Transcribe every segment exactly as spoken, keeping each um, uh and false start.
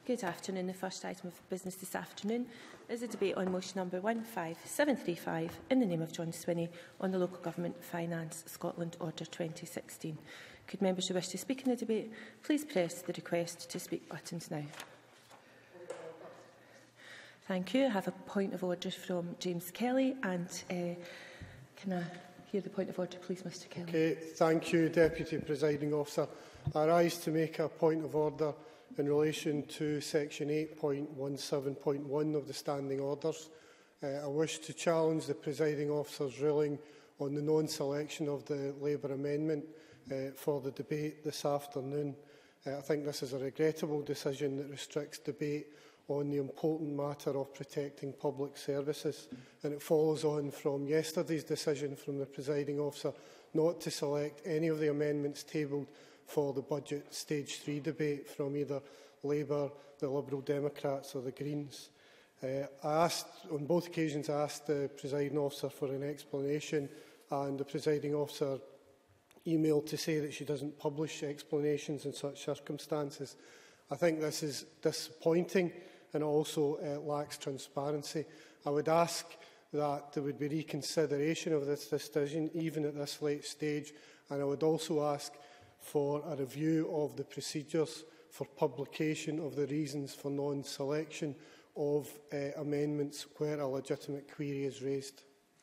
Good afternoon. The first item of business this afternoon is a debate on motion number one five seven three five in the name of John Swinney on the Local Government Finance Scotland Order twenty sixteen. Could members who wish to speak in the debate please press the request to speak buttons now. Thank you. I have a point of order from James Kelly, and uh, can I hear the point of order, please, Mr Kelly? Okay, thank you, Deputy Presiding Officer. I rise to make a point of order in relation to section eight point one seven point one of the Standing Orders. Uh, I wish to challenge the Presiding Officer's ruling on the non-selection of the Labour amendment uh, for the debate this afternoon. Uh, I think this is a regrettable decision that restricts debate on the important matter of protecting public services, and it follows on from yesterday's decision from the Presiding Officer not to select any of the amendments tabled for the budget stage three debate from either Labour, the Liberal Democrats or the Greens. Uh, I asked, on both occasions I asked the Presiding Officer for an explanation, and the Presiding Officer emailed to say that she doesn't publish explanations in such circumstances. I think this is disappointing and also uh, lacks transparency. I would ask that there would be reconsideration of this decision even at this late stage, and I would also ask for a review of the procedures for publication of the reasons for non-selection of uh, amendments where a legitimate query is raised.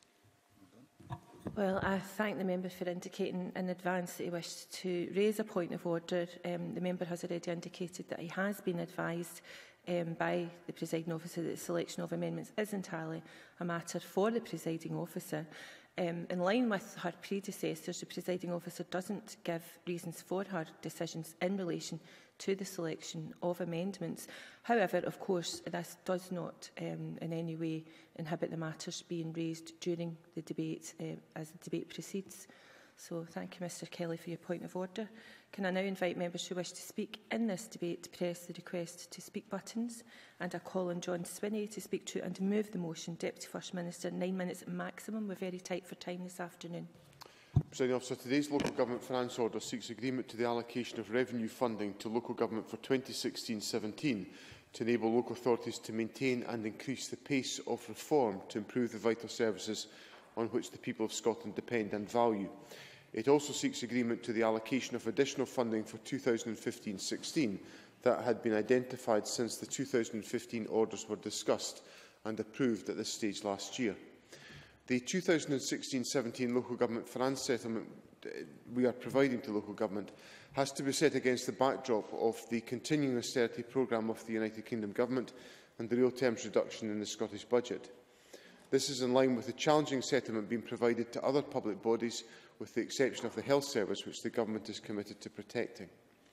Well, I thank the member for indicating in advance that he wished to raise a point of order. Um, the member has already indicated that he has been advised um, by the presiding officer that the selection of amendments is entirely a matter for the presiding officer. Um, in line with her predecessors, the presiding officer doesn't give reasons for her decisions in relation to the selection of amendments. However, of course, this does not um, in any way inhibit the matters being raised during the debate uh, as the debate proceeds. So thank you, Mr Kelly, for your point of order. Can I now invite members who wish to speak in this debate to press the request to speak buttons? And I call on John Swinney to speak to and move the motion. Deputy First Minister, nine minutes maximum. We're very tight for time this afternoon. Presiding Officer, today's Local Government Finance Order seeks agreement to the allocation of revenue funding to local government for twenty sixteen seventeen to enable local authorities to maintain and increase the pace of reform to improve the vital services on which the people of Scotland depend and value. It also seeks agreement to the allocation of additional funding for two thousand fifteen sixteen that had been identified since the two thousand fifteen orders were discussed and approved at this stage last year. The two thousand sixteen seventeen local government finance settlement we are providing to local government has to be set against the backdrop of the continuing austerity programme of the United Kingdom Government and the real terms reduction in the Scottish budget. This is in line with the challenging settlement being provided to other public bodies, with the exception of the health service, which the Government is committed to protecting.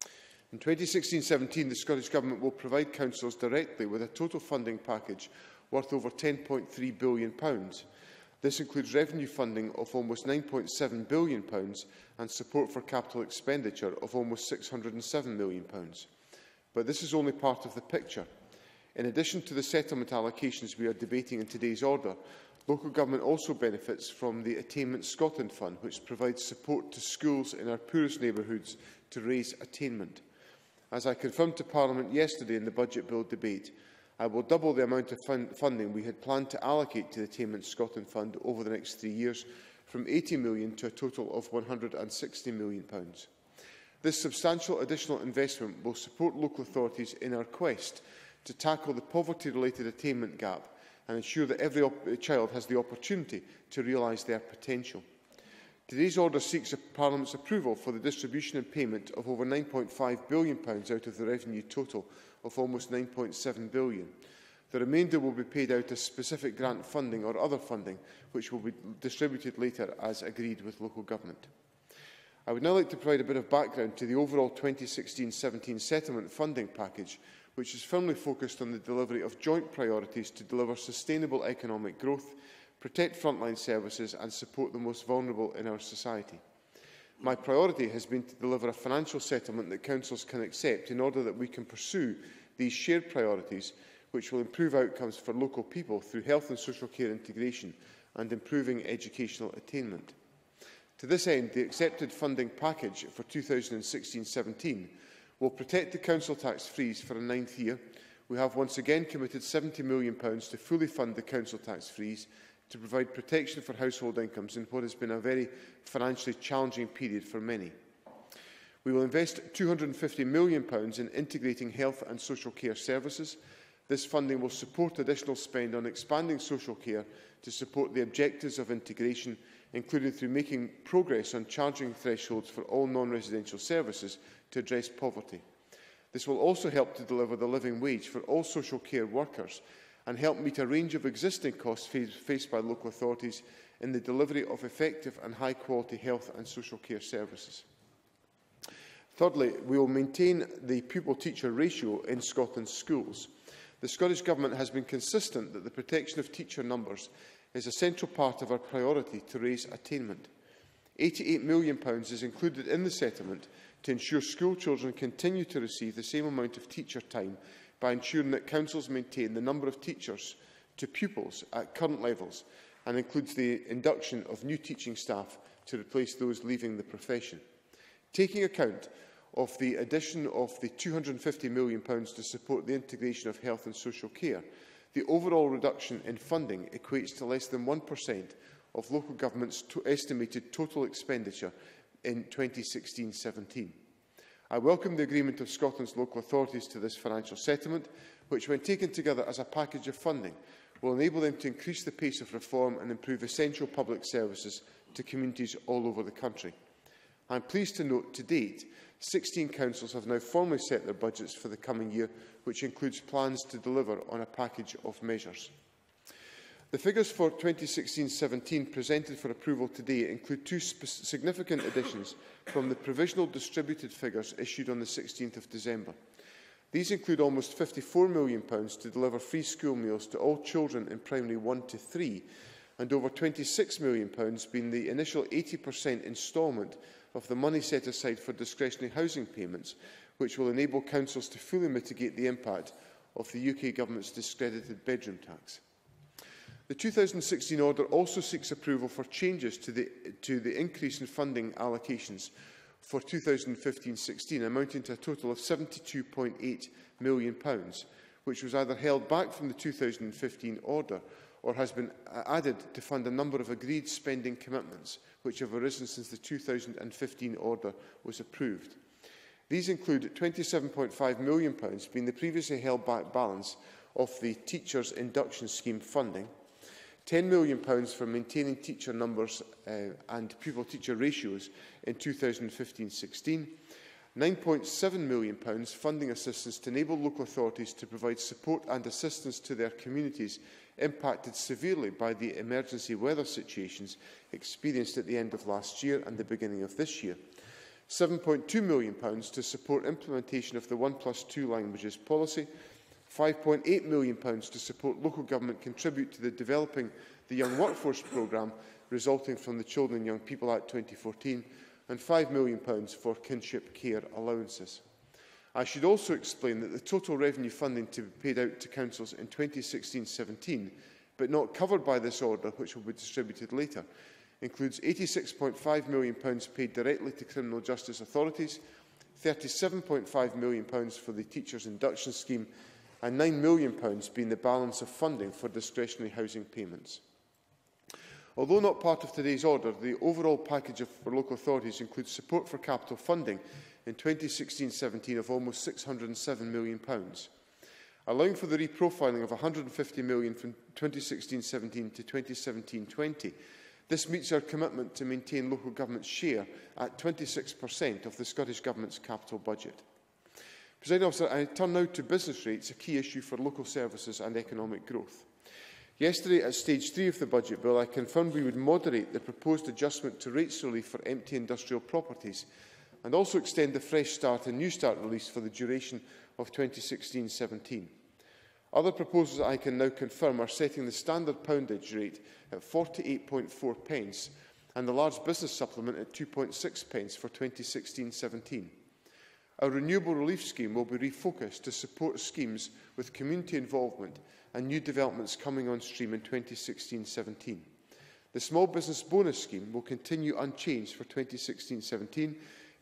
In twenty sixteen seventeen, the Scottish Government will provide councils directly with a total funding package worth over ten point three billion pounds. This includes revenue funding of almost nine point seven billion pounds and support for capital expenditure of almost six hundred and seven million pounds. But this is only part of the picture. In addition to the settlement allocations we are debating in today's order, local government also benefits from the Attainment Scotland Fund, which provides support to schools in our poorest neighbourhoods to raise attainment. As I confirmed to Parliament yesterday in the Budget Bill debate, I will double the amount of fund funding we had planned to allocate to the Attainment Scotland Fund over the next three years, from eighty million pounds to a total of one hundred and sixty million pounds. This substantial additional investment will support local authorities in our quest to tackle the poverty-related attainment gap and ensure that every child has the opportunity to realise their potential. Today's order seeks Parliament's approval for the distribution and payment of over nine point five billion pounds out of the revenue total of almost nine point seven billion pounds. The remainder will be paid out as specific grant funding or other funding, which will be distributed later as agreed with local government. I would now like to provide a bit of background to the overall twenty sixteen seventeen settlement funding package, which is firmly focused on the delivery of joint priorities to deliver sustainable economic growth, protect frontline services and support the most vulnerable in our society. My priority has been to deliver a financial settlement that councils can accept in order that we can pursue these shared priorities, which will improve outcomes for local people through health and social care integration and improving educational attainment. To this end, the accepted funding package for two thousand sixteen seventeen will protect the council tax freeze for a ninth year. We have once again committed seventy million pounds to fully fund the council tax freeze to provide protection for household incomes in what has been a very financially challenging period for many. We will invest two hundred and fifty million pounds in integrating health and social care services. This funding will support additional spend on expanding social care to support the objectives of integration, including through making progress on charging thresholds for all non-residential services to address poverty. This will also help to deliver the living wage for all social care workers and help meet a range of existing costs faced by local authorities in the delivery of effective and high-quality health and social care services. Thirdly, we will maintain the pupil-teacher ratio in Scotland's schools. The Scottish Government has been consistent that the protection of teacher numbers is a central part of our priority to raise attainment. eighty-eight million pounds is included in the settlement to ensure school children continue to receive the same amount of teacher time by ensuring that councils maintain the number of teachers to pupils at current levels, and includes the induction of new teaching staff to replace those leaving the profession. Taking account of the addition of the two hundred and fifty million pounds to support the integration of health and social care, the overall reduction in funding equates to less than one percent of local government's to estimated total expenditure in twenty sixteen seventeen. I welcome the agreement of Scotland's local authorities to this financial settlement, which, when taken together as a package of funding, will enable them to increase the pace of reform and improve essential public services to communities all over the country. I am pleased to note to date, sixteen councils have now formally set their budgets for the coming year, which includes plans to deliver on a package of measures. The figures for twenty sixteen seventeen presented for approval today include two significant additions from the provisional distributed figures issued on the sixteenth of December. These include almost fifty-four million pounds to deliver free school meals to all children in primary one to three, and over twenty-six million pounds being the initial eighty percent instalment of the money set aside for discretionary housing payments, which will enable councils to fully mitigate the impact of the U K Government's discredited bedroom tax. The two thousand sixteen order also seeks approval for changes to the, to the increase in funding allocations for two thousand fifteen sixteen, amounting to a total of seventy-two point eight million pounds, which was either held back from the two thousand fifteen order or has been added to fund a number of agreed spending commitments which have arisen since the two thousand fifteen order was approved. These include twenty-seven point five million pounds being the previously held back balance of the Teachers' Induction Scheme funding, ten million pounds for maintaining teacher numbers uh, and pupil-teacher ratios in two thousand fifteen sixteen, nine point seven million pounds funding assistance to enable local authorities to provide support and assistance to their communities impacted severely by the emergency weather situations experienced at the end of last year and the beginning of this year, seven point two million pounds to support implementation of the one plus two languages policy, five point eight million pounds to support local government contribute to the developing the Young Workforce Programme resulting from the Children and Young People Act twenty fourteen, and five million pounds for kinship care allowances. I should also explain that the total revenue funding to be paid out to councils in twenty sixteen seventeen, but not covered by this order, which will be distributed later, includes eighty-six point five million pounds paid directly to criminal justice authorities, thirty-seven point five million pounds for the Teachers' Induction Scheme, and nine million pounds being the balance of funding for discretionary housing payments. Although not part of today's order, the overall package of, for local authorities includes support for capital funding in twenty sixteen seventeen of almost six hundred and seven million pounds. Allowing for the reprofiling of one hundred and fifty million pounds from twenty sixteen seventeen to twenty seventeen twenty, this meets our commitment to maintain local government's share at twenty-six percent of the Scottish Government's capital budget. Presiding Officer, I turn now to business rates, a key issue for local services and economic growth. Yesterday, at stage three of the budget bill, I confirmed we would moderate the proposed adjustment to rates relief for empty industrial properties and also extend the Fresh Start and New Start release for the duration of twenty sixteen seventeen. Other proposals I can now confirm are setting the standard poundage rate at forty-eight point four pence and the large business supplement at two point six pence for twenty sixteen seventeen. Our renewable relief scheme will be refocused to support schemes with community involvement and new developments coming on stream in twenty sixteen seventeen. The small business bonus scheme will continue unchanged for twenty sixteen seventeen,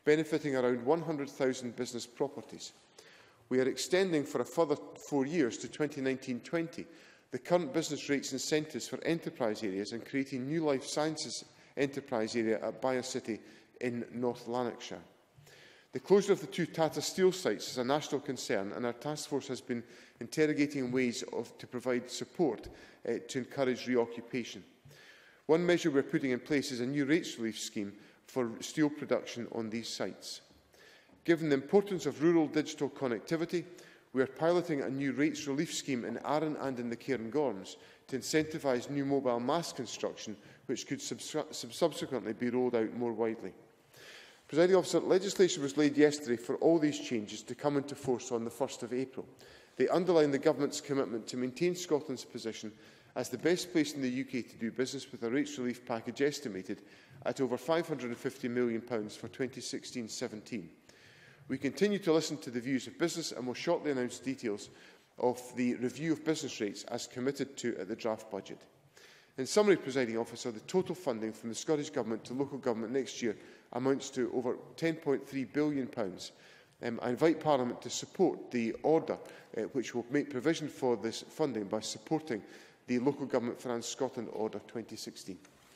benefiting around one hundred thousand business properties. We are extending for a further four years to twenty nineteen twenty the current business rates incentives for enterprise areas and creating new life sciences enterprise area at Biocity in North Lanarkshire. The closure of the two Tata Steel sites is a national concern, and our task force has been interrogating ways of, to provide support uh, to encourage reoccupation. One measure we are putting in place is a new rates relief scheme for steel production on these sites. Given the importance of rural digital connectivity, we are piloting a new rates relief scheme in Arran and in the Cairngorms to incentivise new mobile mast construction, which could sub subsequently be rolled out more widely. Presiding Officer, legislation was laid yesterday for all these changes to come into force on the first of April. They underline the Government's commitment to maintain Scotland's position as the best place in the U K to do business, with a rates relief package estimated at over five hundred and fifty million pounds for twenty sixteen seventeen. We continue to listen to the views of business and will shortly announce details of the review of business rates as committed to at the draft budget. In summary, Presiding Officer, the total funding from the Scottish Government to local government next year amounts to over ten point three billion pounds. Um, I invite Parliament to support the order uh, which will make provision for this funding by supporting the Local Government Finance Scotland Order twenty sixteen.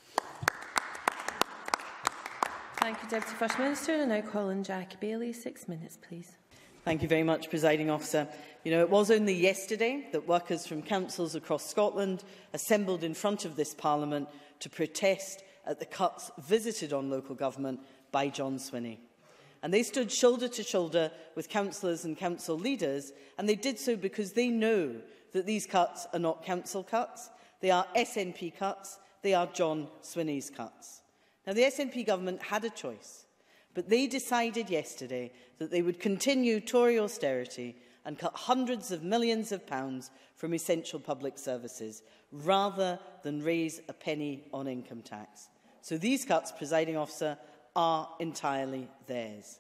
Thank you, Deputy First Minister. And I now call on Jackie Bailey. Six minutes, please. Thank you very much, Presiding Officer. You know, it was only yesterday that workers from councils across Scotland assembled in front of this Parliament to protest at the cuts visited on local government by John Swinney. And they stood shoulder to shoulder with councillors and council leaders, and they did so because they know that these cuts are not council cuts, they are S N P cuts, they are John Swinney's cuts. Now, the S N P government had a choice, but they decided yesterday that they would continue Tory austerity and cut hundreds of millions of pounds from essential public services, rather than raise a penny on income tax. So these cuts, Presiding Officer, are entirely theirs.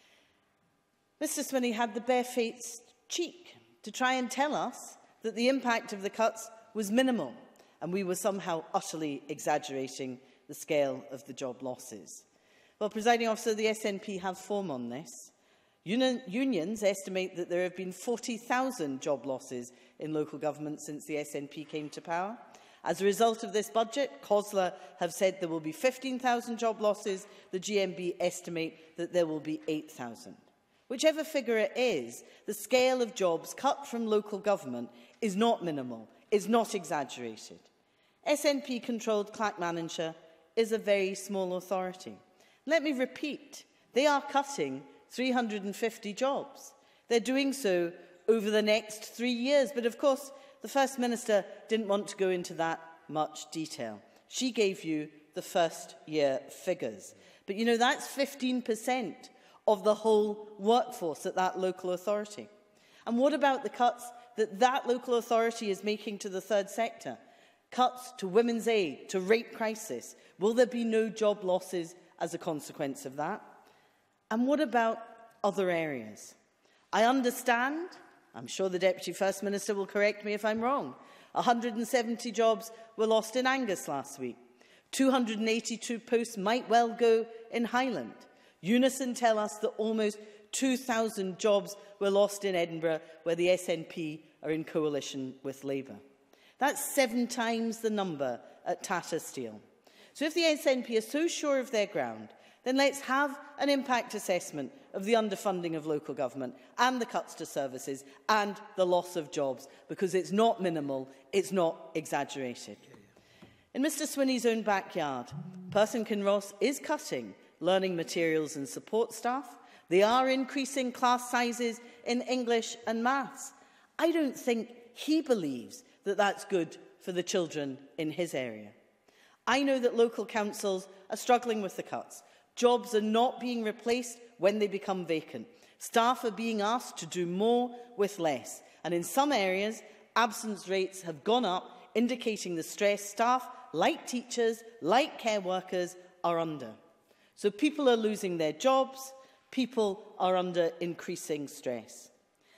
Mr Swinney had the barefaced cheek to try and tell us that the impact of the cuts was minimal and we were somehow utterly exaggerating the scale of the job losses. Well, Presiding Officer, the S N P have form on this. Union, unions estimate that there have been forty thousand job losses in local government since the S N P came to power. As a result of this budget, COSLA have said there will be fifteen thousand job losses. The G M B estimate that there will be eight thousand. Whichever figure it is, the scale of jobs cut from local government is not minimal, is not exaggerated. S N P-controlled Clackmannanshire is a very small authority. Let me repeat, they are cutting three hundred and fifty jobs. They're doing so over the next three years. But of course, the First Minister didn't want to go into that much detail. She gave you the first year figures. But you know, that's fifteen percent of the whole workforce at that local authority. And what about the cuts that that local authority is making to the third sector? Cuts to women's aid, to rape crisis. Will there be no job losses as a consequence of that? And what about other areas? I understand, I'm sure the Deputy First Minister will correct me if I'm wrong, one hundred and seventy jobs were lost in Angus last week. two hundred and eighty-two posts might well go in Highland. Unison tell us that almost two thousand jobs were lost in Edinburgh, where the S N P are in coalition with Labour. That's seven times the number at Tata Steel. So if the S N P are so sure of their ground, then let's have an impact assessment of the underfunding of local government and the cuts to services and the loss of jobs, because it's not minimal, it's not exaggerated. In Mr Swinney's own backyard, Perth Kinross is cutting learning materials and support staff. They are increasing class sizes in English and maths. I don't think he believes that that's good for the children in his area. I know that local councils are struggling with the cuts. Jobs are not being replaced when they become vacant. Staff are being asked to do more with less. And in some areas, absence rates have gone up, indicating the stress staff, like teachers, like care workers, are under. So people are losing their jobs, people are under increasing stress.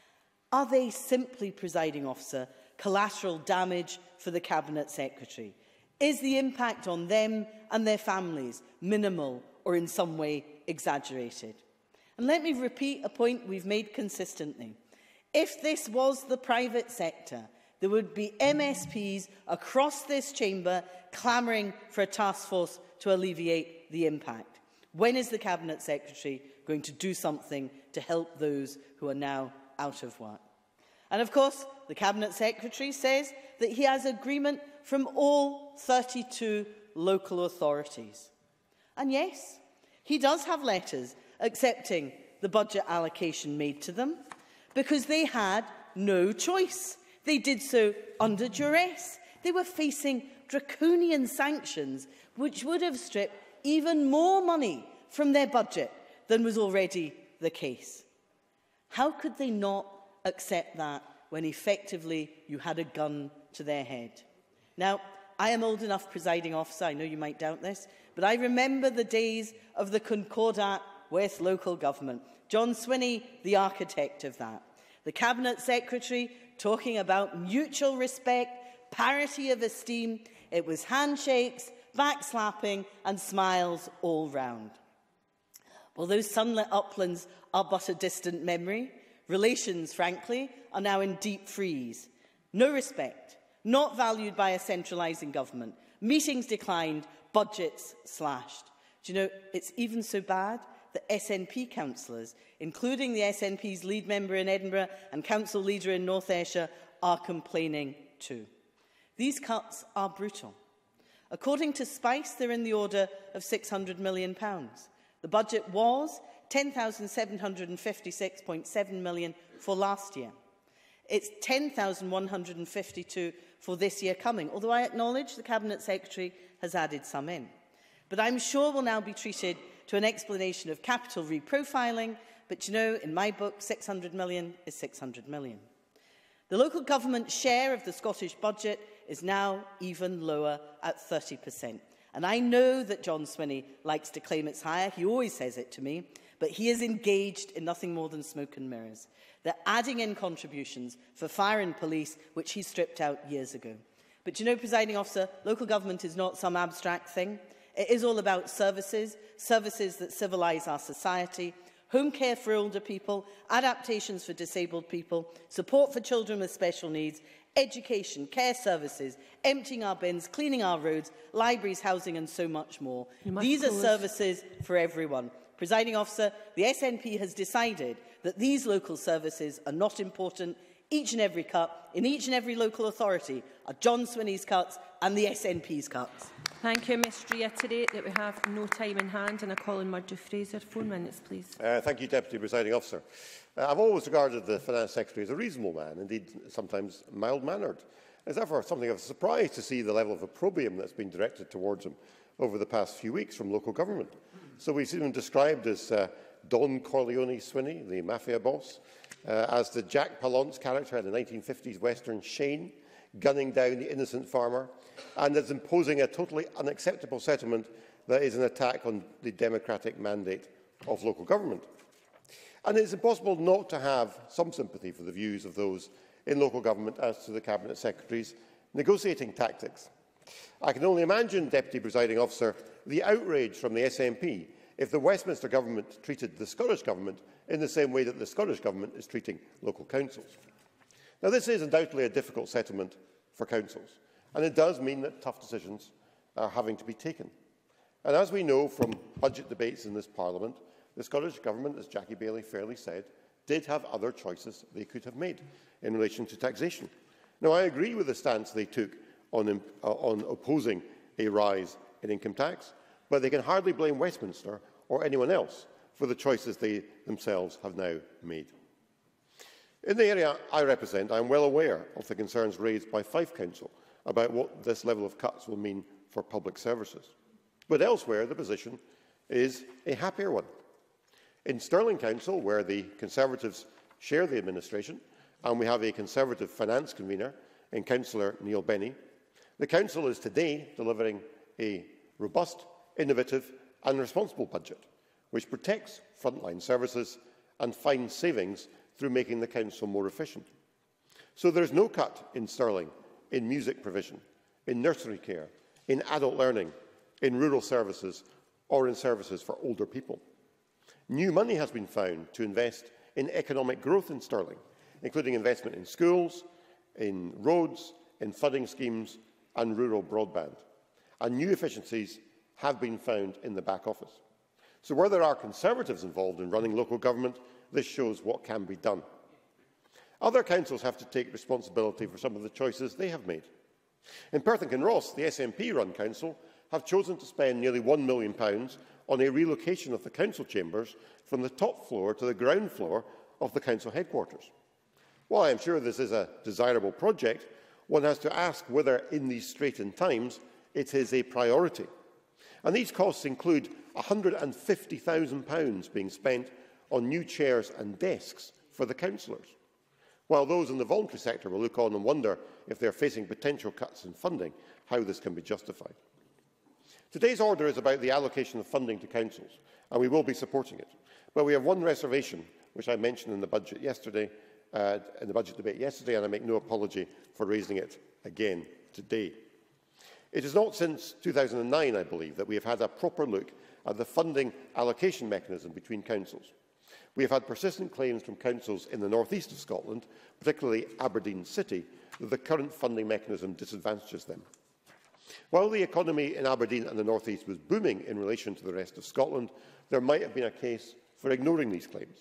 Are they simply, Presiding Officer, collateral damage for the Cabinet Secretary? Is the impact on them and their families minimal or in some way exaggerated. And let me repeat a point we've made consistently. If this was the private sector, there would be M S Ps across this chamber clamouring for a task force to alleviate the impact. When is the Cabinet Secretary going to do something to help those who are now out of work? And of course, the Cabinet Secretary says that he has agreement from all thirty-two local authorities. And yes, he does have letters accepting the budget allocation made to them, because they had no choice. They did so under duress. They were facing draconian sanctions, which would have stripped even more money from their budget than was already the case. How could they not accept that when effectively you had a gun to their head? Now, I am old enough, presiding officer, I know you might doubt this, but I remember the days of the Concordat with local government. John Swinney, the architect of that. The Cabinet Secretary talking about mutual respect, parity of esteem. It was handshakes, backslapping and smiles all round. Well, those sunlit uplands are but a distant memory. Relations, frankly, are now in deep freeze. No respect, not valued by a centralising government. Meetings declined, budgets slashed. Do you know, it's even so bad that S N P councillors, including the S N P's lead member in Edinburgh and council leader in North Ayrshire, are complaining too. These cuts are brutal. According to Spice, they're in the order of six hundred million pounds. The budget was ten thousand seven hundred and fifty-six point seven million pounds for last year. It's ten thousand one hundred and fifty-two for this year coming, although I acknowledge the Cabinet Secretary has added some in. But I'm sure we'll now be treated to an explanation of capital reprofiling, but you know, in my book, six hundred million is six hundred million. The local government share of the Scottish budget is now even lower at thirty percent. And I know that John Swinney likes to claim it's higher. He always says it to me. But he is engaged in nothing more than smoke and mirrors. They're adding in contributions for fire and police, which he stripped out years ago. But you know, presiding officer, local government is not some abstract thing. It is all about services, services that civilise our society, home care for older people, adaptations for disabled people, support for children with special needs, education, care services, emptying our bins, cleaning our roads, libraries, housing and so much more. These are services for everyone. Presiding officer, the S N P has decided that these local services are not important. Each and every cut in each and every local authority are John Swinney's cuts and the S N P's cuts. Thank you. I must reiterate that we have no time in hand, and I call on Murdo Fraser. Four minutes, please. Uh, thank you, Deputy Presiding Officer. Uh, I've always regarded the Finance Secretary as a reasonable man, indeed sometimes mild-mannered. It's therefore something of a surprise to see the level of opprobrium that's been directed towards him over the past few weeks from local government. So we've seen him described as uh, Don Corleone Swinney, the mafia boss, uh, as the Jack Palance character in the nineteen fifties Western Shane, gunning down the innocent farmer, and as imposing a totally unacceptable settlement that is an attack on the democratic mandate of local government. And it is impossible not to have some sympathy for the views of those in local government as to the Cabinet Secretary's negotiating tactics. I can only imagine, Deputy Presiding Officer, the outrage from the S N P if the Westminster Government treated the Scottish Government in the same way that the Scottish Government is treating local councils. Now, this is undoubtedly a difficult settlement for councils, and it does mean that tough decisions are having to be taken. And as we know from budget debates in this Parliament, the Scottish Government, as Jackie Baillie fairly said, did have other choices they could have made in relation to taxation. Now, I agree with the stance they took on, uh, on opposing a rise in income tax, but they can hardly blame Westminster or anyone else for the choices they themselves have now made. In the area I represent, I am well aware of the concerns raised by Fife Council about what this level of cuts will mean for public services. But elsewhere, the position is a happier one. In Stirling Council, where the Conservatives share the administration, and we have a Conservative finance convener in Councillor Neil Benny, the Council is today delivering a robust, innovative and responsible budget, which protects frontline services and finds savings through making the Council more efficient. So there is no cut in Stirling in music provision, in nursery care, in adult learning, in rural services or in services for older people. New money has been found to invest in economic growth in Stirling, including investment in schools, in roads, in funding schemes and rural broadband. And new efficiencies have been found in the back office. So where there are Conservatives involved in running local government, this shows what can be done. Other councils have to take responsibility for some of the choices they have made. In Perth and Kinross, the S N P-run council have chosen to spend nearly one million pounds on a relocation of the council chambers from the top floor to the ground floor of the council headquarters. While I am sure this is a desirable project, one has to ask whether, in these straitened times, it is a priority. And these costs include one hundred and fifty thousand pounds being spent on new chairs and desks for the councillors, while those in the voluntary sector will look on and wonder, if they are facing potential cuts in funding, how this can be justified. Today's order is about the allocation of funding to councils, and we will be supporting it. But we have one reservation, which I mentioned in the budget yesterday, uh, in the budget debate yesterday, and I make no apology for raising it again today. It is not since two thousand nine, I believe, that we have had a proper look at the funding allocation mechanism between councils. We have had persistent claims from councils in the north east of Scotland, particularly Aberdeen City, that the current funding mechanism disadvantages them. While the economy in Aberdeen and the north east was booming in relation to the rest of Scotland, there might have been a case for ignoring these claims.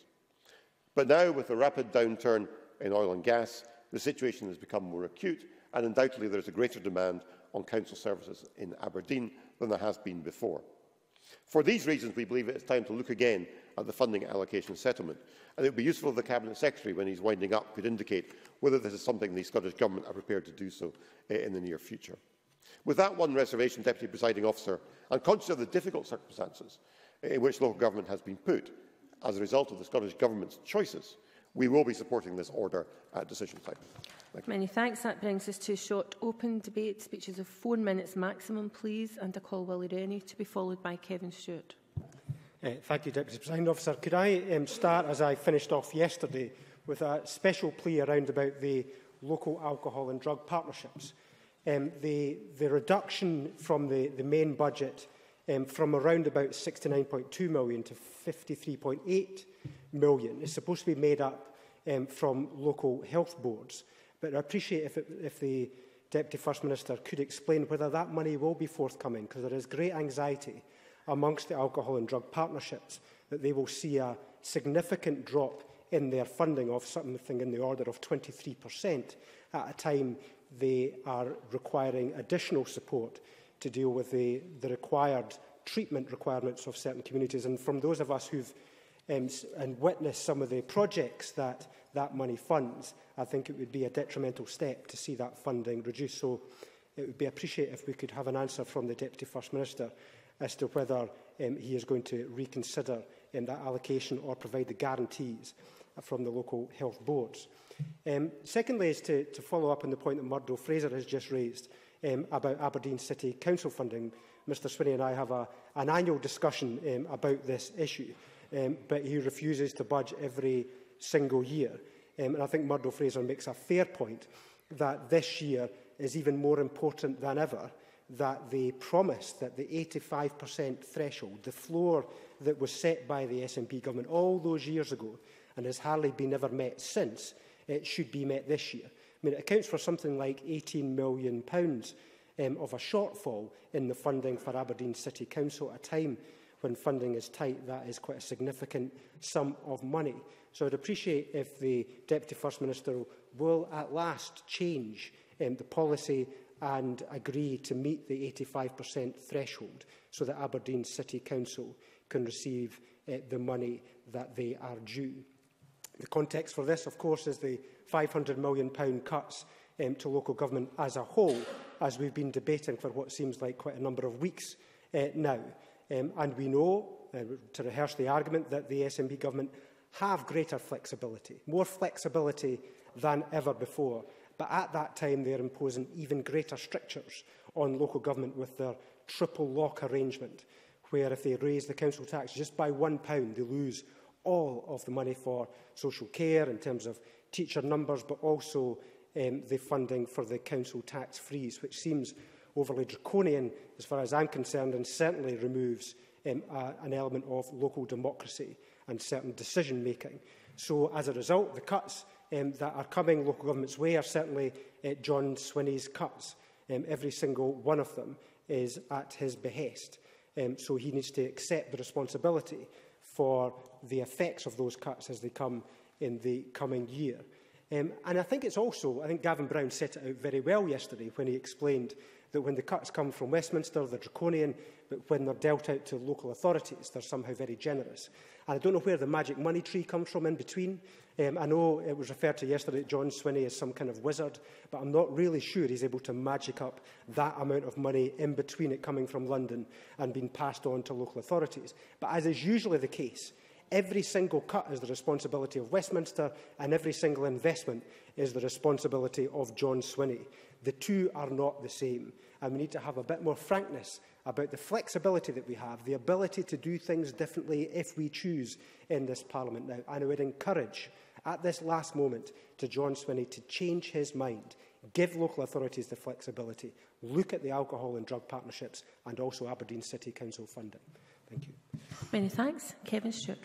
But now, with the rapid downturn in oil and gas, the situation has become more acute, and undoubtedly there is a greater demand on council services in Aberdeen than there has been before. For these reasons, we believe it is time to look again at the funding allocation settlement, and it would be useful if the Cabinet Secretary, when he is winding up, could indicate whether this is something the Scottish Government are prepared to do so uh, in the near future. With that one reservation, Deputy Presiding Officer, and conscious of the difficult circumstances in which local government has been put as a result of the Scottish Government's choices, we will be supporting this order at decision time. Thank you. Many thanks. That brings us to a short open debate. Speeches of four minutes maximum, please, and I call Willie Rennie, to be followed by Kevin Stewart. Uh, thank you, Deputy Presiding Officer. Could I um, start, as I finished off yesterday, with a special plea around about the local alcohol and drug partnerships. Um, the, the reduction from the, the main budget um, from around about sixty-nine point two million to fifty-three point eight million is supposed to be made up um, from local health boards. But I appreciate if, it, if the Deputy First Minister could explain whether that money will be forthcoming, because there is great anxiety amongst the alcohol and drug partnerships that they will see a significant drop in their funding of something in the order of twenty-three percent at a time they are requiring additional support to deal with the, the required treatment requirements of certain communities. And from those of us who've um, and witnessed some of the projects that that money funds, I think it would be a detrimental step to see that funding reduced. So it would be appreciated if we could have an answer from the Deputy First Minister as to whether um, he is going to reconsider um, that allocation or provide the guarantees from the local health boards. Um, secondly, is to, to follow up on the point that Murdo Fraser has just raised um, about Aberdeen City Council funding. Mr Swinney and I have a, an annual discussion um, about this issue, um, but he refuses to budge every single year. Um, and I think Murdo Fraser makes a fair point that this year is even more important than ever, that the promise that the eighty-five percent threshold, the floor that was set by the S N P government all those years ago and has hardly been ever met since, it should be met this year. I mean, it accounts for something like eighteen million pounds um, of a shortfall in the funding for Aberdeen City Council at a time when funding is tight. That is quite a significant sum of money. So I'd appreciate if the Deputy First Minister will at last change um, the policy and agree to meet the eighty-five percent threshold so that Aberdeen City Council can receive uh, the money that they are due. The context for this, of course, is the five hundred million pounds cuts um, to local government as a whole, as we've been debating for what seems like quite a number of weeks uh, now. Um, and we know, uh, to rehearse the argument, that the S N P government have greater flexibility, more flexibility than ever before. But at that time, they are imposing even greater strictures on local government with their triple lock arrangement, where if they raise the council tax just by one pound, they lose all of the money for social care in terms of teacher numbers, but also um, the funding for the council tax freeze, which seems overly draconian as far as I'm concerned, and certainly removes um, uh, an element of local democracy and certain decision-making. So, as a result, the cuts um, that are coming local government's way are certainly uh, John Swinney's cuts. Um, every single one of them is at his behest. Um, so he needs to accept the responsibility for the effects of those cuts as they come in the coming year. Um, and I think it's also, I think Gavin Brown set it out very well yesterday when he explained that when the cuts come from Westminster, they're draconian, but when they're dealt out to local authorities, they're somehow very generous. And I don't know where the magic money tree comes from in between. Um, I know it was referred to yesterday that John Swinney is some kind of wizard, but I'm not really sure he's able to magic up that amount of money in between it coming from London and being passed on to local authorities. But as is usually the case, every single cut is the responsibility of Westminster, and every single investment is the responsibility of John Swinney. The two are not the same, and we need to have a bit more frankness about the flexibility that we have, the ability to do things differently if we choose in this Parliament now. And I would encourage, at this last moment, to John Swinney to change his mind, give local authorities the flexibility, look at the alcohol and drug partnerships, and also Aberdeen City Council funding. Thank you. Many thanks. Kevin Stewart.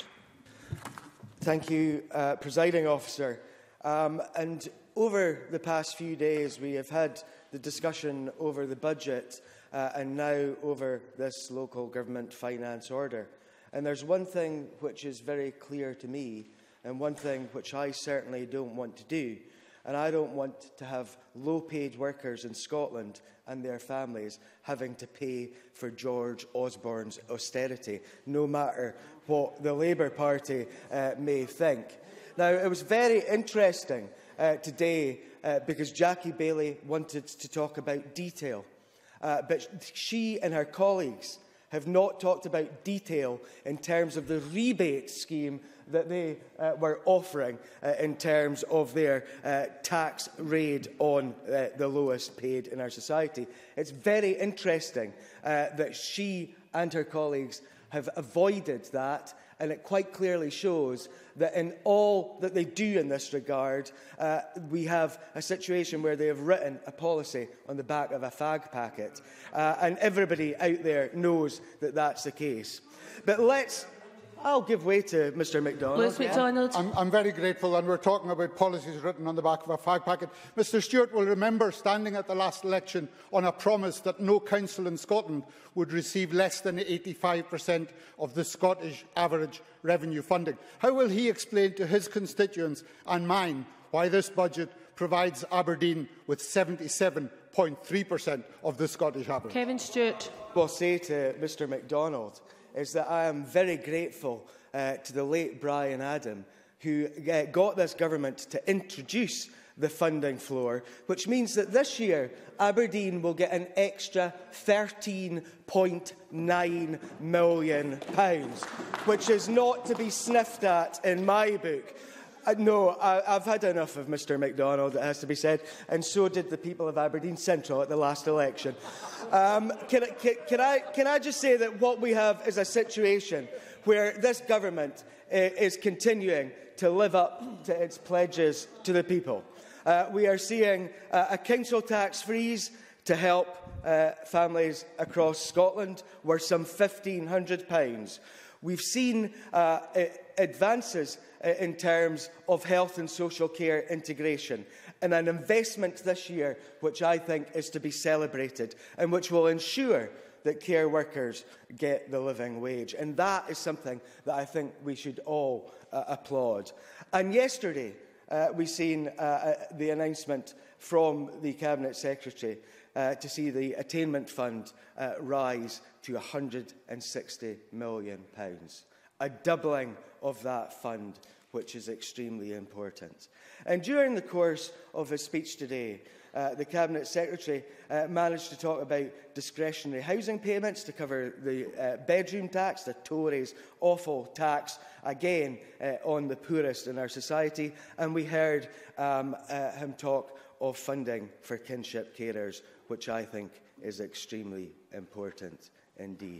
Thank you, uh, Presiding Officer. Um, and over the past few days, we have had the discussion over the budget uh, and now over this local government finance order. And there's one thing which is very clear to me, and one thing which I certainly don't want to do. And I don't want to have low-paid workers in Scotland and their families having to pay for George Osborne's austerity, no matter what the Labour Party uh, may think. Now, it was very interesting uh, today uh, because Jackie Baillie wanted to talk about detail, uh, but she and her colleagues have not talked about detail in terms of the rebate scheme that they uh, were offering uh, in terms of their uh, tax raid on uh, the lowest paid in our society. It's very interesting uh, that she and her colleagues have avoided that, and it quite clearly shows that in all that they do in this regard, uh, we have a situation where they have written a policy on the back of a fag packet, uh, and everybody out there knows that that's the case. But let's... I'll give way to Mr MacDonald. Lewis yeah. MacDonald. I'm, I'm very grateful, and we're talking about policies written on the back of a fag packet. Mr Stewart will remember standing at the last election on a promise that no council in Scotland would receive less than eighty-five percent of the Scottish average revenue funding. How will he explain to his constituents and mine why this budget provides Aberdeen with seventy-seven point three percent of the Scottish average? Kevin Stewart. What I'll say to Mr MacDonald is that I am very grateful uh, to the late Brian Adam, who uh, got this government to introduce the funding floor, which means that this year Aberdeen will get an extra thirteen point nine million pounds, which is not to be sniffed at in my book. Uh, no, I, I've had enough of Mr MacDonald, it has to be said, and so did the people of Aberdeen Central at the last election. Um, can, can, can, I, can I just say that what we have is a situation where this government uh, is continuing to live up to its pledges to the people. Uh, we are seeing uh, a council tax freeze to help uh, families across Scotland worth some fifteen hundred pounds. We've seen uh, advances in terms of health and social care integration, and an investment this year which I think is to be celebrated and which will ensure that care workers get the living wage. And that is something that I think we should all uh, applaud. And yesterday, uh, we've seen uh, the announcement from the Cabinet Secretary uh, to see the attainment fund uh, rise to one hundred and sixty million pounds, a doubling of that fund, which is extremely important. And during the course of his speech today, uh, the Cabinet Secretary uh, managed to talk about discretionary housing payments to cover the uh, bedroom tax, the Tories' awful tax, again, uh, on the poorest in our society. And we heard um, uh, him talk of funding for kinship carers, which I think is extremely important indeed.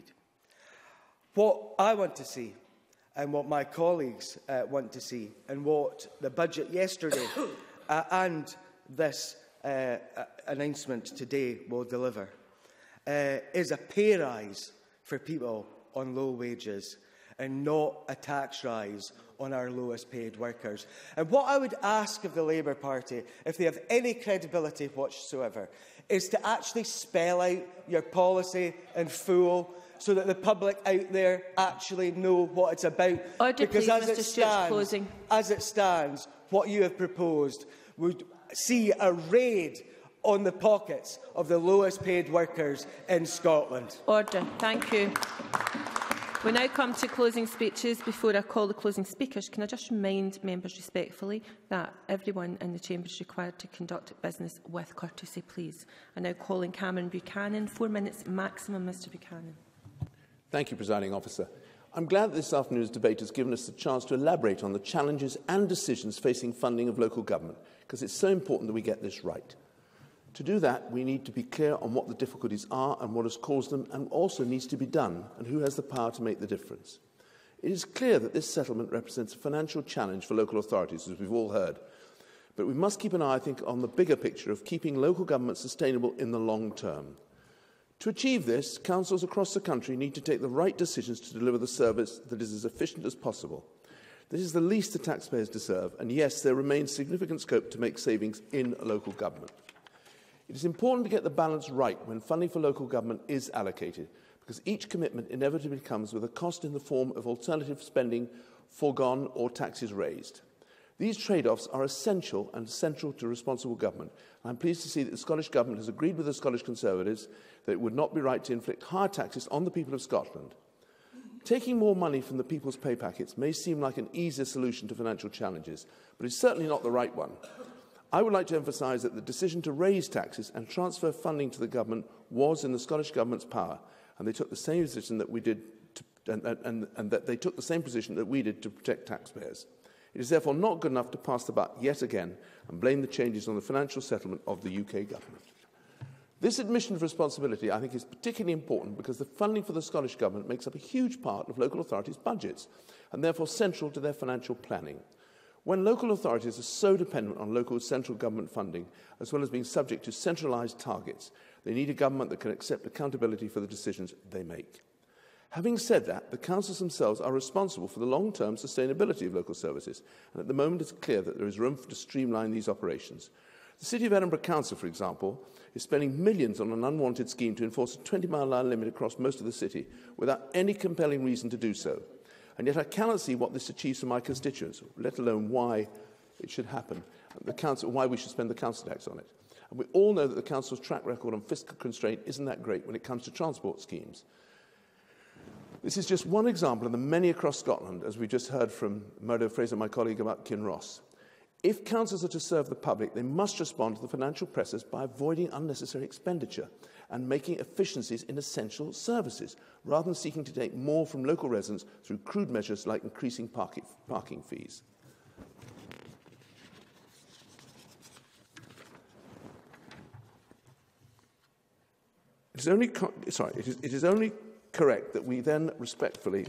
What I want to see, and what my colleagues uh, want to see, and what the budget yesterday uh, and this uh, announcement today will deliver, uh, is a pay rise for people on low wages and not a tax rise on our lowest paid workers. And what I would ask of the Labour Party, if they have any credibility whatsoever, is to actually spell out your policy in full so that the public out there actually know what it's about. Order, because please, as, Mr it Stewart's stands, closing. as it stands, what you have proposed would see a raid on the pockets of the lowest paid workers in Scotland. Order. Thank you. We now come to closing speeches. Before I call the closing speakers, can I just remind members respectfully that everyone in the chamber is required to conduct business with courtesy, please. I now call in Cameron Buchanan. Four minutes maximum, Mr Buchanan. Thank you, Presiding Officer. I'm glad that this afternoon's debate has given us the chance to elaborate on the challenges and decisions facing funding of local government, because it's so important that we get this right. To do that, we need to be clear on what the difficulties are and what has caused them, and also needs to be done, and who has the power to make the difference. It is clear that this settlement represents a financial challenge for local authorities, as we've all heard. But we must keep an eye, I think, on the bigger picture of keeping local government sustainable in the long term. To achieve this, councils across the country need to take the right decisions to deliver the service that is as efficient as possible. This is the least the taxpayers deserve, and yes, there remains significant scope to make savings in local government. It is important to get the balance right when funding for local government is allocated, because each commitment inevitably comes with a cost in the form of alternative spending foregone or taxes raised. These trade-offs are essential and central to responsible government. And I'm pleased to see that the Scottish Government has agreed with the Scottish Conservatives that it would not be right to inflict higher taxes on the people of Scotland. Taking more money from the people's pay packets may seem like an easier solution to financial challenges, but it's certainly not the right one. I would like to emphasise that the decision to raise taxes and transfer funding to the government was in the Scottish Government's power, and they took the same position that we did, to, and, and, and that they took the same position that we did to protect taxpayers. It is therefore not good enough to pass the buck yet again and blame the changes on the financial settlement of the U K government. This admission of responsibility, I think, is particularly important because the funding for the Scottish Government makes up a huge part of local authorities' budgets and therefore central to their financial planning. When local authorities are so dependent on local central government funding, as well as being subject to centralised targets, they need a government that can accept accountability for the decisions they make. Having said that, the councils themselves are responsible for the long-term sustainability of local services, and at the moment it's clear that there is room to streamline these operations. The City of Edinburgh Council, for example, is spending millions on an unwanted scheme to enforce a twenty mile an hour limit across most of the city without any compelling reason to do so. And yet I cannot see what this achieves for my constituents, let alone why it should happen, the council, why we should spend the council tax on it. And we all know that the council's track record on fiscal constraint isn't that great when it comes to transport schemes. This is just one example of the many across Scotland, as we just heard from Murdo Fraser, my colleague, about Kinross. If councils are to serve the public, they must respond to the financial pressures by avoiding unnecessary expenditure and making efficiencies in essential services, rather than seeking to take more from local residents through crude measures like increasing parking, parking fees. It is only, sorry, it is, it is only correct that we then respectfully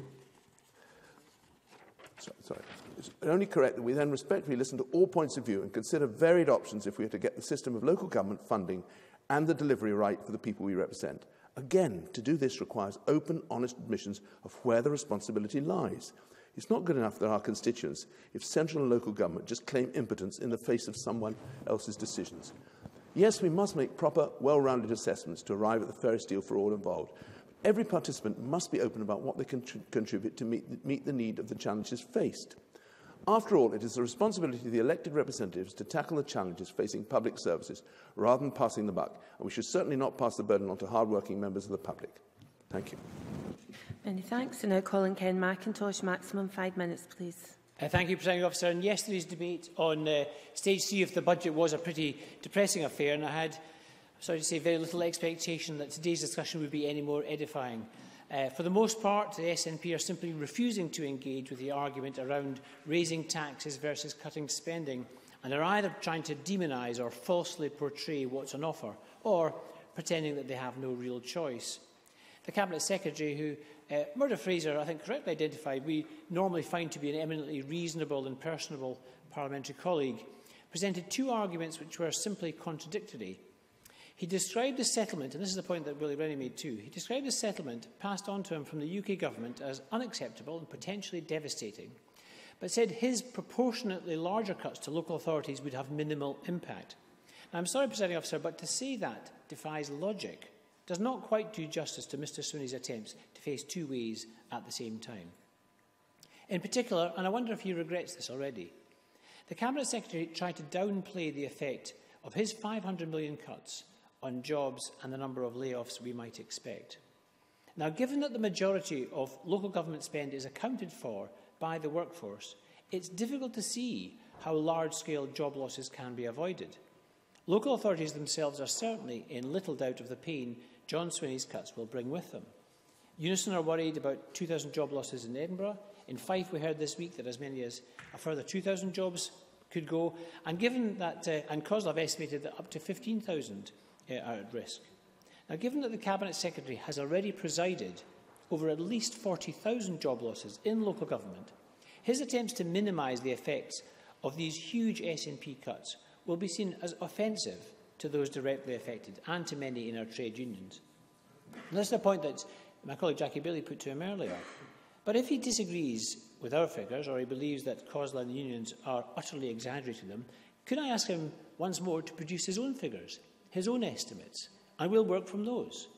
sorry, sorry, it's only correct that we then respectfully listen to all points of view and consider varied options if we are to get the system of local government funding and the delivery right for the people we represent. Again, to do this requires open, honest admissions of where the responsibility lies. It's not good enough that our constituents, if central and local government, just claim impotence in the face of someone else's decisions. Yes, we must make proper, well-rounded assessments to arrive at the fairest deal for all involved. Every participant must be open about what they can contribute to meet, meet the need of the challenges faced. After all, it is the responsibility of the elected representatives to tackle the challenges facing public services, rather than passing the buck, and we should certainly not pass the burden on to hard-working members of the public. Thank you. Many thanks. And now calling Ken McIntosh. Maximum five minutes, please. Uh, thank you, Presiding Officer. In yesterday's debate on uh, Stage three of the budget was a pretty depressing affair, and I had, sorry to say, very little expectation that today's discussion would be any more edifying. Uh, for the most part, the S N P are simply refusing to engage with the argument around raising taxes versus cutting spending, and are either trying to demonise or falsely portray what's on offer, or pretending that they have no real choice. The Cabinet Secretary, who uh, Murdo Fraser, I think, correctly identified, we normally find to be an eminently reasonable and personable parliamentary colleague, presented two arguments which were simply contradictory. He described the settlement, and this is the point that Willie Rennie made too, he described the settlement passed on to him from the U K Government as unacceptable and potentially devastating, but said his proportionately larger cuts to local authorities would have minimal impact. Now, I'm sorry, Presiding Officer, but to say that defies logic, does not quite do justice to Mr Sweeney's attempts to face two ways at the same time. In particular, and I wonder if he regrets this already, the Cabinet Secretary tried to downplay the effect of his five hundred million cuts on jobs and the number of layoffs we might expect. Now, given that the majority of local government spend is accounted for by the workforce, it's difficult to see how large-scale job losses can be avoided. Local authorities themselves are certainly in little doubt of the pain John Sweeney's cuts will bring with them. Unison are worried about two thousand job losses in Edinburgh. In Fife, we heard this week that as many as a further two thousand jobs could go. And given that, uh, and COSLA have estimated that up to fifteen thousand uh, are at risk. Now, given that the Cabinet Secretary has already presided over at least forty thousand job losses in local government, his attempts to minimise the effects of these huge S N P cuts will be seen as offensive to those directly affected and to many in our trade unions. And this is a point that my colleague Jackie Bailey put to him earlier. But if he disagrees with our figures, or he believes that COSLA and the unions are utterly exaggerating them, could I ask him once more to produce his own figures, his own estimates, and we'll work from those.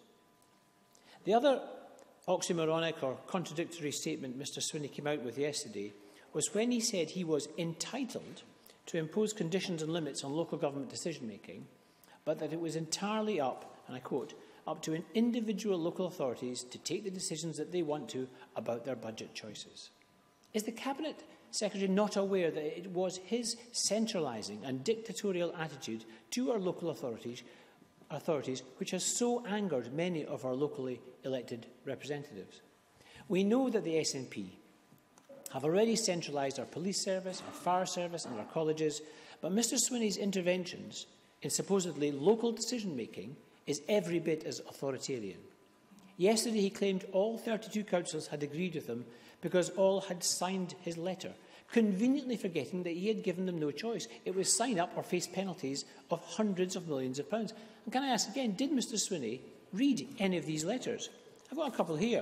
The other oxymoronic or contradictory statement Mr Sweeney came out with yesterday was when he said he was entitled to impose conditions and limits on local government decision-making, but that it was entirely up, and I quote, up to an individual local authorities to take the decisions that they want to about their budget choices. Is the Cabinet Secretary not aware that it was his centralising and dictatorial attitude to our local authorities, authorities which has so angered many of our locally elected representatives? We know that the S N P have already centralised our police service, our fire service and our colleges, but Mr Sweeney's interventions in supposedly local decision-making is every bit as authoritarian. Yesterday he claimed all thirty-two councillors had agreed with him because all had signed his letter, conveniently forgetting that he had given them no choice. It was sign up or face penalties of hundreds of millions of pounds. And can I ask again, did Mr Sweeney read any of these letters? I've got a couple here.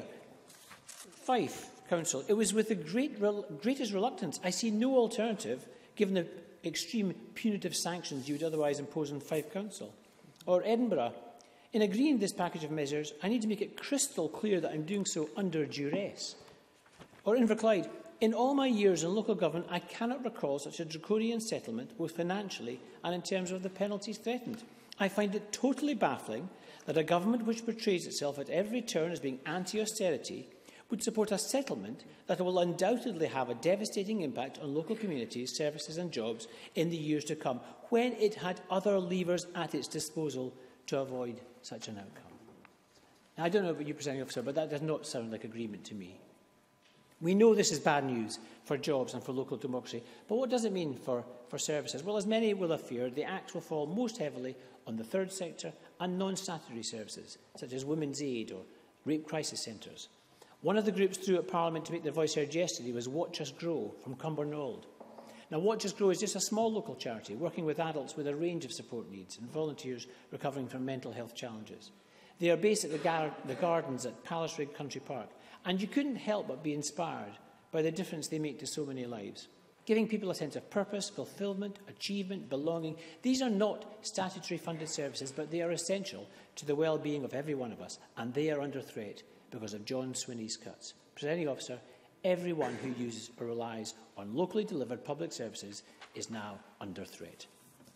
Fife Council. It was with the great, greatest reluctance. I see no alternative given the extreme punitive sanctions you would otherwise impose on Fife Council. Or Edinburgh. In agreeing this package of measures, I need to make it crystal clear that I'm doing so under duress. Or Inverclyde, in all my years in local government, I cannot recall such a draconian settlement, both financially and in terms of the penalties threatened. I find it totally baffling that a government which portrays itself at every turn as being anti-austerity would support a settlement that will undoubtedly have a devastating impact on local communities, services and jobs in the years to come, when it had other levers at its disposal to avoid such an outcome. Now, I don't know about you, Presiding Officer, but that does not sound like agreement to me. We know this is bad news for jobs and for local democracy, but what does it mean for, for services? Well, as many will have feared, the Act will fall most heavily on the third sector and non-statutory services, such as women's aid or rape crisis centres. One of the groups through at Parliament to make their voice heard yesterday was Watch Us Grow from Cumbernauld. Now, Watch Us Grow is just a small local charity working with adults with a range of support needs and volunteers recovering from mental health challenges. They are based at the, gar the gardens at Palace Rig Country Park, and you couldn't help but be inspired by the difference they make to so many lives, giving people a sense of purpose, fulfilment, achievement, belonging. These are not statutory funded services, but they are essential to the well-being of every one of us, and they are under threat because of John Sweeney's cuts. Presiding Officer, everyone who uses or relies on locally delivered public services is now under threat.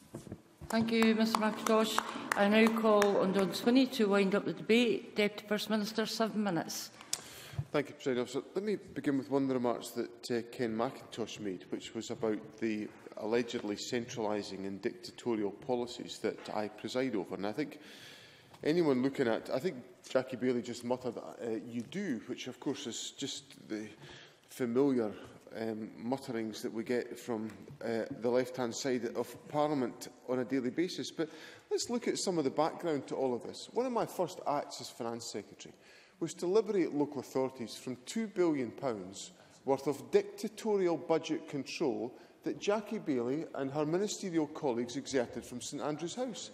Thank you, Mr McIntosh. I now call on John Swinney to wind up the debate. Deputy First Minister, seven minutes. Thank you, President Officer. Let me begin with one of the remarks that uh, Ken McIntosh made, which was about the allegedly centralising and dictatorial policies that I preside over. And I think anyone looking at, I think Jackie Bailey just muttered, uh, you do, which of course is just the familiar um, mutterings that we get from uh, the left-hand side of Parliament on a daily basis. But let's look at some of the background to all of this. One of my first acts as Finance Secretary was to liberate local authorities from two billion pounds worth of dictatorial budget control that Jackie Bailey and her ministerial colleagues exerted from St Andrews House.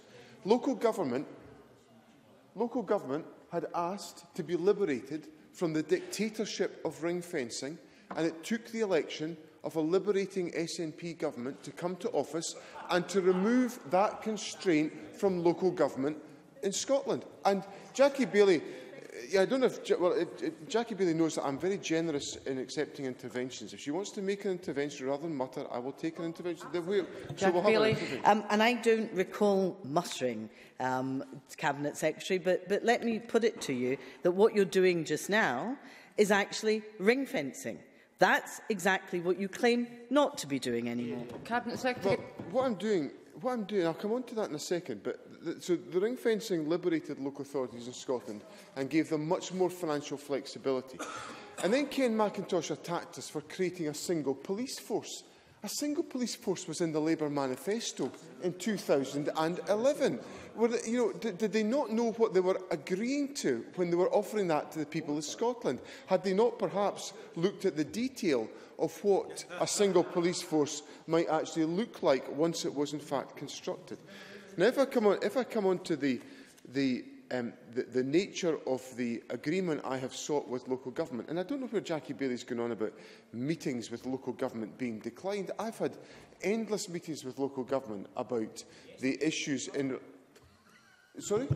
Local government, local government had asked to be liberated from the dictatorship of ring fencing, and it took the election of a liberating S N P government to come to office and to remove that constraint from local government in Scotland. And Jackie Bailey, yeah, I don't know if well, it, it, Jackie Bailey knows that I'm very generous in accepting interventions. If she wants to make an intervention rather than mutter, I will take an intervention. We'll, so we'll have an intervention. Um, and I don't recall muttering, um, Cabinet Secretary, but, but let me put it to you that what you're doing just now is actually ring fencing. That's exactly what you claim not to be doing anymore. Cabinet Secretary. Well, what I'm doing, what I'm doing, I'll come on to that in a second. But the, so the ring fencing liberated local authorities in Scotland and gave them much more financial flexibility. And then Ken McIntosh attacked us for creating a single police force. A single police force was in the Labour manifesto in two thousand eleven. Were they, you know, did, did they not know what they were agreeing to when they were offering that to the people of Scotland? Had they not perhaps looked at the detail of what a single police force might actually look like once it was in fact constructed? Now, if I come on, if I come on to the, the, um, the, the nature of the agreement I have sought with local government, and I don't know where Jackie Bailey's going on about meetings with local government being declined. I've had endless meetings with local government about the issues in... Sorry?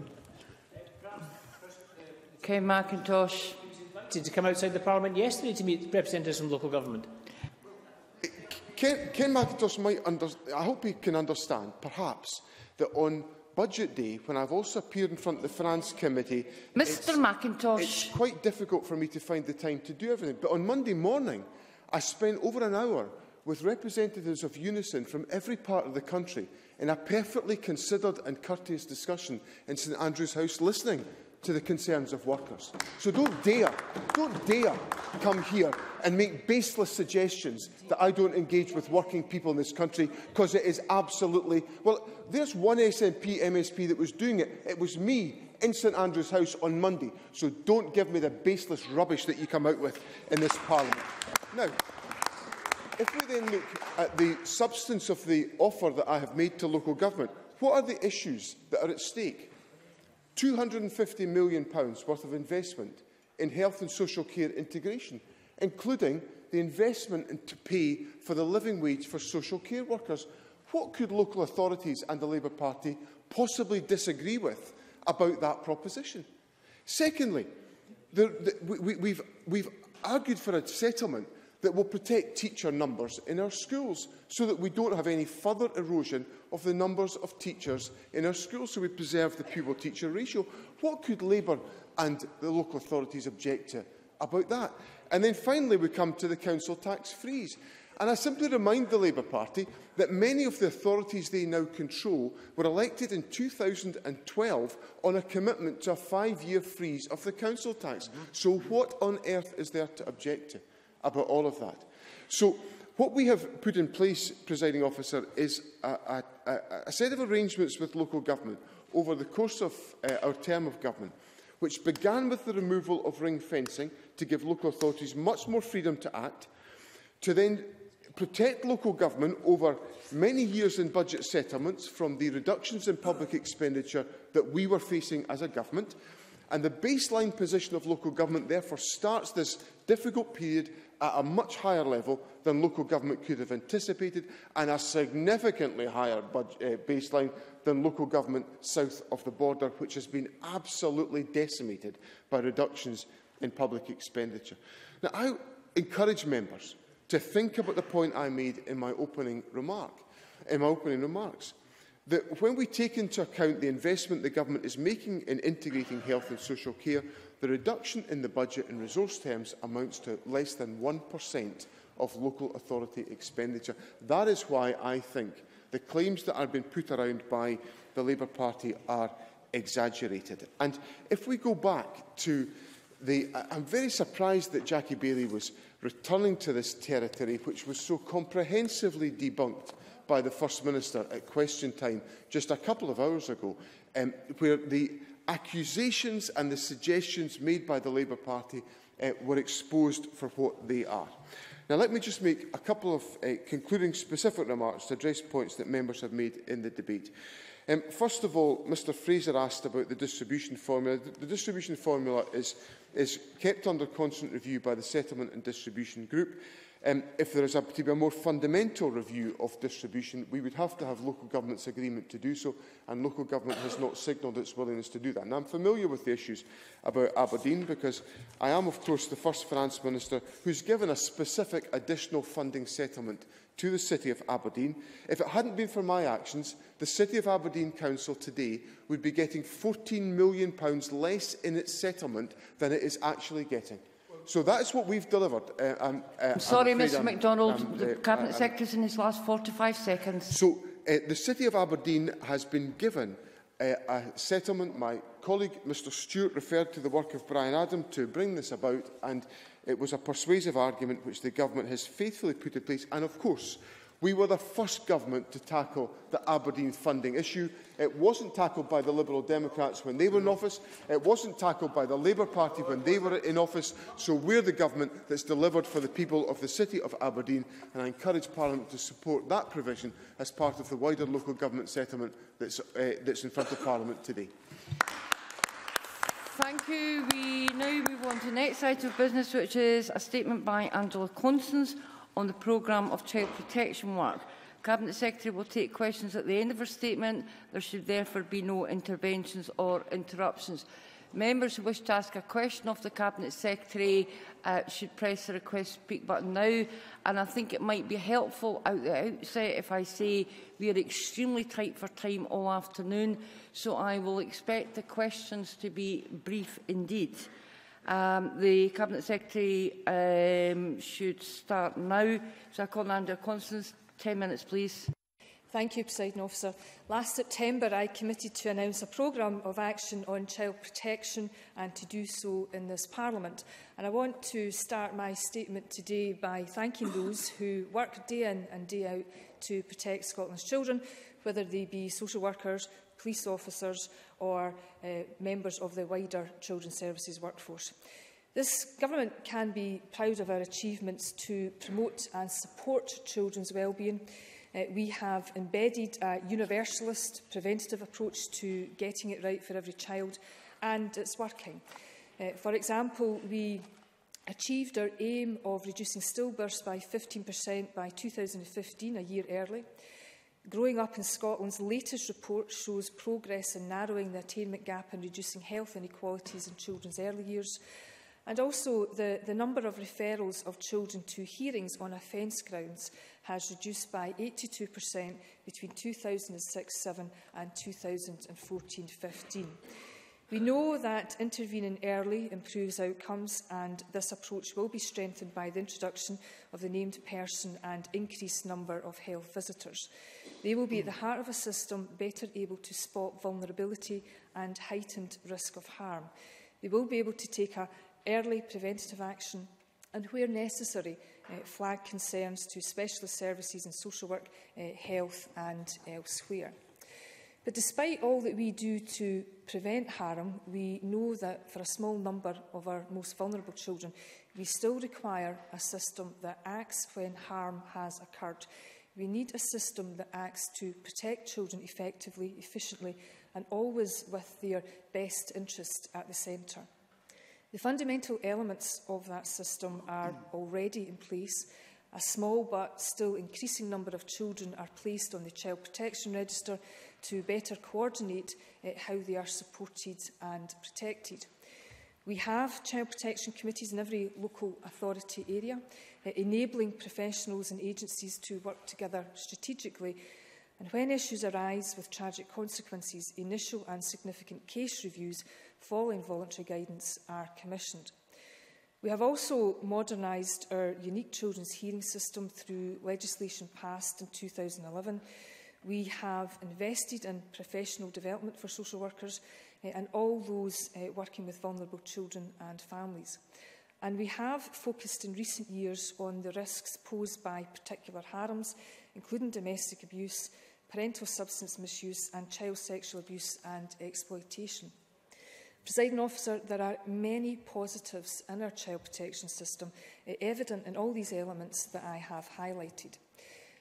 Ken McIntosh. To come outside the Parliament yesterday to meet representatives from local government. Ken, Ken McIntosh might under, I hope he can understand, perhaps, that on budget day, when I've also appeared in front of the Finance Committee, Mr McIntosh. It's quite difficult for me to find the time to do everything. But on Monday morning, I spent over an hour with representatives of Unison from every part of the country in a perfectly considered and courteous discussion in St Andrew's House, listening to the concerns of workers. So don't dare, don't dare come here and make baseless suggestions that I don't engage with working people in this country, because it is absolutely... Well, there's one S N P M S P that was doing it. It was me in St Andrew's House on Monday. So don't give me the baseless rubbish that you come out with in this Parliament. Now, if we then look at the substance of the offer that I have made to local government, what are the issues that are at stake? two hundred and fifty million pounds worth of investment in health and social care integration, including the investment to pay for the living wage for social care workers. What could local authorities and the Labour Party possibly disagree with about that proposition? Secondly, the, the, we, we've, we've argued for a settlement that will protect teacher numbers in our schools, so that we don't have any further erosion of the numbers of teachers in our schools, so we preserve the pupil-teacher ratio. What could Labour and the local authorities object to about that? And then finally we come to the council tax freeze. And I simply remind the Labour Party that many of the authorities they now control were elected in two thousand twelve on a commitment to a five-year freeze of the council tax. So what on earth is there to object to about all of that? So what we have put in place, Presiding Officer, is a, a, a, a set of arrangements with local government over the course of uh, our term of government, which began with the removal of ring fencing to give local authorities much more freedom to act, to then protect local government over many years in budget settlements from the reductions in public expenditure that we were facing as a government. And the baseline position of local government therefore starts this difficult period at a much higher level than local government could have anticipated, and a significantly higher budget, uh, baseline than local government south of the border, which has been absolutely decimated by reductions in public expenditure. Now, I encourage members to think about the point I made in my opening remark, in my opening remarks, that when we take into account the investment the government is making in integrating health and social care, the reduction in the budget in resource terms amounts to less than one percent of local authority expenditure. That is why I think the claims that are being put around by the Labour Party are exaggerated. And if we go back to the... I'm very surprised that Jackie Bailey was returning to this territory, which was so comprehensively debunked by the First Minister at question time just a couple of hours ago, um, where the accusations and the suggestions made by the Labour Party uh, were exposed for what they are. Now, let me just make a couple of uh, concluding specific remarks to address points that members have made in the debate. Um, first of all, Mr Fraser asked about the distribution formula. The, the distribution formula is, is kept under constant review by the Settlement and Distribution Group. Um, if there is a, to be a more fundamental review of distribution, we would have to have local government's agreement to do so, and local government has not signalled its willingness to do that. And I'm familiar with the issues about Aberdeen, because I am, of course, the first Finance Minister who's given a specific additional funding settlement to the City of Aberdeen. If it hadn't been for my actions, the City of Aberdeen Council today would be getting fourteen million pounds less in its settlement than it is actually getting. So that's what we've delivered. Uh, um, uh, I'm sorry, Mr I'm, MacDonald, I'm, uh, the Cabinet uh, Secretary is in his last forty-five seconds. So uh, the City of Aberdeen has been given uh, a settlement. My colleague, Mr Stewart, referred to the work of Brian Adam to bring this about, and it was a persuasive argument which the Government has faithfully put in place. And of course, we were the first government to tackle the Aberdeen funding issue. It wasn't tackled by the Liberal Democrats when they were in office. It wasn't tackled by the Labour Party when they were in office. So we're the government that's delivered for the people of the City of Aberdeen, and I encourage Parliament to support that provision as part of the wider local government settlement that's, uh, that's in front of Parliament today. Thank you. We now move on to the next item of business, which is a statement by Angela Constance on the programme of child protection work. Cabinet Secretary will take questions at the end of her statement. There should therefore be no interventions or interruptions. Members who wish to ask a question of the Cabinet Secretary uh, should press the request speak button now. And I think it might be helpful at the outset if I say we are extremely tight for time all afternoon, so I will expect the questions to be brief indeed. Um, the Cabinet Secretary um, should start now. So I call on Angela Constance. Ten minutes, please. Thank you, Presiding Officer. Last September, I committed to announce a programme of action on child protection and to do so in this Parliament. And I want to start my statement today by thanking those who work day in and day out to protect Scotland's children, whether they be social workers, police officers or uh, members of the wider children's services workforce. This Government can be proud of our achievements to promote and support children's wellbeing. Uh, we have embedded a universalist preventative approach to getting it right for every child, and it's working. Uh, for example, we achieved our aim of reducing stillbirths by fifteen percent by two thousand fifteen, a year early. Growing Up in Scotland's latest report shows progress in narrowing the attainment gap and reducing health inequalities in children's early years. And also, the, the number of referrals of children to hearings on offence grounds has reduced by eighty-two percent between two thousand six seven and two thousand fourteen fifteen. We know that intervening early improves outcomes, and this approach will be strengthened by the introduction of the named person and increased number of health visitors. They will be at the heart of a system better able to spot vulnerability and heightened risk of harm. They will be able to take a early preventative action and, where necessary, uh, flag concerns to specialist services in social work, uh, health and elsewhere. But despite all that we do to prevent harm, we know that for a small number of our most vulnerable children, we still require a system that acts when harm has occurred. We need a system that acts to protect children effectively, efficiently, and always with their best interests at the centre. The fundamental elements of that system are already in place. A small but still increasing number of children are placed on the Child Protection Register to better coordinate uh, how they are supported and protected. We have child protection committees in every local authority area, uh, enabling professionals and agencies to work together strategically. And when issues arise with tragic consequences, initial and significant case reviews following voluntary guidance are commissioned. We have also modernised our unique children's hearing system through legislation passed in two thousand eleven. We have invested in professional development for social workers uh, and all those uh, working with vulnerable children and families. And we have focused in recent years on the risks posed by particular harms, including domestic abuse, parental substance misuse and child sexual abuse and exploitation. Presiding Officer, there are many positives in our child protection system, uh, evident in all these elements that I have highlighted.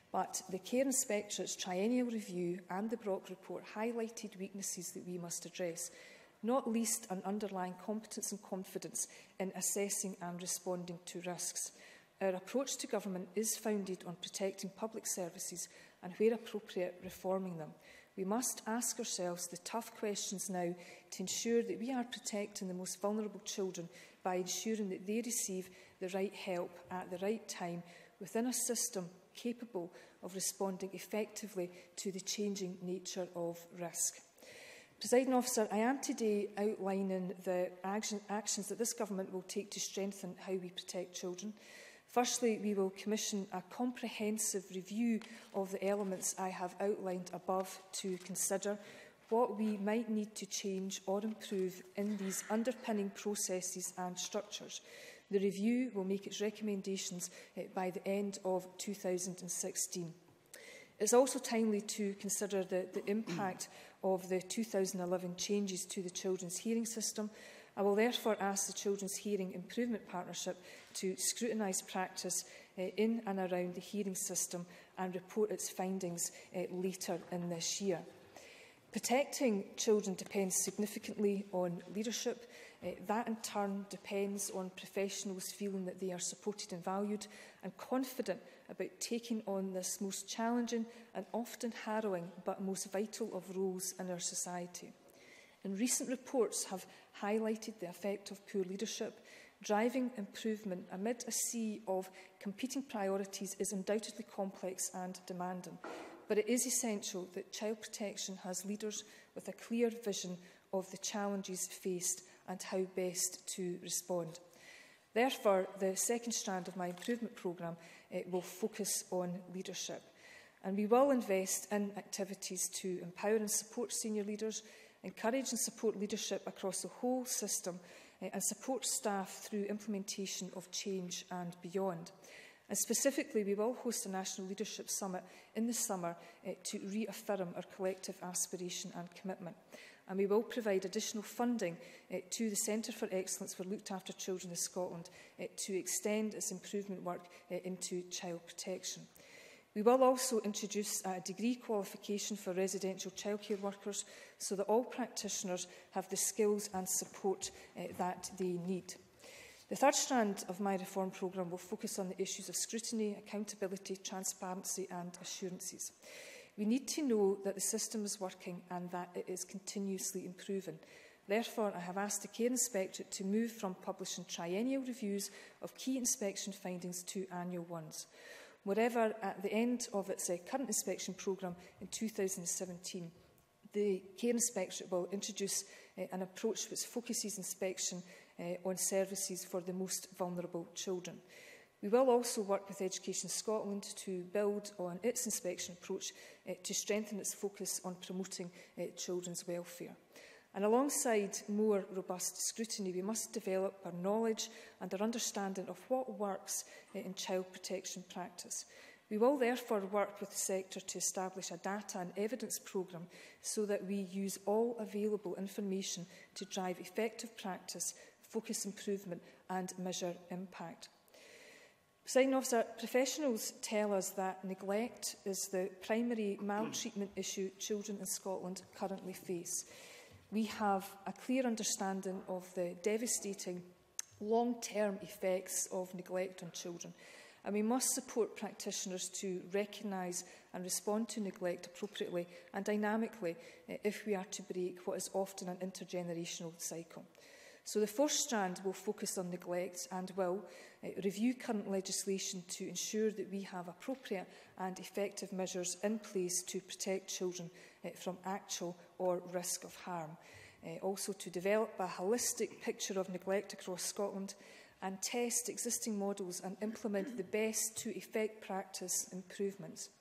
But the Care Inspectorate's triennial review and the Brock report highlighted weaknesses that we must address, not least an underlying competence and confidence in assessing and responding to risks. Our approach to government is founded on protecting public services and, where appropriate, reforming them. We must ask ourselves the tough questions now to ensure that we are protecting the most vulnerable children by ensuring that they receive the right help at the right time within a system capable of responding effectively to the changing nature of risk. Presiding Officer, I am today outlining the action, actions that this government will take to strengthen how we protect children. Firstly, we will commission a comprehensive review of the elements I have outlined above to consider what we might need to change or improve in these underpinning processes and structures. The review will make its recommendations uh, by the end of two thousand sixteen. It is also timely to consider the, the impact of the two thousand eleven changes to the children's hearing system. I will therefore ask the Children's Hearing Improvement Partnership to scrutinise practice uh, in and around the hearing system and report its findings uh, later in this year. Protecting children depends significantly on leadership. Uh, that in turn depends on professionals feeling that they are supported and valued and confident about taking on this most challenging and often harrowing but most vital of roles in our society. And recent reports have highlighted the effect of poor leadership. Driving improvement amid a sea of competing priorities is undoubtedly complex and demanding, but it is essential that child protection has leaders with a clear vision of the challenges faced and how best to respond. Therefore, the second strand of my improvement programme uh, will focus on leadership, and we will invest in activities to empower and support senior leaders, encourage and support leadership across the whole system, uh, and support staff through implementation of change and beyond. And specifically, we will host a National Leadership Summit in the summer uh, to reaffirm our collective aspiration and commitment. And we will provide additional funding uh, to the Centre for Excellence for Looked After Children in Scotland uh, to extend its improvement work uh, into child protection. We will also introduce a degree qualification for residential childcare workers so that all practitioners have the skills and support uh, that they need. The third strand of my reform programme will focus on the issues of scrutiny, accountability, transparency and assurances. We need to know that the system is working and that it is continuously improving. Therefore, I have asked the Care Inspectorate to move from publishing triennial reviews of key inspection findings to annual ones. Moreover, at the end of its uh, current inspection programme in two thousand seventeen, the Care Inspectorate will introduce uh, an approach which focuses inspection uh, on services for the most vulnerable children. We will also work with Education Scotland to build on its inspection approach uh, to strengthen its focus on promoting uh, children's welfare. And alongside more robust scrutiny, we must develop our knowledge and our understanding of what works uh, in child protection practice. We will therefore work with the sector to establish a data and evidence programme so that we use all available information to drive effective practice, focus improvement and measure impact. Presiding Officer, professionals tell us that neglect is the primary maltreatment issue children in Scotland currently face. We have a clear understanding of the devastating long-term effects of neglect on children, and we must support practitioners to recognise and respond to neglect appropriately and dynamically if we are to break what is often an intergenerational cycle. So the fourth strand will focus on neglect and will uh, review current legislation to ensure that we have appropriate and effective measures in place to protect children uh, from actual or risk of harm. Uh, also to develop a holistic picture of neglect across Scotland and test existing models and implement the best to effect practice improvements.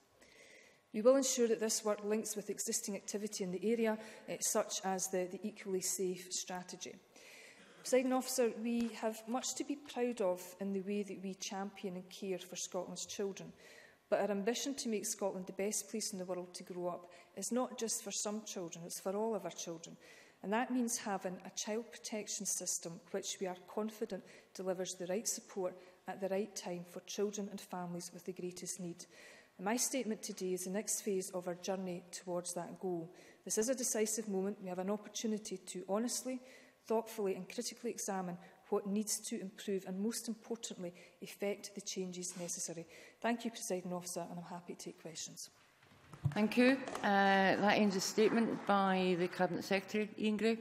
We will ensure that this work links with existing activity in the area, uh, such as the, the Equally Safe strategy. Presiding Officer, we have much to be proud of in the way that we champion and care for Scotland's children. But our ambition to make Scotland the best place in the world to grow up is not just for some children, it's for all of our children. And that means having a child protection system which we are confident delivers the right support at the right time for children and families with the greatest need. And my statement today is the next phase of our journey towards that goal. This is a decisive moment. We have an opportunity to honestly, thoughtfully and critically examine what needs to improve and, most importantly, effect the changes necessary. Thank you, Presiding Officer, and I'm happy to take questions. Thank you. Uh, that ends the statement by the Cabinet Secretary. Ian Gray.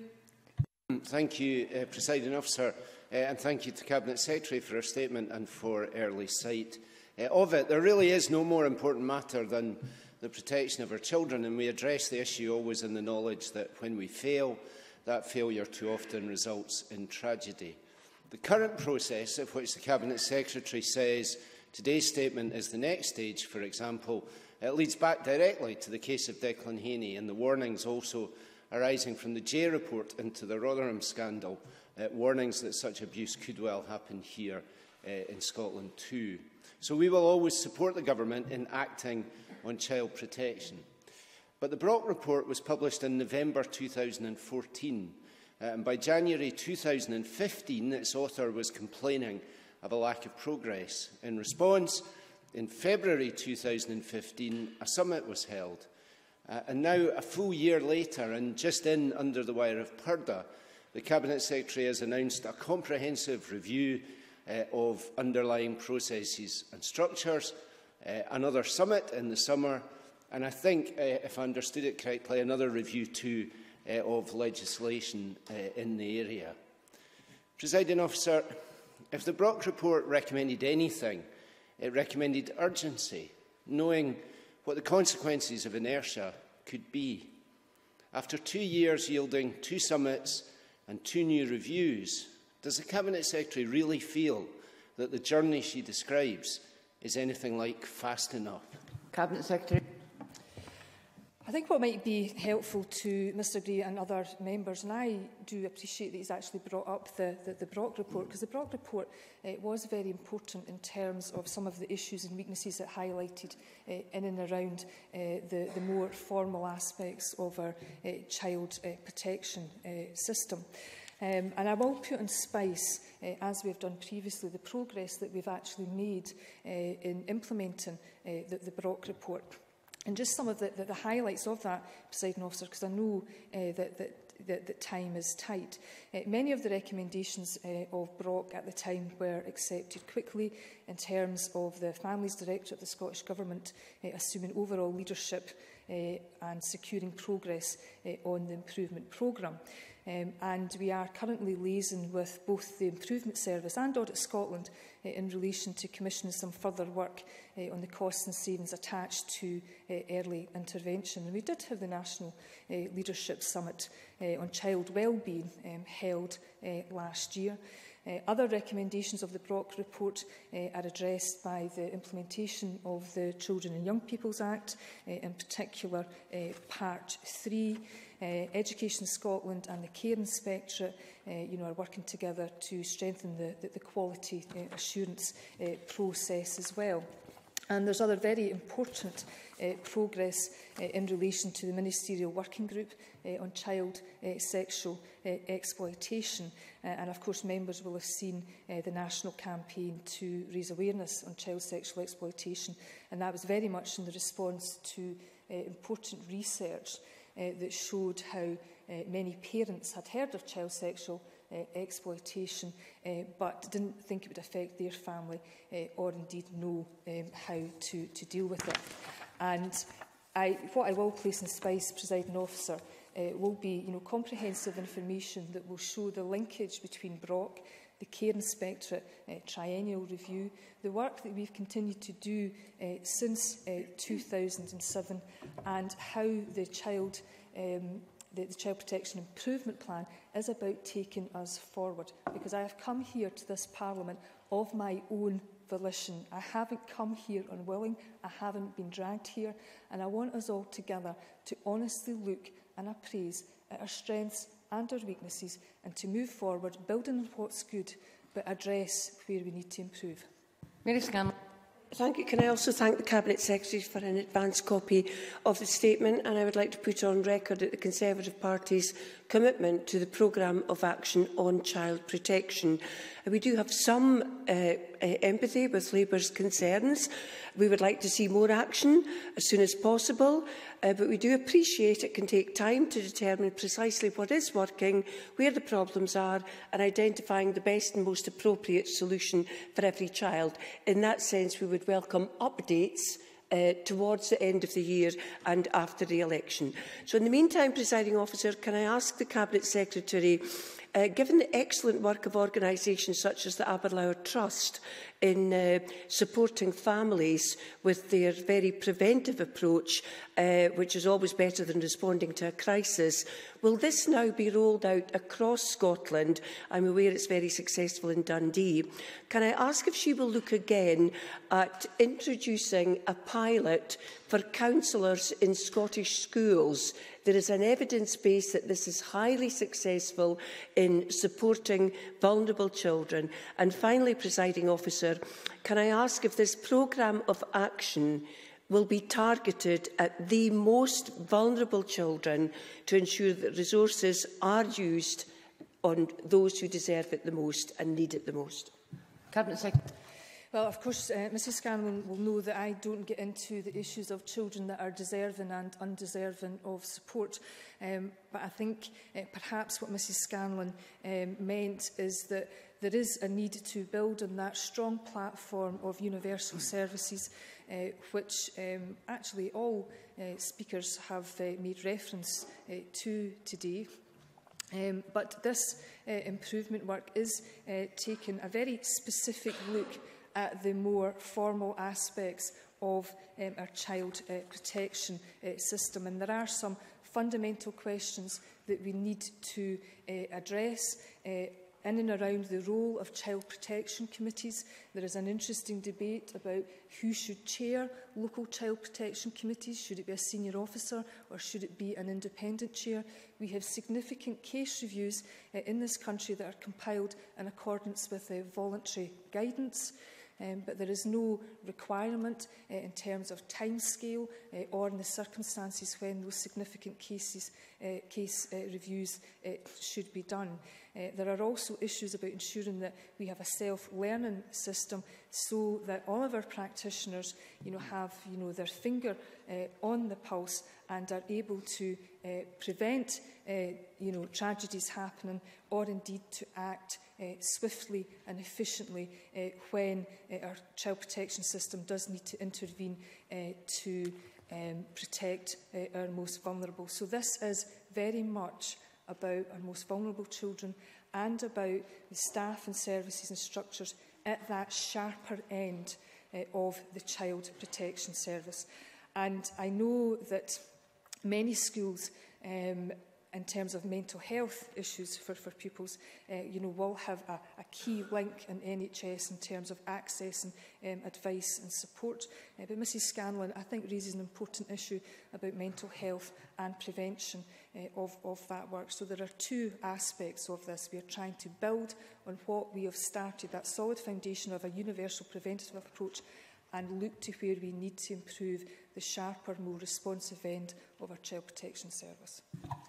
Thank you, uh, Presiding Officer, uh, and thank you to Cabinet Secretary for her statement and for early sight uh, of it. There really is no more important matter than the protection of our children, and we address the issue always in the knowledge that when we fail, that failure too often results in tragedy. The current process, of which the Cabinet Secretary says today's statement is the next stage, for example, it leads back directly to the case of Declan Haney and the warnings also arising from the J report into the Rotherham scandal, uh, warnings that such abuse could well happen here uh, in Scotland too. So we will always support the Government in acting on child protection. But the Brock report was published in November two thousand fourteen, uh, and by January two thousand fifteen its author was complaining of a lack of progress. In response, in February two thousand fifteen, a summit was held. Uh, and now, a full year later, and just in under the wire of Purda, the Cabinet Secretary has announced a comprehensive review uh, of underlying processes and structures, uh, another summit in the summer, and I think, uh, if I understood it correctly, another review too uh, of legislation uh, in the area. Presiding Officer, if the Brock report recommended anything, it recommended urgency, knowing what the consequences of inertia could be. After two years yielding two summits and two new reviews, does the Cabinet Secretary really feel that the journey she describes is anything like fast enough? Cabinet Secretary. I think what might be helpful to Mr Gray and other members, and I do appreciate that he's actually brought up the, the, the Brock report, because the Brock report uh, was very important in terms of some of the issues and weaknesses it highlighted uh, in and around uh, the, the more formal aspects of our uh, child uh, protection uh, system. Um, and I will put in spice, uh, as we have done previously, the progress that we've actually made uh, in implementing uh, the, the Brock report. And just some of the, the, the highlights of that, Presiding Officer, because I know uh, that, that, that, that time is tight. Uh, many of the recommendations uh, of Brock at the time were accepted quickly in terms of the Families Directorate of the Scottish Government uh, assuming overall leadership uh, and securing progress uh, on the improvement programme. Um, and we are currently liaising with both the Improvement Service and Audit Scotland uh, in relation to commissioning some further work uh, on the costs and savings attached to uh, early intervention. And we did have the National uh, Leadership Summit uh, on Child Wellbeing um, held uh, last year. Uh, other recommendations of the Brock report uh, are addressed by the implementation of the Children and Young People's Act, uh, in particular uh, Part three. Uh, Education Scotland and the Care Inspectorate uh, you know, are working together to strengthen the, the, the quality uh, assurance uh, process as well. And there's other very important uh, progress uh, in relation to the Ministerial Working Group uh, on child uh, sexual uh, exploitation. Uh, and of course, members will have seen uh, the national campaign to raise awareness on child sexual exploitation. And that was very much in the response to uh, important research Uh, that showed how uh, many parents had heard of child sexual uh, exploitation uh, but didn't think it would affect their family uh, or indeed know um, how to, to deal with it. And I, what I will place in spice, Presiding Officer, uh, will be you know, comprehensive information that will show the linkage between Brock, the Care Inspectorate uh, triennial review, the work that we've continued to do uh, since uh, two thousand seven, and how the child, um, the, the Child Protection Improvement Plan is about taking us forward. Because I have come here to this Parliament of my own volition. I haven't come here unwilling. I haven't been dragged here. And I want us all together to honestly look and appraise at our strengths and our weaknesses, and to move forward, building on what's good, but address where we need to improve. Mary Scanlon. Thank you. Can I also thank the Cabinet Secretary for an advance copy of the statement, and I would like to put on record that the Conservative Party's commitment to the programme of action on child protection. And we do have some uh, uh, empathy with Labour's concerns. We would like to see more action as soon as possible, uh, but we do appreciate it can take time to determine precisely what is working, where the problems are, and identifying the best and most appropriate solution for every child. In that sense, we would welcome updates Uh, towards the end of the year and after the election. So in the meantime, Presiding Officer, can I ask the Cabinet Secretary, uh, given the excellent work of organisations such as the Aberlour Trust in uh, supporting families with their very preventive approach, uh, which is always better than responding to a crisis, will this now be rolled out across Scotland? I'm aware it's very successful in Dundee. Can I ask if she will look again at introducing a pilot for counsellors in Scottish schools? There is an evidence base that this is highly successful in supporting vulnerable children. And finally, Presiding Officer, can I ask if this programme of action will be targeted at the most vulnerable children to ensure that resources are used on those who deserve it the most and need it the most? Cabinet Secretary. Well, of course, uh, Mrs Scanlon will know that I don't get into the issues of children that are deserving and undeserving of support. Um, but I think uh, perhaps what Mrs Scanlon um, meant is that there is a need to build on that strong platform of universal services, uh, which um, actually all uh, speakers have uh, made reference uh, to today. Um, but this uh, improvement work is uh, taking a very specific look at the more formal aspects of um, our child uh, protection uh, system. And there are some fundamental questions that we need to uh, address uh, in and around the role of child protection committees. There is an interesting debate about who should chair local child protection committees. Should it be a senior officer or should it be an independent chair? We have significant case reviews uh, in this country that are compiled in accordance with uh, voluntary guidance. Um, but there is no requirement uh, in terms of timescale uh, or in the circumstances when those significant cases, uh, case uh, reviews uh, should be done. Uh, there are also issues about ensuring that we have a self-learning system so that all of our practitioners, you know, have, you know, their finger uh, on the pulse and are able to uh, prevent, uh, you know, tragedies happening, or indeed to act uh, swiftly and efficiently uh, when uh, our child protection system does need to intervene uh, to um, protect uh, our most vulnerable. So this is very much about our most vulnerable children and about the staff and services and structures at that sharper end uh, of the child protection service. And I know that many schools, um, in terms of mental health issues for, for pupils, uh, you know, will have a, a key link in N H S in terms of accessing um, advice and support. Uh, but Mrs Scanlon, I think, raises an important issue about mental health and prevention uh, of, of that work. So there are two aspects of this. We are trying to build on what we have started, that solid foundation of a universal preventative approach, and look to where we need to improve the sharper, more responsive end of our child protection service.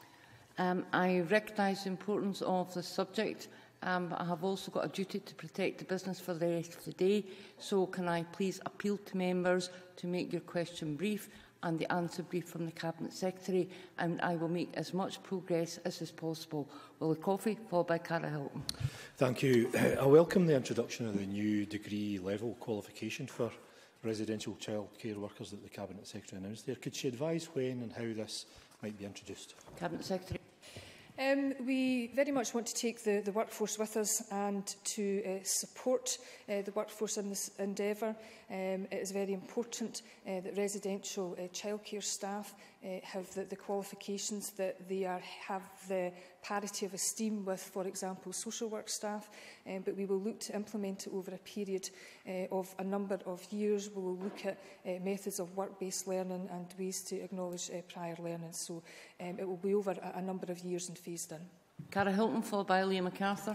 Um, I recognise the importance of the subject, um, but I have also got a duty to protect the business for the rest of the day. So can I please appeal to members to make your question brief and the answer brief from the Cabinet Secretary, and I will make as much progress as is possible. Will Coffey, followed by Cara Hilton. Thank you. I welcome the introduction of the new degree level qualification for residential child care workers that the Cabinet Secretary announced there. Could she advise when and how this might be introduced? Cabinet Secretary. Um, we very much want to take the, the workforce with us and to uh, support uh, the workforce in this endeavour. Um, it is very important uh, that residential uh, childcare staff uh, have the, the qualifications, that they are, have the parity of esteem with, for example, social work staff. Um, but we will look to implement it over a period uh, of a number of years. We will look at uh, methods of work-based learning and ways to acknowledge uh, prior learning. So um, it will be over a, a number of years and phased in. Cara Hilton, followed by Liam MacArthur.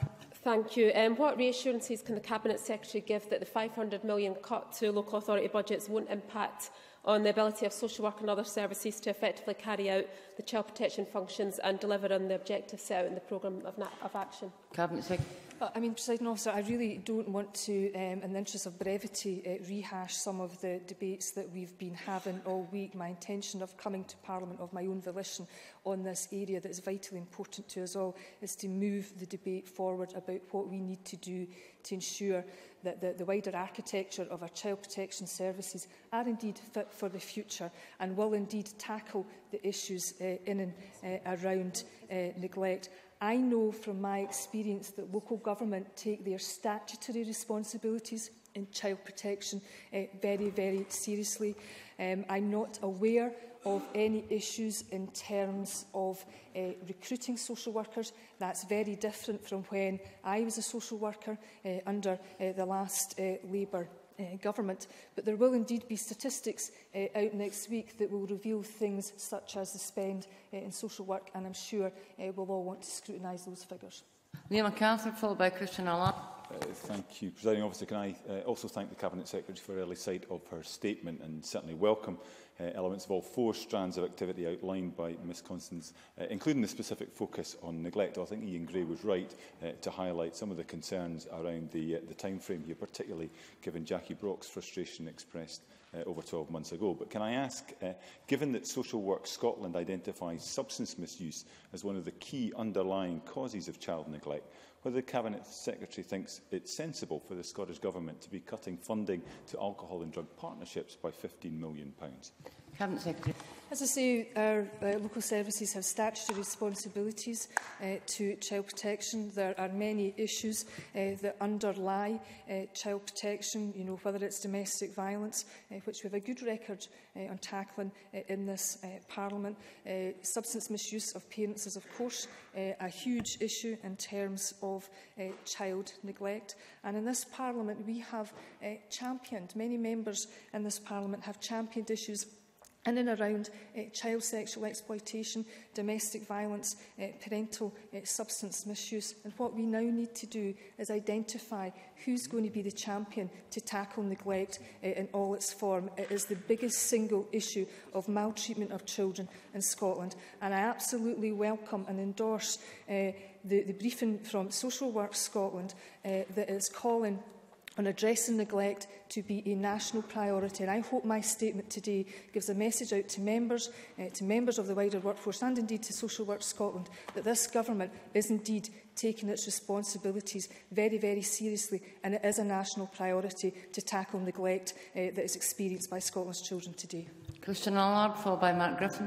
Thank you. Um, what reassurances can the Cabinet Secretary give that the five hundred million cut to local authority budgets won't impact on the ability of social work and other services to effectively carry out the child protection functions and deliver on the objectives set out in the programme of, of action? Cabinet Secretary. Uh, I mean, Presiding Officer, I really don't want to, um, in the interest of brevity, uh, rehash some of the debates that we've been having all week. My intention of coming to Parliament of my own volition on this area that is vitally important to us all is to move the debate forward about what we need to do to ensure that the, the wider architecture of our child protection services are indeed fit for the future and will indeed tackle the issues uh, in and uh, around uh, neglect. I know from my experience that local government take their statutory responsibilities in child protection uh, very, very seriously. Um, I'm not aware of any issues in terms of uh, recruiting social workers. That's very different from when I was a social worker uh, under uh, the last uh, Labour Uh, government, but there will indeed be statistics uh, out next week that will reveal things such as the spend uh, in social work, and I'm sure uh, we'll all want to scrutinise those figures. Liam MacArthur, followed by Christian Allard. Uh, thank you, Presiding Officer. Can I uh, also thank the Cabinet Secretary for early sight of her statement and certainly welcome uh, elements of all four strands of activity outlined by Miz Constance, uh, including the specific focus on neglect. I think Ian Gray was right uh, to highlight some of the concerns around the, uh, the time frame here, particularly given Jackie Brock's frustration expressed uh, over twelve months ago. But can I ask, uh, given that Social Work Scotland identifies substance misuse as one of the key underlying causes of child neglect, whether the Cabinet Secretary thinks it's sensible for the Scottish Government to be cutting funding to alcohol and drug partnerships by fifteen million pounds. Cabinet Secretary. As I say, our uh, local services have statutory responsibilities uh, to child protection. There are many issues uh, that underlie uh, child protection, you know, whether it's domestic violence, uh, which we have a good record uh, on tackling uh, in this uh, Parliament. Uh, substance misuse of parents is, of course, uh, a huge issue in terms of uh, child neglect. And in this Parliament, we have uh, championed, many members in this Parliament have championed issues in and around uh, child sexual exploitation, domestic violence, uh, parental uh, substance misuse. And what we now need to do is identify who's going to be the champion to tackle neglect uh, in all its form. It is the biggest single issue of maltreatment of children in Scotland. And I absolutely welcome and endorse uh, the, the briefing from Social Work Scotland uh, that is calling on addressing neglect to be a national priority. And I hope my statement today gives a message out to members, uh, to members of the wider workforce and indeed to Social Work Scotland that this government is indeed taking its responsibilities very, very seriously, and it is a national priority to tackle neglect uh, that is experienced by Scotland's children today. Christian Allard, followed by Mark Griffin.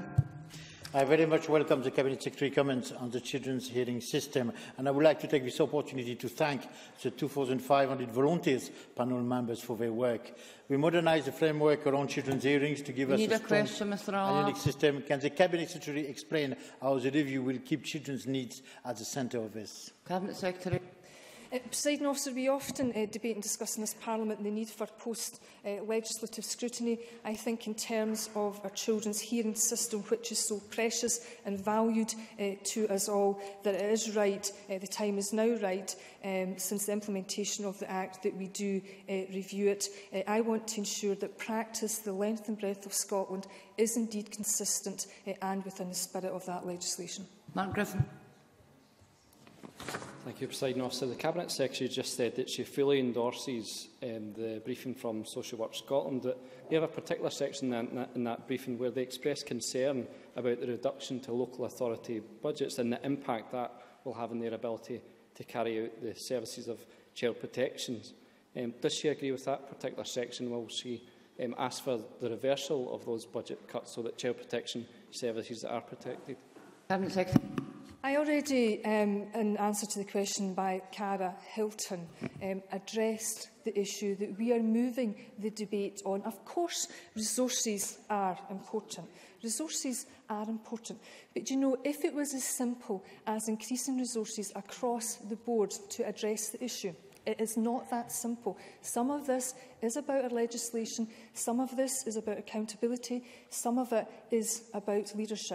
I very much welcome the Cabinet Secretary comments on the children's hearing system, and I would like to take this opportunity to thank the two thousand five hundred volunteers panel members for their work. We modernise the framework around children's hearings to give we us need a, a strong question, Mr and unique system. Can the Cabinet Secretary explain how the review will keep children's needs at the centre of this? Cabinet Secretary. Uh, Presiding Officer, we often uh, debate and discuss in this Parliament the need for post-legislative uh, scrutiny. I think in terms of our children's hearing system, which is so precious and valued uh, to us all, that it is right, uh, the time is now right, um, since the implementation of the Act, that we do uh, review it. Uh, I want to ensure that practice, the length and breadth of Scotland, is indeed consistent uh, and within the spirit of that legislation. Mark Griffin. Thank you, Presiding Officer. The Cabinet Secretary just said that she fully endorses um, the briefing from Social Work Scotland. That we have a particular section in that, in that briefing where they express concern about the reduction to local authority budgets and the impact that will have on their ability to carry out the services of child protection. Um, does she agree with that particular section? Will she um, ask for the reversal of those budget cuts so that child protection services are protected? Cabinet Secretary. I already, um, in answer to the question by Cara Hilton, um, addressed the issue that we are moving the debate on. Of course, resources are important. Resources are important. But, you know, if it was as simple as increasing resources across the board to address the issue, it is not that simple. Some of this is about our legislation. Some of this is about accountability. Some of it is about leadership.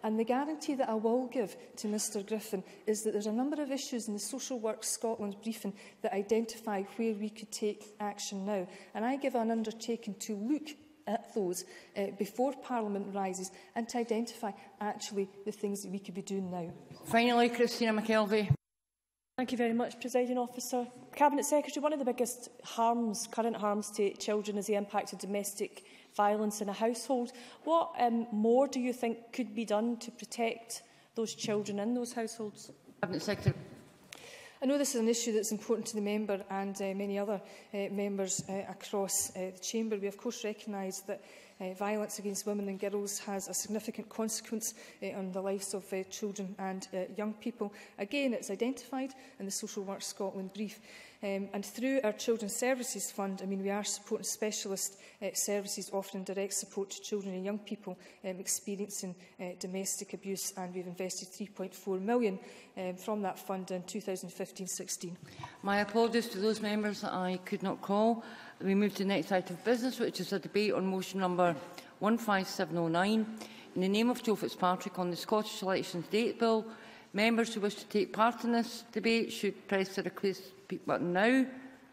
And the guarantee that I will give to Mr Griffin is that there's a number of issues in the Social Work Scotland briefing that identify where we could take action now. And I give an undertaking to look at those uh, before Parliament rises and to identify actually the things that we could be doing now. Finally, Christina McKelvey. Thank you very much, Presiding Officer. Cabinet Secretary, one of the biggest harms, current harms to children is the impact of domestic violence in a household. What um, more do you think could be done to protect those children in those households? Cabinet Secretary. I know this is an issue that's important to the member and uh, many other uh, members uh, across uh, the chamber. We of course recognise that uh, violence against women and girls has a significant consequence uh, on the lives of uh, children and uh, young people. Again, it's identified in the Social Work Scotland brief. Um, and through our Children's Services Fund, I mean, we are supporting specialist uh, services offering direct support to children and young people um, experiencing uh, domestic abuse, and we've invested three point four million pounds um, from that fund in two thousand fifteen sixteen. My apologies to those members that I could not call. We move to the next item of business, which is a debate on motion number one five seven oh nine. In the name of Joe Fitzpatrick on the Scottish Elections Date Bill, members who wish to take part in this debate should press the request speak button now.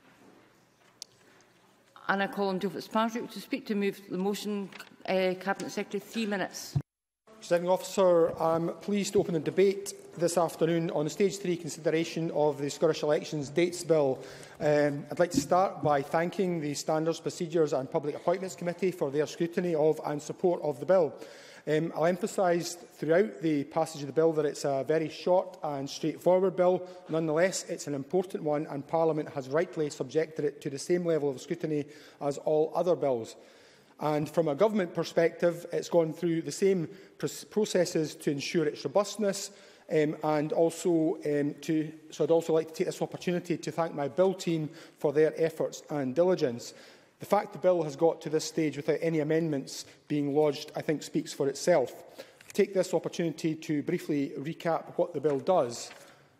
And I call on Joe Fitzpatrick to speak to move the motion. Uh, Cabinet Secretary, three minutes. Presiding Officer, I'm pleased to open the debate this afternoon on the Stage three consideration of the Scottish Elections Dates Bill. Um, I'd like to start by thanking the Standards, Procedures and Public Appointments Committee for their scrutiny of and support of the bill. Um, I'll emphasise throughout the passage of the bill that it's a very short and straightforward bill. Nonetheless, it's an important one, and Parliament has rightly subjected it to the same level of scrutiny as all other bills. And from a government perspective, it's gone through the same processes to ensure its robustness. Um, and also, um, to, so I'd also like to take this opportunity to thank my bill team for their efforts and diligence. The fact the bill has got to this stage without any amendments being lodged, I think, speaks for itself. I take this opportunity to briefly recap what the bill does.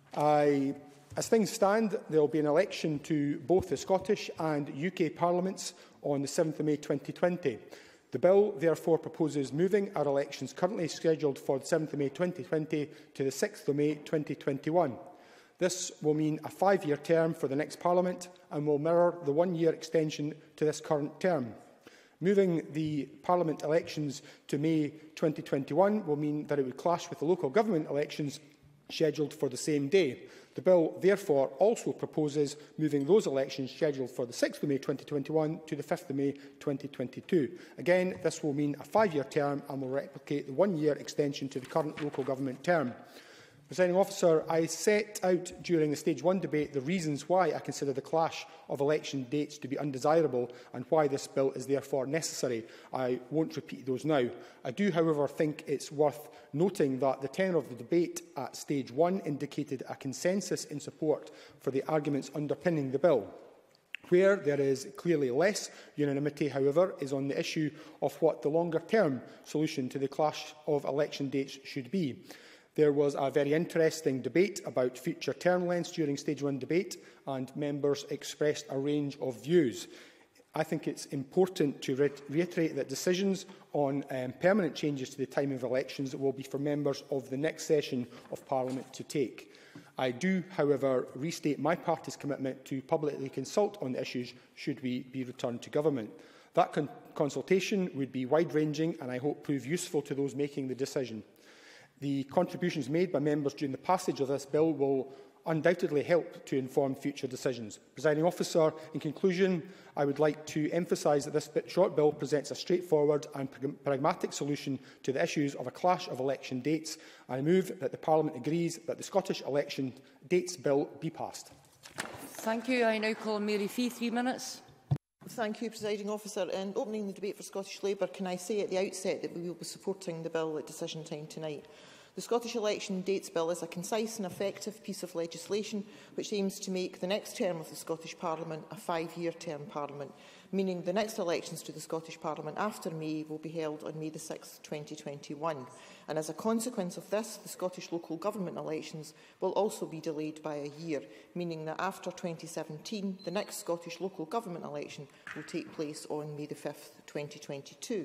I, as things stand, there will be an election to both the Scottish and U K Parliaments on the seventh of May twenty twenty. The bill therefore proposes moving our elections currently scheduled for the seventh of May twenty twenty to the sixth of May twenty twenty-one. This will mean a five-year term for the next Parliament and will mirror the one-year extension to this current term. Moving the Parliament elections to May twenty twenty-one will mean that it would clash with the local government elections scheduled for the same day. The bill therefore also proposes moving those elections scheduled for the sixth of May twenty twenty-one to the fifth of May twenty twenty-two. Again, this will mean a five-year term and will replicate the one-year extension to the current local government term. Presiding Officer, I set out during the Stage one debate the reasons why I consider the clash of election dates to be undesirable and why this bill is therefore necessary. I won't repeat those now. I do, however, think it's worth noting that the tenor of the debate at Stage one indicated a consensus in support for the arguments underpinning the bill. Where there is clearly less unanimity, however, is on the issue of what the longer-term solution to the clash of election dates should be. There was a very interesting debate about future term lengths during Stage one debate, and members expressed a range of views. I think it's important to re reiterate that decisions on um, permanent changes to the time of elections will be for members of the next session of Parliament to take. I do, however, restate my party's commitment to publicly consult on the issues should we be returned to government. That con consultation would be wide-ranging and I hope prove useful to those making the decision. The contributions made by members during the passage of this bill will undoubtedly help to inform future decisions. Presiding Officer, in conclusion, I would like to emphasise that this short bill presents a straightforward and pragmatic solution to the issues of a clash of election dates. I move that the Parliament agrees that the Scottish Election Dates Bill be passed. Thank you. I now call Mary Fee, three minutes. Thank you, Presiding Officer. In opening the debate for Scottish Labour, can I say at the outset that we will be supporting the bill at decision time tonight. The Scottish Election Dates Bill is a concise and effective piece of legislation which aims to make the next term of the Scottish Parliament a five-year term Parliament, meaning the next elections to the Scottish Parliament after May will be held on May the sixth, twenty twenty-one. And as a consequence of this, the Scottish local government elections will also be delayed by a year, meaning that after twenty seventeen, the next Scottish local government election will take place on May the fifth, twenty twenty-two.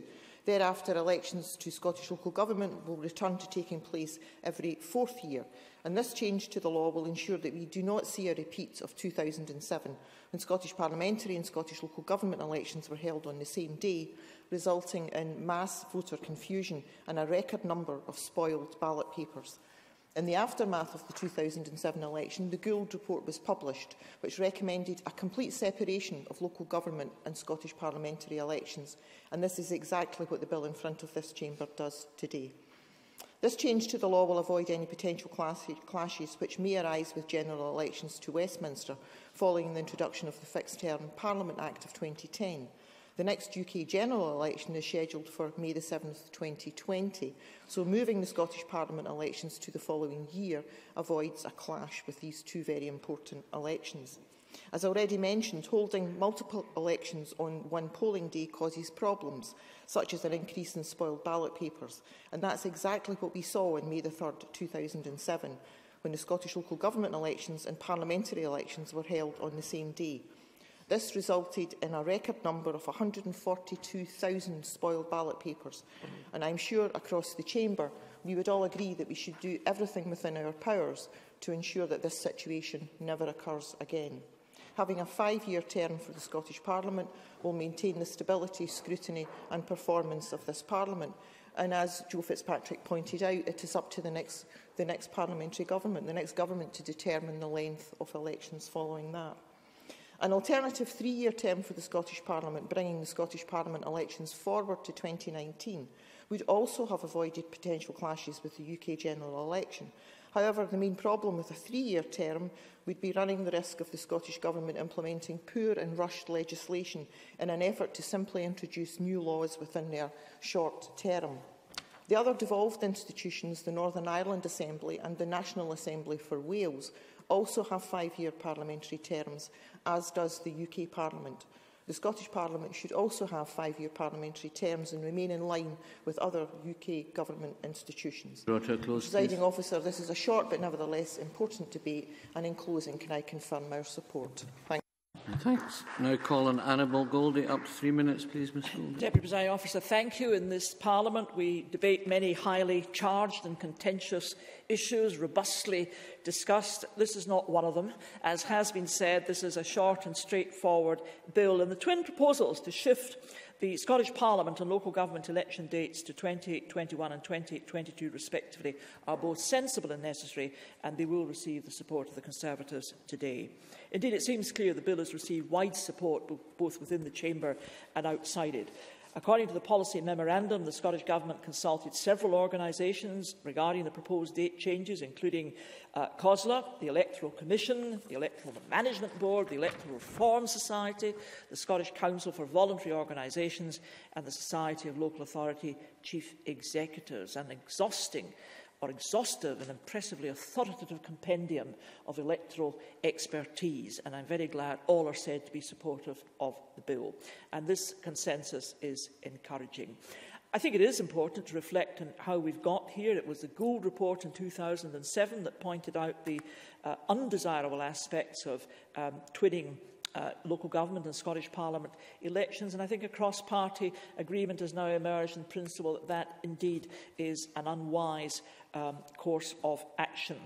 Thereafter, elections to Scottish local government will return to taking place every fourth year, and this change to the law will ensure that we do not see a repeat of two thousand and seven, when Scottish parliamentary and Scottish local government elections were held on the same day, resulting in mass voter confusion and a record number of spoiled ballot papers. In the aftermath of the two thousand and seven election, the Gould report was published, which recommended a complete separation of local government and Scottish parliamentary elections, and this is exactly what the bill in front of this chamber does today. This change to the law will avoid any potential clashes which may arise with general elections to Westminster following the introduction of the Fixed Term Parliament Act of twenty ten. The next U K general election is scheduled for May the seventh, twenty twenty, so moving the Scottish Parliament elections to the following year avoids a clash with these two very important elections. As already mentioned, holding multiple elections on one polling day causes problems, such as an increase in spoiled ballot papers, and that's exactly what we saw on May the third, two thousand and seven, when the Scottish local government elections and parliamentary elections were held on the same day. This resulted in a record number of one hundred and forty-two thousand spoiled ballot papers, and I'm sure across the chamber we would all agree that we should do everything within our powers to ensure that this situation never occurs again. Having a five-year term for the Scottish Parliament will maintain the stability, scrutiny and performance of this Parliament, and as Joe Fitzpatrick pointed out, it is up to the next, the next parliamentary government, the next government to determine the length of elections following that. An alternative three-year term for the Scottish Parliament, bringing the Scottish Parliament elections forward to twenty nineteen, would also have avoided potential clashes with the U K general election. However, the main problem with a three-year term would be running the risk of the Scottish Government implementing poor and rushed legislation in an effort to simply introduce new laws within their short term. The other devolved institutions, the Northern Ireland Assembly and the National Assembly for Wales, also have five-year parliamentary terms, as does the U K Parliament. The Scottish Parliament should also have five-year parliamentary terms and remain in line with other U K government institutions. Close, Presiding officer, this is a short but nevertheless important debate, and in closing, can I confirm our support? Thank you. Thanks. Now call on Annabel Goldie. Up to three minutes, please, Miz Goldie. Deputy Presiding Officer, thank you. In this Parliament, we debate many highly charged and contentious issues, robustly discussed. This is not one of them. As has been said, this is a short and straightforward bill, and the twin proposals to shift the Scottish Parliament and local government election dates to twenty twenty-one and twenty twenty-two respectively are both sensible and necessary, and they will receive the support of the Conservatives today. Indeed, it seems clear the bill has received wide support both within the Chamber and outside it. According to the policy memorandum, the Scottish Government consulted several organisations regarding the proposed date changes, including uh, COSLA, the Electoral Commission, the Electoral Management Board, the Electoral Reform Society, the Scottish Council for Voluntary Organisations and the Society of Local Authority Chief Executives. An exhausting or exhaustive and impressively authoritative compendium of electoral expertise, and I'm very glad all are said to be supportive of the bill. And this consensus is encouraging. I think it is important to reflect on how we've got here. It was the Gould report in two thousand and seven that pointed out the uh, undesirable aspects of um, twinning Uh, local government and Scottish Parliament elections, and I think a cross-party agreement has now emerged in principle that that indeed is an unwise um, course of action,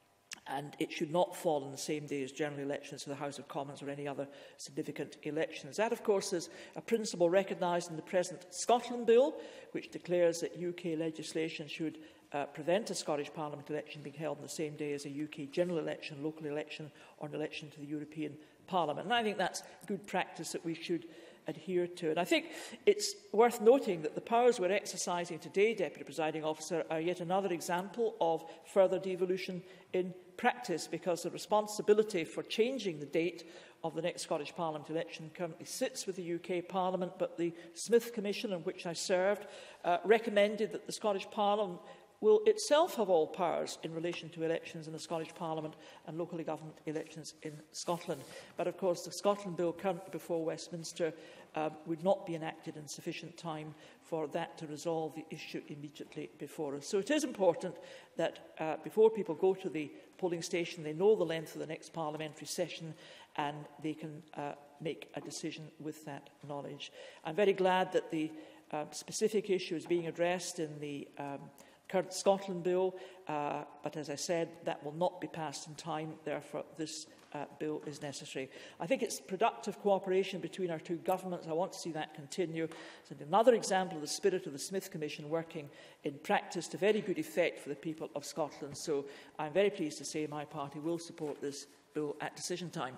and it should not fall on the same day as general elections to the House of Commons or any other significant elections. That, of course, is a principle recognised in the present Scotland Bill, which declares that U K legislation should Uh, prevent a Scottish Parliament election being held on the same day as a U K general election, local election or an election to the European Parliament. And I think that's good practice that we should adhere to. And I think it's worth noting that the powers we're exercising today, Deputy Presiding Officer, are yet another example of further devolution in practice, because the responsibility for changing the date of the next Scottish Parliament election currently sits with the U K Parliament, but the Smith Commission, in which I served, uh, recommended that the Scottish Parliament will itself have all powers in relation to elections in the Scottish Parliament and local government elections in Scotland. But of course, the Scotland Bill currently before Westminster uh, would not be enacted in sufficient time for that to resolve the issue immediately before us. So it is important that uh, before people go to the polling station, they know the length of the next parliamentary session and they can uh, make a decision with that knowledge. I'm very glad that the uh, specific issue is being addressed in the um, current Scotland bill, uh, but as I said, that will not be passed in time. Therefore, this uh, bill is necessary. I think it's productive cooperation between our two governments. I want to see that continue. It's another example of the spirit of the Smith Commission working in practice to very good effect for the people of Scotland. So I'm very pleased to say my party will support this bill at decision time.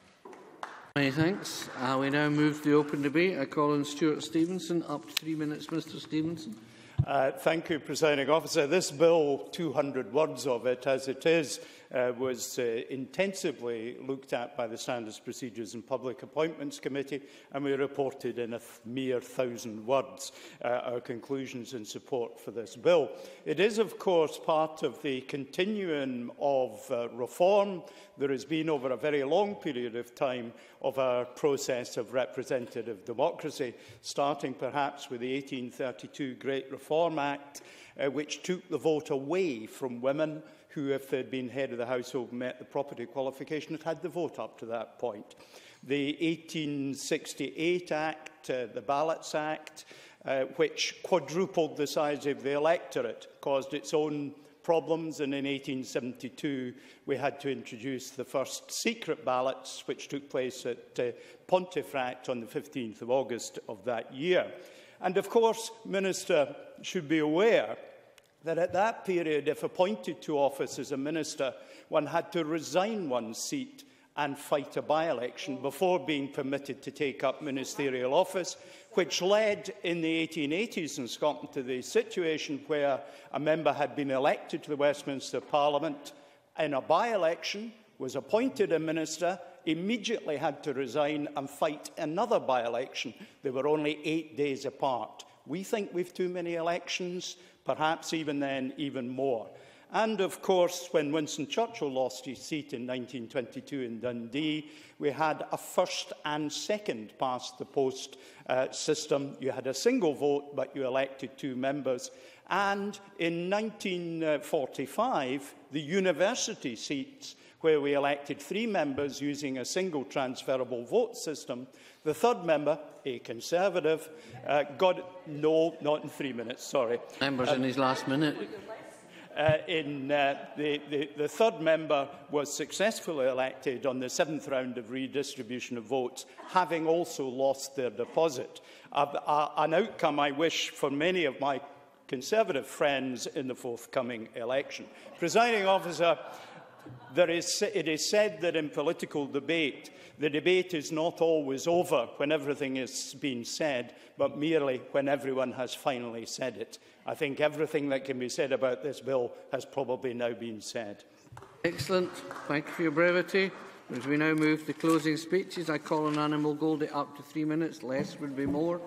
Many thanks. Uh, we now move to the open debate. I call on Stuart Stevenson. Up to three minutes, Mr Stevenson. Uh, thank you, Presiding Officer. This bill, two hundred words of it as it is, uh, was uh, intensively looked at by the Standards Procedures and Public Appointments Committee, and we reported in a th mere thousand words uh, our conclusions in support for this bill. It is, of course, part of the continuum of uh, reform there has been over a very long period of time of our process of representative democracy, starting perhaps with the eighteen thirty-two Great Reform Act, uh, which took the vote away from women who, if they'd been head of the household, met the property qualification, had had the vote up to that point. The eighteen sixty-eight Act, uh, the Ballots Act, uh, which quadrupled the size of the electorate, caused its own problems, and in eighteen seventy-two we had to introduce the first secret ballots, which took place at uh, Pontefract on the fifteenth of August of that year. And of course, Minister should be aware that at that period, if appointed to office as a minister, one had to resign one's seat and fight a by-election before being permitted to take up ministerial office, which led in the eighteen eighties in Scotland to the situation where a member had been elected to the Westminster Parliament in a by-election, was appointed a minister, immediately had to resign and fight another by-election. They were only eight days apart. We think we've too many elections, perhaps even then even more. And, of course, when Winston Churchill lost his seat in nineteen twenty-two in Dundee, we had a first and second past-the-post uh, system. You had a single vote, but you elected two members. And in nineteen forty-five, the university seats, where we elected three members using a single transferable vote system, the third member, a Conservative, uh, got... No, not in three minutes, sorry. Members um, in his last minute. Uh, in, uh, the, the, the third member was successfully elected on the seventh round of redistribution of votes, having also lost their deposit. Uh, uh, an outcome I wish for many of my Conservative friends in the forthcoming election. Presiding Officer, there is, it is said that in political debate, the debate is not always over when everything has been said, but merely when everyone has finally said it. I think everything that can be said about this bill has probably now been said. Excellent. Thank you for your brevity. As we now move to closing speeches, I call on Animal Goldie up to three minutes. Less would be more.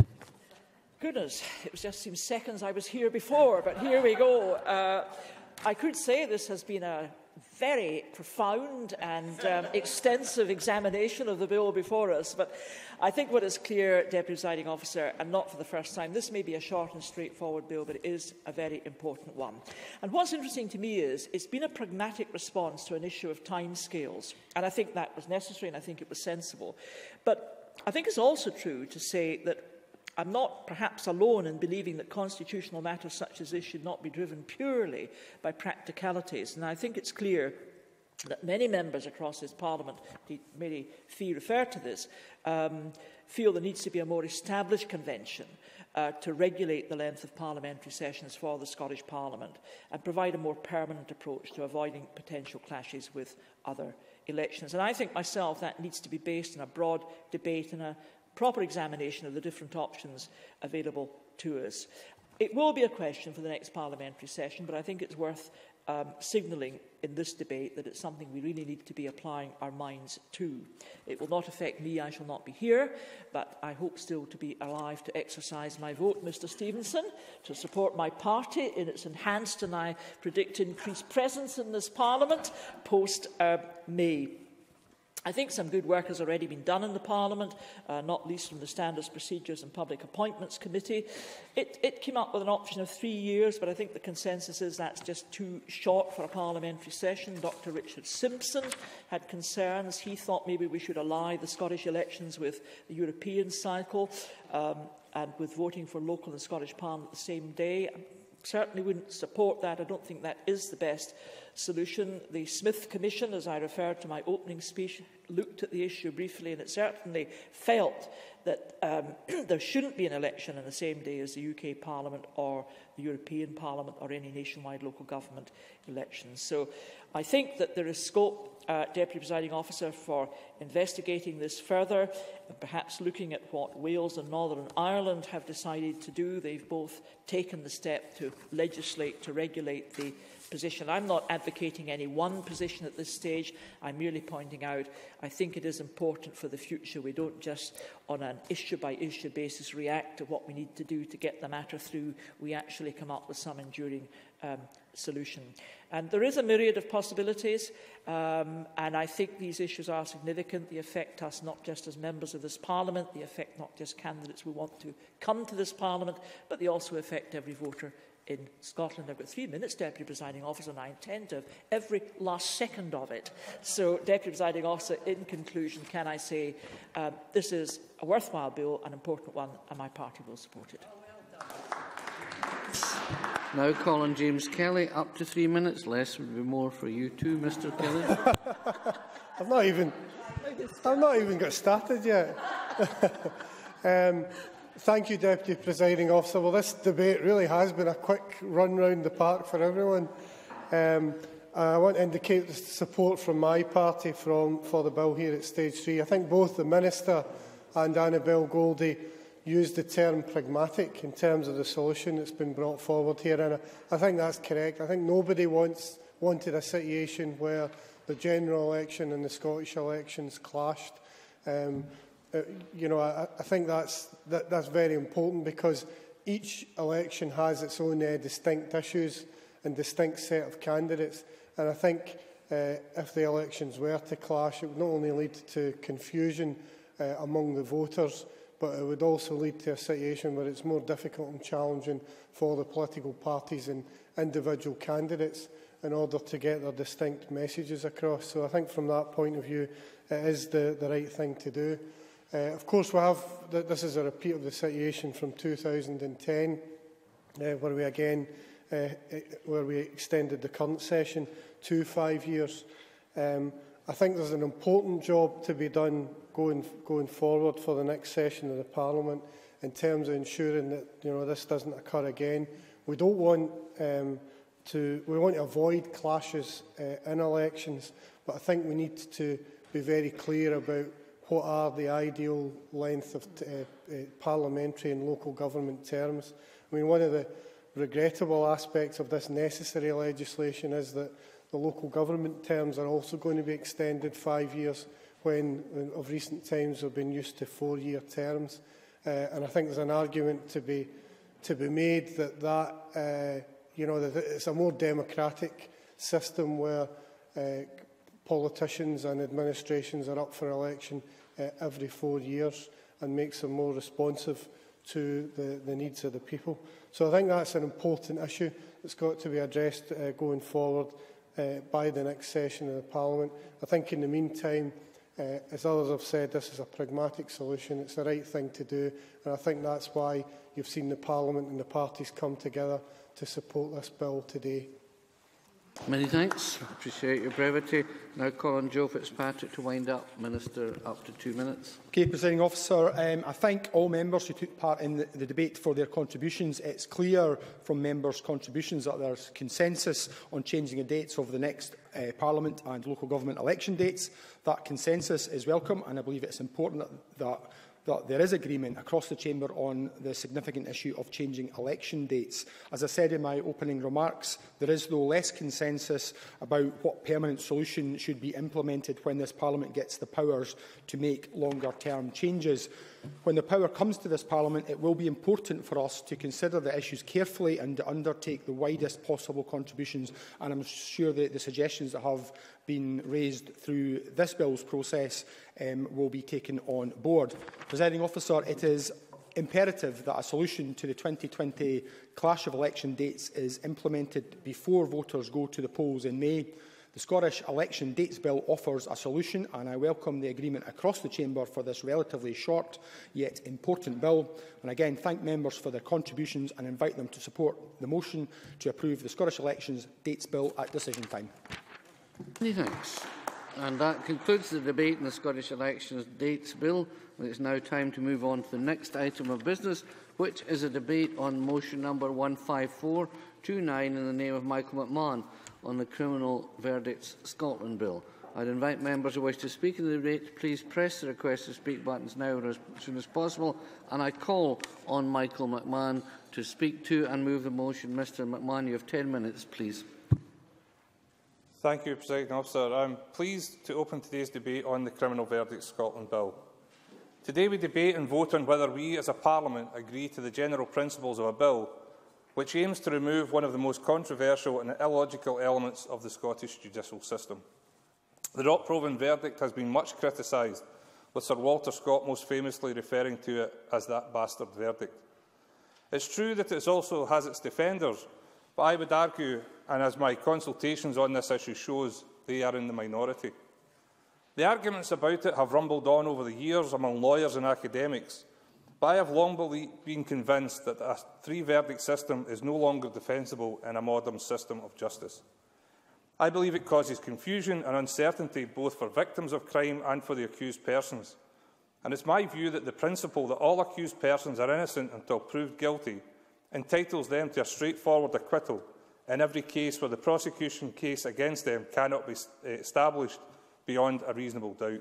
Goodness, it was just seems seconds I was here before, but here we go. Uh, I could say this has been a very profound and um, extensive examination of the bill before us, but I think what is clear, Deputy Presiding Officer, and not for the first time, this may be a short and straightforward bill, but it is a very important one. And what's interesting to me is it's been a pragmatic response to an issue of timescales, and I think that was necessary and I think it was sensible. But I think it's also true to say that I'm not perhaps alone in believing that constitutional matters such as this should not be driven purely by practicalities. And I think it's clear that many members across this Parliament, Mary Fee referred to this, um, feel there needs to be a more established convention uh, to regulate the length of parliamentary sessions for the Scottish Parliament and provide a more permanent approach to avoiding potential clashes with other elections. And I think myself that needs to be based on a broad debate and a proper examination of the different options available to us. It will be a question for the next parliamentary session, but I think it's worth um, signalling in this debate that it's something we really need to be applying our minds to. It will not affect me, I shall not be here, but I hope still to be alive to exercise my vote, Mr Stevenson, to support my party in its enhanced and I predict increased presence in this Parliament post-May. Uh, I think some good work has already been done in the Parliament, uh, not least from the Standards, Procedures and Public Appointments Committee. It, it came up with an option of three years, but I think the consensus is that's just too short for a parliamentary session. Doctor Richard Simpson had concerns. He thought maybe we should ally the Scottish elections with the European cycle, um, and with voting for local and Scottish Parliament the same day. I certainly wouldn't support that. I don't think that is the best solution. The Smith Commission, as I referred to my opening speech, looked at the issue briefly, and it certainly felt that um, there shouldn't be an election on the same day as the U K Parliament or the European Parliament or any nationwide local government elections. So I think that there is scope, uh, Deputy Presiding Officer, for investigating this further and perhaps looking at what Wales and Northern Ireland have decided to do. They've both taken the step to legislate, to regulate the position. I'm not advocating any one position at this stage. I'm merely pointing out I think it is important for the future we don't just on an issue-by-issue basis react to what we need to do to get the matter through. We actually come up with some enduring um, solution. And there is a myriad of possibilities, um, and I think these issues are significant. They affect us not just as members of this Parliament, they affect not just candidates who want to come to this Parliament, but they also affect every voter in Scotland. I've got three minutes, Deputy Presiding Officer, and I intend to have every last second of it. So, Deputy Presiding Officer, in conclusion, can I say um, this is a worthwhile bill, an important one, and my party will support it. Now call on James Kelly, up to three minutes. Less would be more for you too, Mr Kelly. I've not even, I've not even got started yet. um, Thank you, Deputy Presiding Officer. Well, this debate really has been a quick run round the park for everyone. Um, I want to indicate the support from my party from, for the bill here at stage three. I think both the Minister and Annabel Goldie used the term pragmatic in terms of the solution that's been brought forward here, and I, I think that's correct. I think nobody wants, wanted a situation where the general election and the Scottish elections clashed. Um, Uh, you know, I, I think that's, that, that's very important, because each election has its own uh, distinct issues and distinct set of candidates. And I think uh, if the elections were to clash, it would not only lead to confusion uh, among the voters, but it would also lead to a situation where it's more difficult and challenging for the political parties and individual candidates in order to get their distinct messages across. So I think from that point of view, it is the, the right thing to do. Uh, of course, we have, this is a repeat of the situation from two thousand ten, uh, where we again, uh, where we extended the current session to five years. Um, I think there's an important job to be done going, going forward for the next session of the Parliament in terms of ensuring that, you know, this doesn't occur again. We don't want um, to, we want to avoid clashes uh, in elections, but I think we need to be very clear about what are the ideal length of uh, uh, parliamentary and local government terms. I mean, one of the regrettable aspects of this necessary legislation is that the local government terms are also going to be extended five years when, uh, of recent times, we've been used to four-year terms. Uh, and I think there's an argument to be, to be made that, that uh, you know, that it's a more democratic system where uh, politicians and administrations are up for election uh, every four years and makes them more responsive to the, the needs of the people. So I think that's an important issue that's got to be addressed uh, going forward uh, by the next session of the Parliament. I think in the meantime, uh, as others have said, this is a pragmatic solution. It's the right thing to do, and I think that's why you've seen the Parliament and the parties come together to support this bill today. Many thanks. Appreciate your brevity. Now call on Joe Fitzpatrick to wind up. Minister, up to two minutes. Okay, Presiding Officer, um, I thank all members who took part in the, the debate for their contributions. It's clear from members' contributions that there's consensus on changing the dates of the next uh, Parliament and local government election dates. That consensus is welcome, and I believe it's important that, that that there is agreement across the Chamber on the significant issue of changing election dates. As I said in my opening remarks, there is, though, less consensus about what permanent solution should be implemented when this Parliament gets the powers to make longer-term changes. When the power comes to this Parliament, it will be important for us to consider the issues carefully and to undertake the widest possible contributions, and I'm sure that the suggestions that have been raised through this bill's process um, will be taken on board. Presiding Officer, it is imperative that a solution to the twenty twenty clash of election dates is implemented before voters go to the polls in May. The Scottish Election Dates Bill offers a solution, and I welcome the agreement across the Chamber for this relatively short yet important bill. And again, thank members for their contributions and invite them to support the motion to approve the Scottish Elections Dates Bill at decision time. Many thanks. And that concludes the debate on the Scottish Elections Dates Bill. And it's now time to move on to the next item of business, which is a debate on motion number one five four two nine in the name of Michael McMahon on the Criminal Verdicts Scotland Bill. I'd invite members who wish to speak in the debate, please press the request to speak buttons now or as soon as possible. And I call on Michael McMahon to speak to and move the motion. Mr McMahon, you have ten minutes, please. Thank you, Presiding Officer. I am pleased to open today's debate on the Criminal Verdicts Scotland Bill. Today we debate and vote on whether we as a Parliament agree to the general principles of a bill which aims to remove one of the most controversial and illogical elements of the Scottish judicial system. The not proven verdict has been much criticised, with Sir Walter Scott most famously referring to it as that bastard verdict. It's true that it also has its defenders, but I would argue, and as my consultations on this issue shows, they are in the minority. The arguments about it have rumbled on over the years among lawyers and academics, but I have long been convinced that a three-verdict system is no longer defensible in a modern system of justice. I believe it causes confusion and uncertainty both for victims of crime and for the accused persons. And it's my view that the principle that all accused persons are innocent until proved guilty entitles them to a straightforward acquittal in every case where the prosecution case against them cannot be established beyond a reasonable doubt.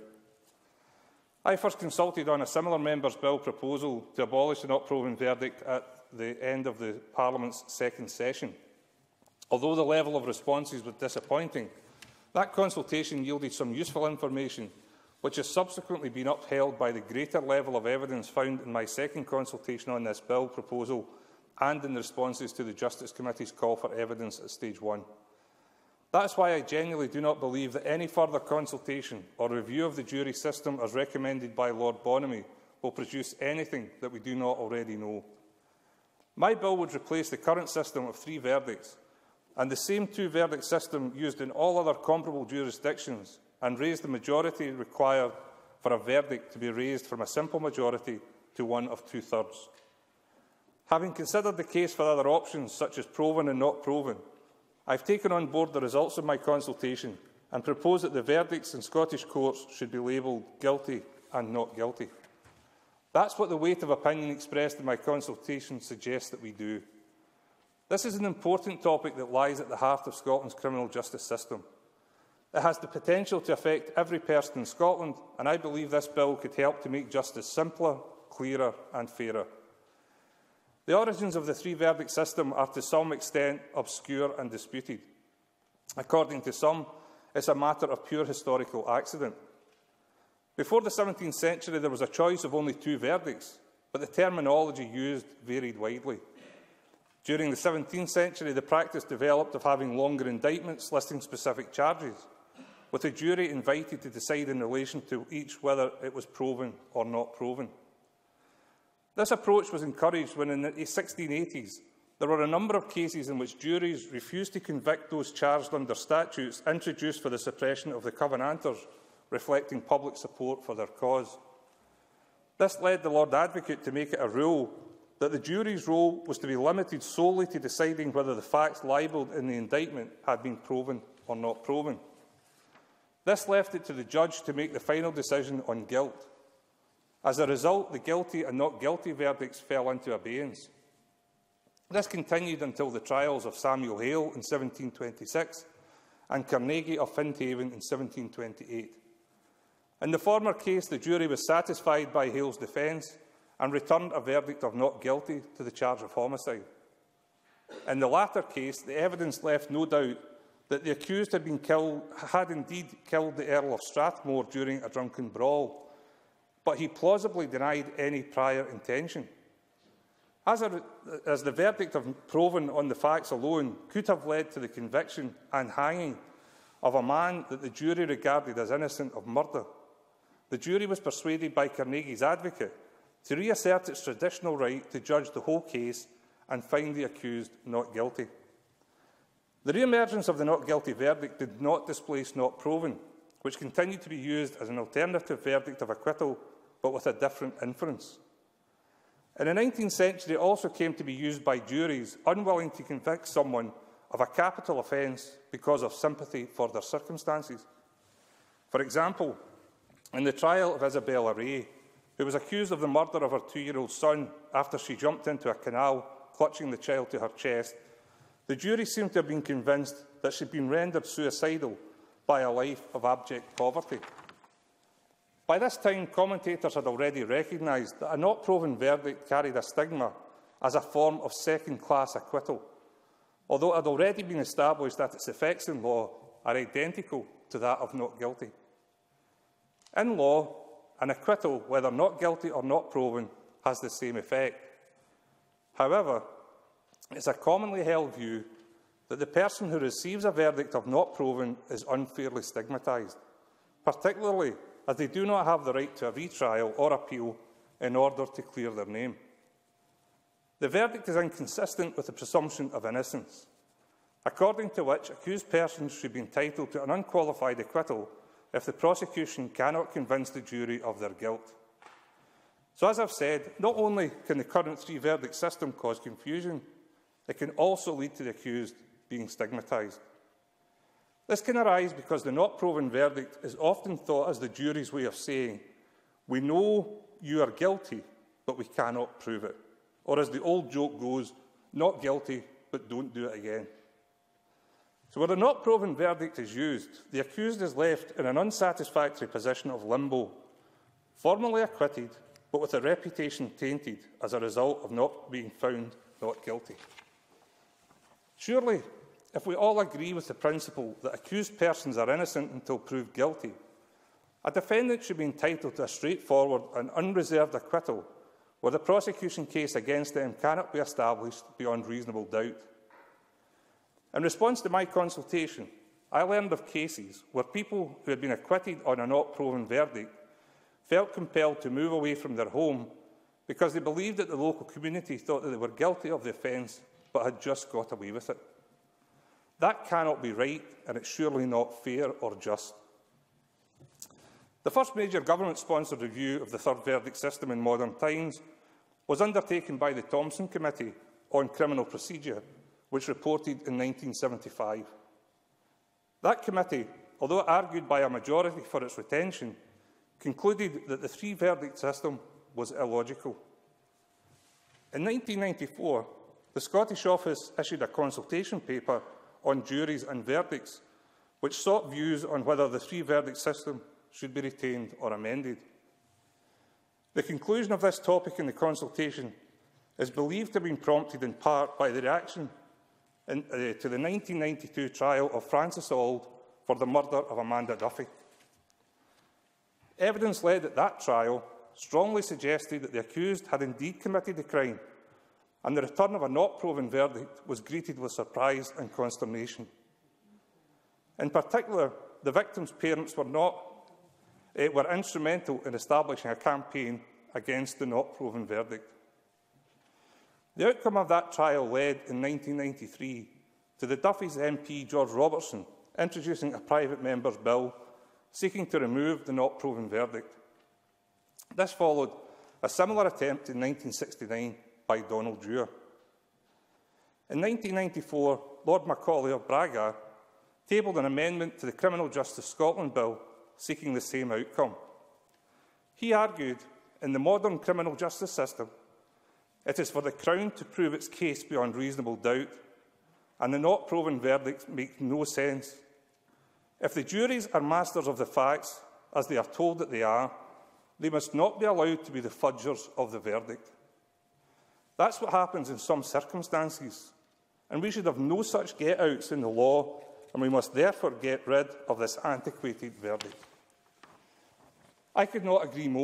I first consulted on a similar Members' Bill proposal to abolish the not proven verdict at the end of the Parliament's second session. Although the level of responses was disappointing, that consultation yielded some useful information, which has subsequently been upheld by the greater level of evidence found in my second consultation on this bill proposal and in the responses to the Justice Committee's call for evidence at stage one. That is why I genuinely do not believe that any further consultation or review of the jury system as recommended by Lord Bonamy will produce anything that we do not already know. My bill would replace the current system of three verdicts and the same two-verdict system used in all other comparable jurisdictions and raise the majority required for a verdict to be raised from a simple majority to one of two-thirds. Having considered the case for other options, such as proven and not proven, I have taken on board the results of my consultation and propose that the verdicts in Scottish courts should be labelled guilty and not guilty. That's what the weight of opinion expressed in my consultation suggests that we do. This is an important topic that lies at the heart of Scotland's criminal justice system. It has the potential to affect every person in Scotland, and I believe this bill could help to make justice simpler, clearer and fairer. The origins of the three-verdict system are to some extent obscure and disputed. According to some, it's a matter of pure historical accident. Before the seventeenth century, there was a choice of only two verdicts, but the terminology used varied widely. During the seventeenth century, the practice developed of having longer indictments listing specific charges, with a jury invited to decide in relation to each whether it was proven or not proven. This approach was encouraged when, in the sixteen eighties, there were a number of cases in which juries refused to convict those charged under statutes introduced for the suppression of the Covenanters, reflecting public support for their cause. This led the Lord Advocate to make it a rule that the jury's role was to be limited solely to deciding whether the facts libelled in the indictment had been proven or not proven. This left it to the judge to make the final decision on guilt. As a result, the guilty and not guilty verdicts fell into abeyance. This continued until the trials of Samuel Hale in seventeen twenty-six and Carnegie of Finthaven in seventeen twenty-eight. In the former case, the jury was satisfied by Hale's defence and returned a verdict of not guilty to the charge of homicide. In the latter case, the evidence left no doubt that the accused had, been killed, had indeed killed the Earl of Strathmore during a drunken brawl, but he plausibly denied any prior intention. As, a, as the verdict of proven on the facts alone could have led to the conviction and hanging of a man that the jury regarded as innocent of murder, the jury was persuaded by Carnegie's advocate to reassert its traditional right to judge the whole case and find the accused not guilty. The re-emergence of the not guilty verdict did not displace not proven, which continued to be used as an alternative verdict of acquittal, but with a different inference. In the nineteenth century, it also came to be used by juries unwilling to convict someone of a capital offence because of sympathy for their circumstances. For example, in the trial of Isabella Ray, who was accused of the murder of her two-year-old son after she jumped into a canal, clutching the child to her chest, the jury seemed to have been convinced that she had been rendered suicidal by a life of abject poverty. By this time, commentators had already recognised that a not proven verdict carried a stigma as a form of second-class acquittal, although it had already been established that its effects in law are identical to that of not guilty. In law, an acquittal, whether not guilty or not proven, has the same effect. However, it is a commonly held view that the person who receives a verdict of not proven is unfairly stigmatised, particularly as they do not have the right to a retrial or appeal in order to clear their name. The verdict is inconsistent with the presumption of innocence, according to which accused persons should be entitled to an unqualified acquittal if the prosecution cannot convince the jury of their guilt. So, as I've said, not only can the current three-verdict system cause confusion, it can also lead to the accused being stigmatised. This can arise because the not proven verdict is often thought as the jury's way of saying, we know you are guilty, but we cannot prove it. Or as the old joke goes, not guilty, but don't do it again. So where the not proven verdict is used, the accused is left in an unsatisfactory position of limbo, formally acquitted, but with a reputation tainted as a result of not being found not guilty. Surely, if we all agree with the principle that accused persons are innocent until proved guilty, a defendant should be entitled to a straightforward and unreserved acquittal where the prosecution case against them cannot be established beyond reasonable doubt. In response to my consultation, I learned of cases where people who had been acquitted on a not proven verdict felt compelled to move away from their home because they believed that the local community thought that they were guilty of the offence but had just got away with it. That cannot be right, and it's surely not fair or just. The first major government-sponsored review of the third verdict system in modern times was undertaken by the Thomson Committee on Criminal Procedure, which reported in nineteen seventy-five. That committee, although it argued by a majority for its retention, concluded that the three-verdict system was illogical. In nineteen ninety-four, the Scottish Office issued a consultation paper on juries and verdicts, which sought views on whether the three-verdict system should be retained or amended. The conclusion of this topic in the consultation is believed to have been prompted in part by the reaction in, uh, to the nineteen ninety-two trial of Francis Auld for the murder of Amanda Duffy. Evidence led at that trial strongly suggested that the accused had indeed committed the crime, and the return of a not proven verdict was greeted with surprise and consternation. In particular, the victim's parents were, not, uh, were instrumental in establishing a campaign against the not proven verdict. The outcome of that trial led in nineteen ninety-three to the Duffy's M P George Robertson introducing a private member's bill seeking to remove the not proven verdict. This followed a similar attempt in nineteen sixty-nine by Donald Dewar. In nineteen ninety-four, Lord Macaulay of Braga tabled an amendment to the Criminal Justice Scotland Bill seeking the same outcome. He argued, in the modern criminal justice system, it is for the Crown to prove its case beyond reasonable doubt, and the not proven verdict makes no sense. If the juries are masters of the facts, as they are told that they are, they must not be allowed to be the fudgers of the verdict. That's what happens in some circumstances, and we should have no such get-outs in the law, and we must therefore get rid of this antiquated verdict. I could not agree more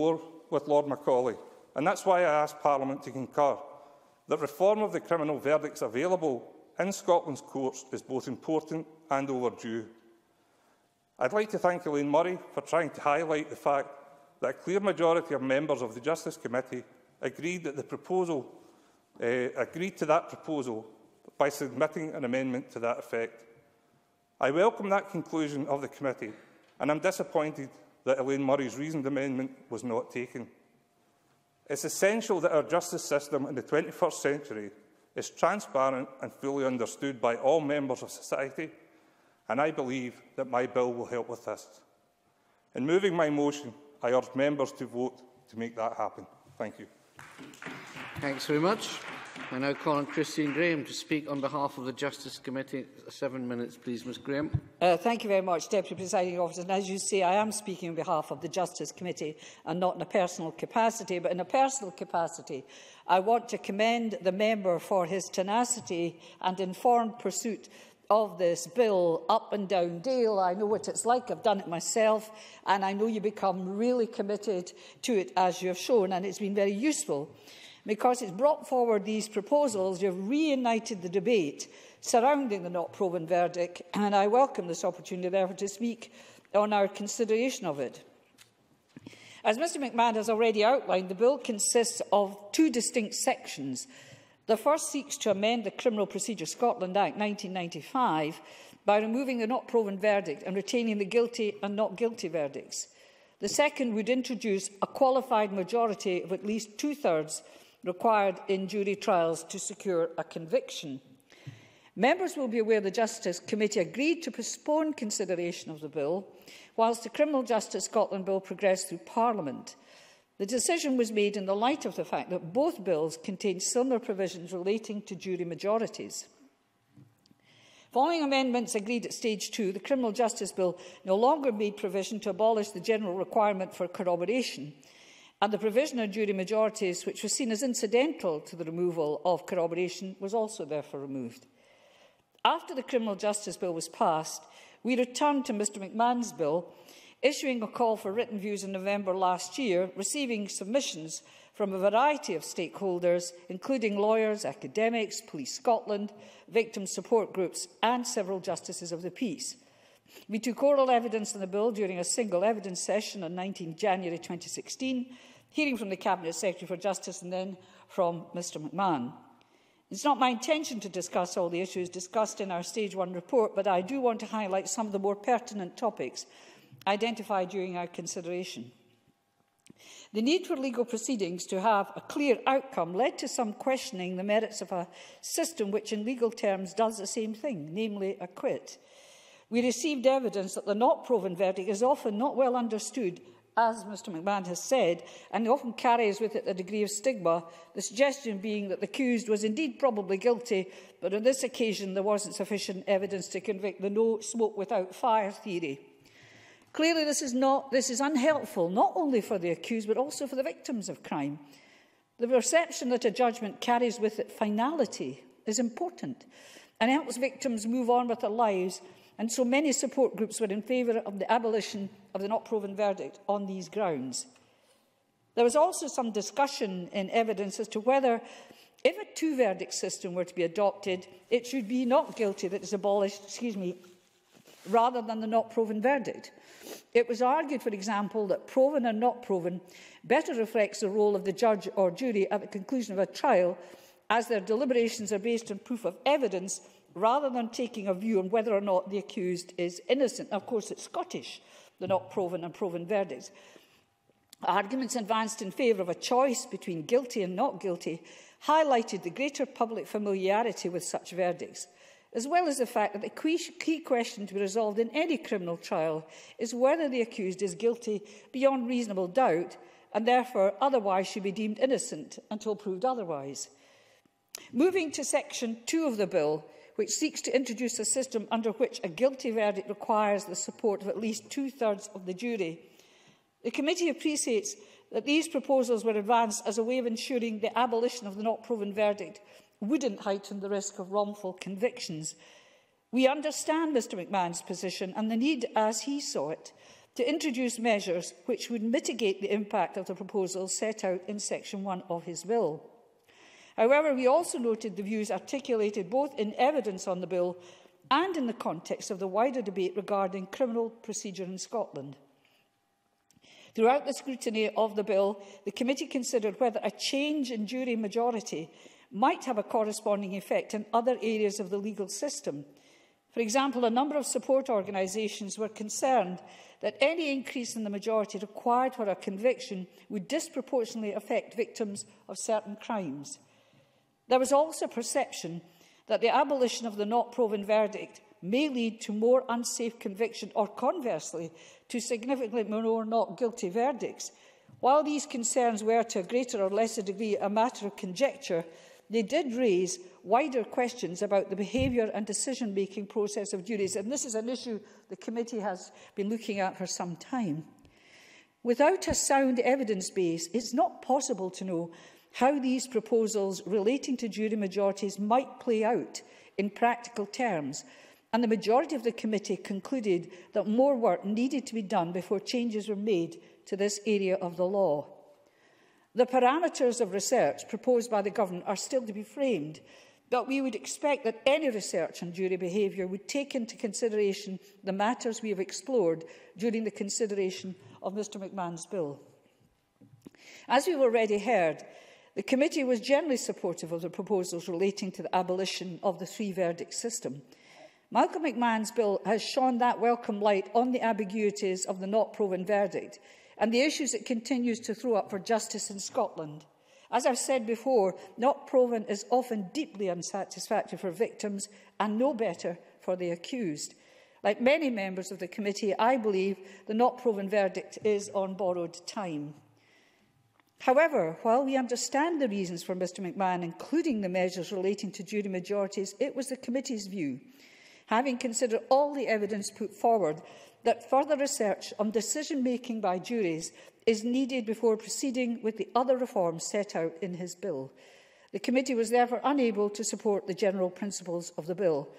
with Lord Macaulay, and that's why I asked Parliament to concur that reform of the criminal verdicts available in Scotland's courts is both important and overdue. I'd like to thank Elaine Murray for trying to highlight the fact that a clear majority of members of the Justice Committee agreed that the proposal uh, agreed to that proposal by submitting an amendment to that effect. I welcome that conclusion of the committee, and I'm disappointed that Elaine Murray's reasoned amendment was not taken. It's essential that our justice system in the twenty-first century is transparent and fully understood by all members of society, and I believe that my bill will help with this. In moving my motion, I urge members to vote to make that happen. Thank you. Thanks very much. I now call on Christine Graham to speak on behalf of the Justice Committee. Seven minutes, please, Ms Graham. Uh, thank you very much, Deputy Presiding Officer. And as you say, I am speaking on behalf of the Justice Committee and not in a personal capacity. But in a personal capacity, I want to commend the member for his tenacity and informed pursuit of this bill up and down Dale. I know what it's like. I've done it myself, and I know you become really committed to it, as you have shown, and it's been very useful. Because it's brought forward these proposals, you've reunited the debate surrounding the not proven verdict, and I welcome this opportunity, therefore, to speak on our consideration of it. As Mr McMahon has already outlined, the bill consists of two distinct sections. The first seeks to amend the Criminal Procedure Scotland Act nineteen ninety-five by removing the not proven verdict and retaining the guilty and not guilty verdicts. The second would introduce a qualified majority of at least two-thirds required in jury trials to secure a conviction. Members will be aware the Justice Committee agreed to postpone consideration of the bill whilst the Criminal Justice Scotland Bill progressed through Parliament. The decision was made in the light of the fact that both bills contain similar provisions relating to jury majorities. Following amendments agreed at stage two, the Criminal Justice Bill no longer made provision to abolish the general requirement for corroboration, and the provision of jury majorities, which was seen as incidental to the removal of corroboration, was also therefore removed. After the Criminal Justice Bill was passed, we returned to Mr McMahon's bill, issuing a call for written views in November last year, receiving submissions from a variety of stakeholders, including lawyers, academics, Police Scotland, victim support groups and several justices of the peace. We took oral evidence on the bill during a single evidence session on nineteenth January twenty sixteen, hearing from the Cabinet Secretary for Justice and then from Mr McMahon. It's not my intention to discuss all the issues discussed in our Stage one report, but I do want to highlight some of the more pertinent topics identified during our consideration. The need for legal proceedings to have a clear outcome led to some questioning the merits of a system which in legal terms does the same thing, namely acquit. We received evidence that the not proven verdict is often not well understood, as Mr McMahon has said, and often carries with it a degree of stigma, the suggestion being that the accused was indeed probably guilty, but on this occasion there wasn't sufficient evidence to convict, the no smoke without fire theory. Clearly this is, not, this is unhelpful, not only for the accused, but also for the victims of crime. The perception that a judgment carries with it finality is important and helps victims move on with their lives, and so many support groups were in favour of the abolition of the not proven verdict on these grounds. There was also some discussion in evidence as to whether, if a two-verdict system were to be adopted, it should be not guilty that is abolished, excuse me, rather than the not proven verdict. It was argued, for example, that proven and not proven better reflects the role of the judge or jury at the conclusion of a trial, as their deliberations are based on proof of evidence rather than taking a view on whether or not the accused is innocent. Now, of course, it's Scottish, the not proven and proven verdicts. Arguments advanced in favour of a choice between guilty and not guilty highlighted the greater public familiarity with such verdicts, as well as the fact that the key question to be resolved in any criminal trial is whether the accused is guilty beyond reasonable doubt and therefore otherwise should be deemed innocent until proved otherwise. Moving to section two of the bill, which seeks to introduce a system under which a guilty verdict requires the support of at least two-thirds of the jury, the committee appreciates that these proposals were advanced as a way of ensuring the abolition of the not proven verdict wouldn't heighten the risk of wrongful convictions. We understand Mr McMahon's position and the need, as he saw it, to introduce measures which would mitigate the impact of the proposals set out in Section one of his bill. However, we also noted the views articulated both in evidence on the bill and in the context of the wider debate regarding criminal procedure in Scotland. Throughout the scrutiny of the bill, the committee considered whether a change in jury majority might have a corresponding effect in other areas of the legal system. For example, a number of support organisations were concerned that any increase in the majority required for a conviction would disproportionately affect victims of certain crimes. There was also a perception that the abolition of the not proven verdict may lead to more unsafe conviction, or conversely, to significantly more not guilty verdicts. While these concerns were to a greater or lesser degree a matter of conjecture, they did raise wider questions about the behaviour and decision-making process of juries, and this is an issue the committee has been looking at for some time. Without a sound evidence base, it's not possible to know how these proposals relating to jury majorities might play out in practical terms, and the majority of the committee concluded that more work needed to be done before changes were made to this area of the law. The parameters of research proposed by the Government are still to be framed, but we would expect that any research on jury behaviour would take into consideration the matters we have explored during the consideration of Mr McMahon's bill. As we've already heard, the committee was generally supportive of the proposals relating to the abolition of the three-verdict system. Malcolm McMahon's bill has shone that welcome light on the ambiguities of the not proven verdict and the issues it continues to throw up for justice in Scotland. As I've said before, not proven is often deeply unsatisfactory for victims and no better for the accused. Like many members of the committee, I believe the not proven verdict is on borrowed time. However, while we understand the reasons for Mr McMahon including the measures relating to jury majorities, it was the committee's view, having considered all the evidence put forward, that further research on decision-making by juries is needed before proceeding with the other reforms set out in his bill. The committee was therefore unable to support the general principles of the bill.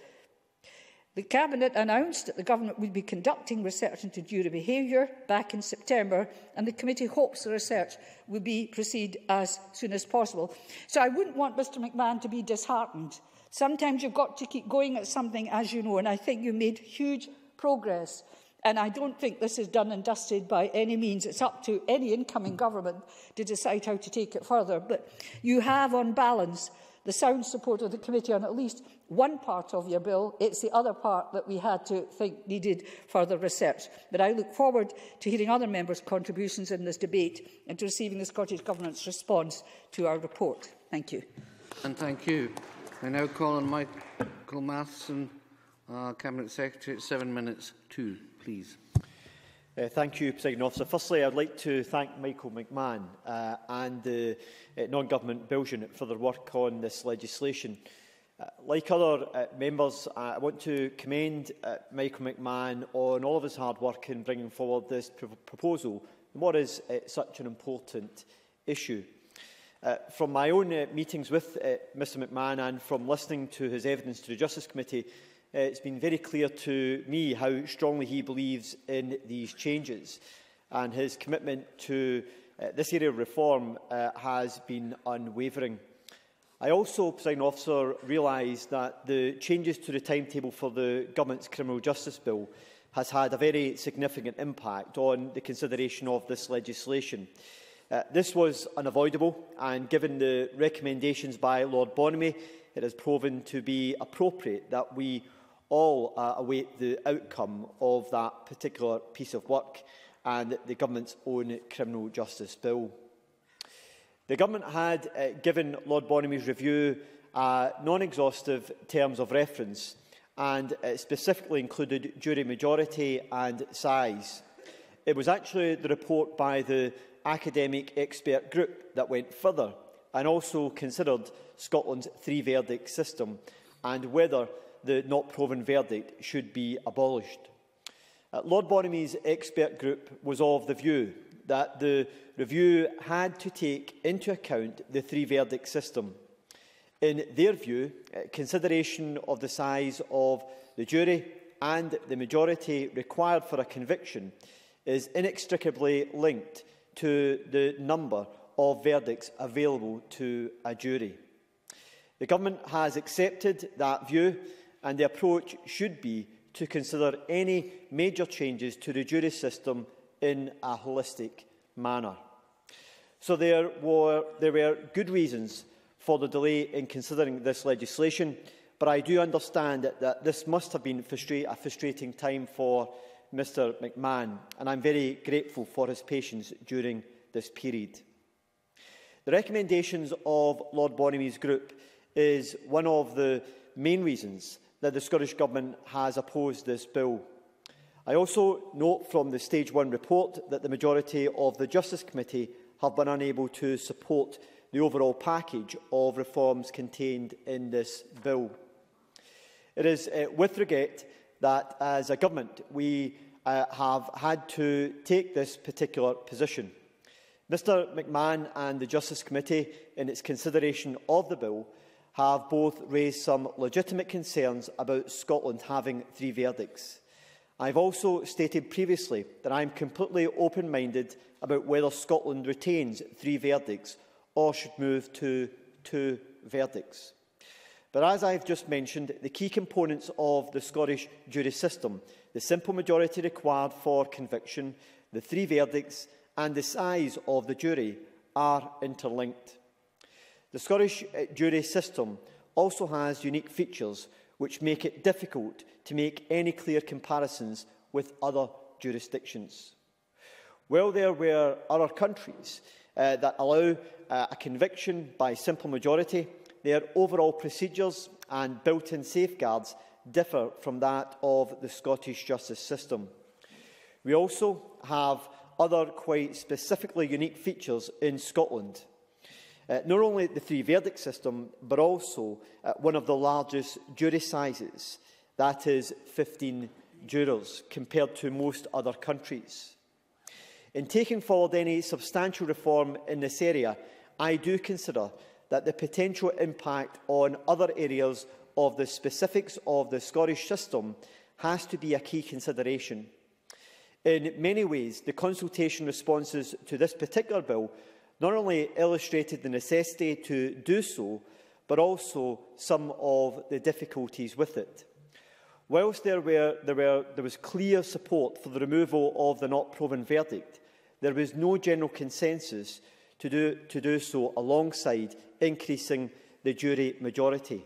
The Cabinet announced that the Government would be conducting research into jury behaviour back in September, and the committee hopes the research will be proceed as soon as possible. So I wouldn't want Mr McMahon to be disheartened. Sometimes you've got to keep going at something, as you know, and I think you made huge progress. And I don't think this is done and dusted by any means. It's up to any incoming government to decide how to take it further. But you have, on balance, the sound support of the committee on at least one part of your bill. It's the other part that we had to think needed further research. But I look forward to hearing other members' contributions in this debate and to receiving the Scottish Government's response to our report. Thank you. And thank you. I now call on Michael Matheson, uh, Cabinet Secretary, at seven minutes two, please. Uh, thank you, Presiding Officer. Firstly, I'd like to thank Michael McMahon uh, and the uh, non-government bills unit for their work on this legislation. Uh, like other uh, members, uh, I want to commend uh, Michael McMahon on all of his hard work in bringing forward this pr proposal on what is uh, such an important issue. Uh, from my own uh, meetings with uh, Mr McMahon and from listening to his evidence to the Justice Committee, uh, it's been very clear to me how strongly he believes in these changes, and his commitment to uh, this area of reform uh, has been unwavering. I also, Presiding Officer, realise that the changes to the timetable for the Government's Criminal Justice Bill has had a very significant impact on the consideration of this legislation. Uh, this was unavoidable, and given the recommendations by Lord Bonamy, it has proven to be appropriate that we all uh, await the outcome of that particular piece of work and the Government's own Criminal Justice Bill. The Government had uh, given Lord Bonamy's review uh, non-exhaustive terms of reference and uh, specifically included jury majority and size. It was actually the report by the academic expert group that went further and also considered Scotland's three-verdict system and whether the not proven verdict should be abolished. Uh, Lord Bonamy's expert group was of the view that the review had to take into account the three-verdict system. In their view, uh, consideration of the size of the jury and the majority required for a conviction is inextricably linked to the number of verdicts available to a jury. The Government has accepted that view, and the approach should be to consider any major changes to the jury system in a holistic manner. So there were, there were good reasons for the delay in considering this legislation, but I do understand that, that this must have been frustra- a frustrating time for Mr McMahon, and I am very grateful for his patience during this period. The recommendations of Lord Bonamy's group is one of the main reasons that the Scottish Government has opposed this bill. I also note from the Stage one report that the majority of the Justice Committee have been unable to support the overall package of reforms contained in this bill. It is uh, with regret that, as a government, we uh, have had to take this particular position. Mr McMahon and the Justice Committee, in its consideration of the bill, have both raised some legitimate concerns about Scotland having three verdicts. I have also stated previously that I am completely open-minded about whether Scotland retains three verdicts or should move to two verdicts. But as I have just mentioned, the key components of the Scottish jury system, the simple majority required for conviction, the three verdicts and the size of the jury, are interlinked. The Scottish uh, jury system also has unique features which make it difficult to make any clear comparisons with other jurisdictions. While there were other countries uh, that allow uh, a conviction by simple majority, their overall procedures and built-in safeguards differ from that of the Scottish justice system. We also have other quite specifically unique features in Scotland. Uh, not only the three-verdict system, but also uh, one of the largest jury sizes, that is fifteen jurors, compared to most other countries. In taking forward any substantial reform in this area, I do consider that the potential impact on other areas of the specifics of the Scottish system has to be a key consideration. In many ways, the consultation responses to this particular bill not only illustrated the necessity to do so, but also some of the difficulties with it. Whilst there, were, there, were, there was clear support for the removal of the not proven verdict, there was no general consensus to do, to do so alongside increasing the jury majority.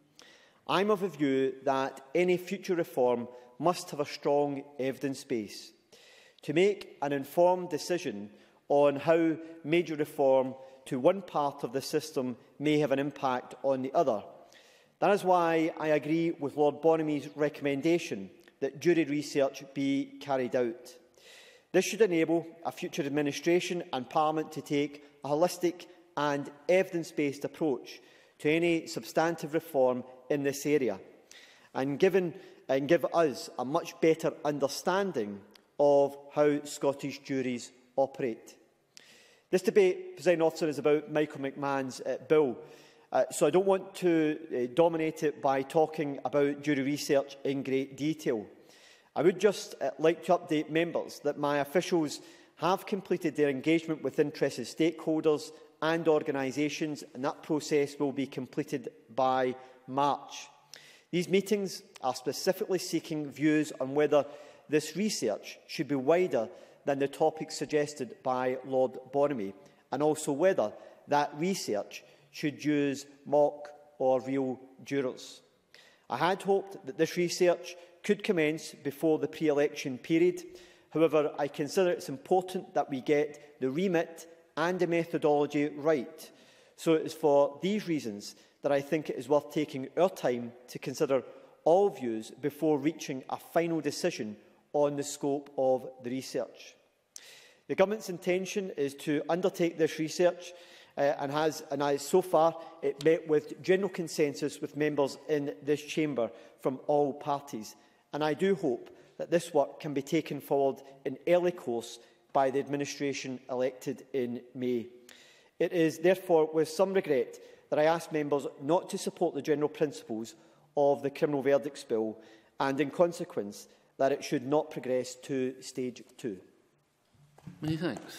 I am of the view that any future reform must have a strong evidence base. To make an informed decision on how major reform to one part of the system may have an impact on the other. That is why I agree with Lord Bonamy's recommendation that jury research be carried out. This should enable a future administration and Parliament to take a holistic and evidence-based approach to any substantive reform in this area, and, given, and give us a much better understanding of how Scottish juries operate. This debate, Presiding Officer, is about Michael McMahon's uh, bill, uh, so I don't want to uh, dominate it by talking about jury research in great detail. I would just uh, like to update members that my officials have completed their engagement with interested stakeholders and organisations, and that process will be completed by March. These meetings are specifically seeking views on whether this research should be wider than the topics suggested by Lord Bonamy, and also whether that research should use mock or real jurors. I had hoped that this research could commence before the pre-election period. However, I consider it important that we get the remit and the methodology right. So it is for these reasons that I think it is worth taking our time to consider all views before reaching a final decision on the scope of the research. The Government's intention is to undertake this research uh, and has, and has so far it met with general consensus with members in this chamber from all parties. And I do hope that this work can be taken forward in early course by the administration elected in May. It is therefore with some regret that I ask members not to support the general principles of the Criminal Verdicts Bill, and in consequence that it should not progress to stage two. Many thanks.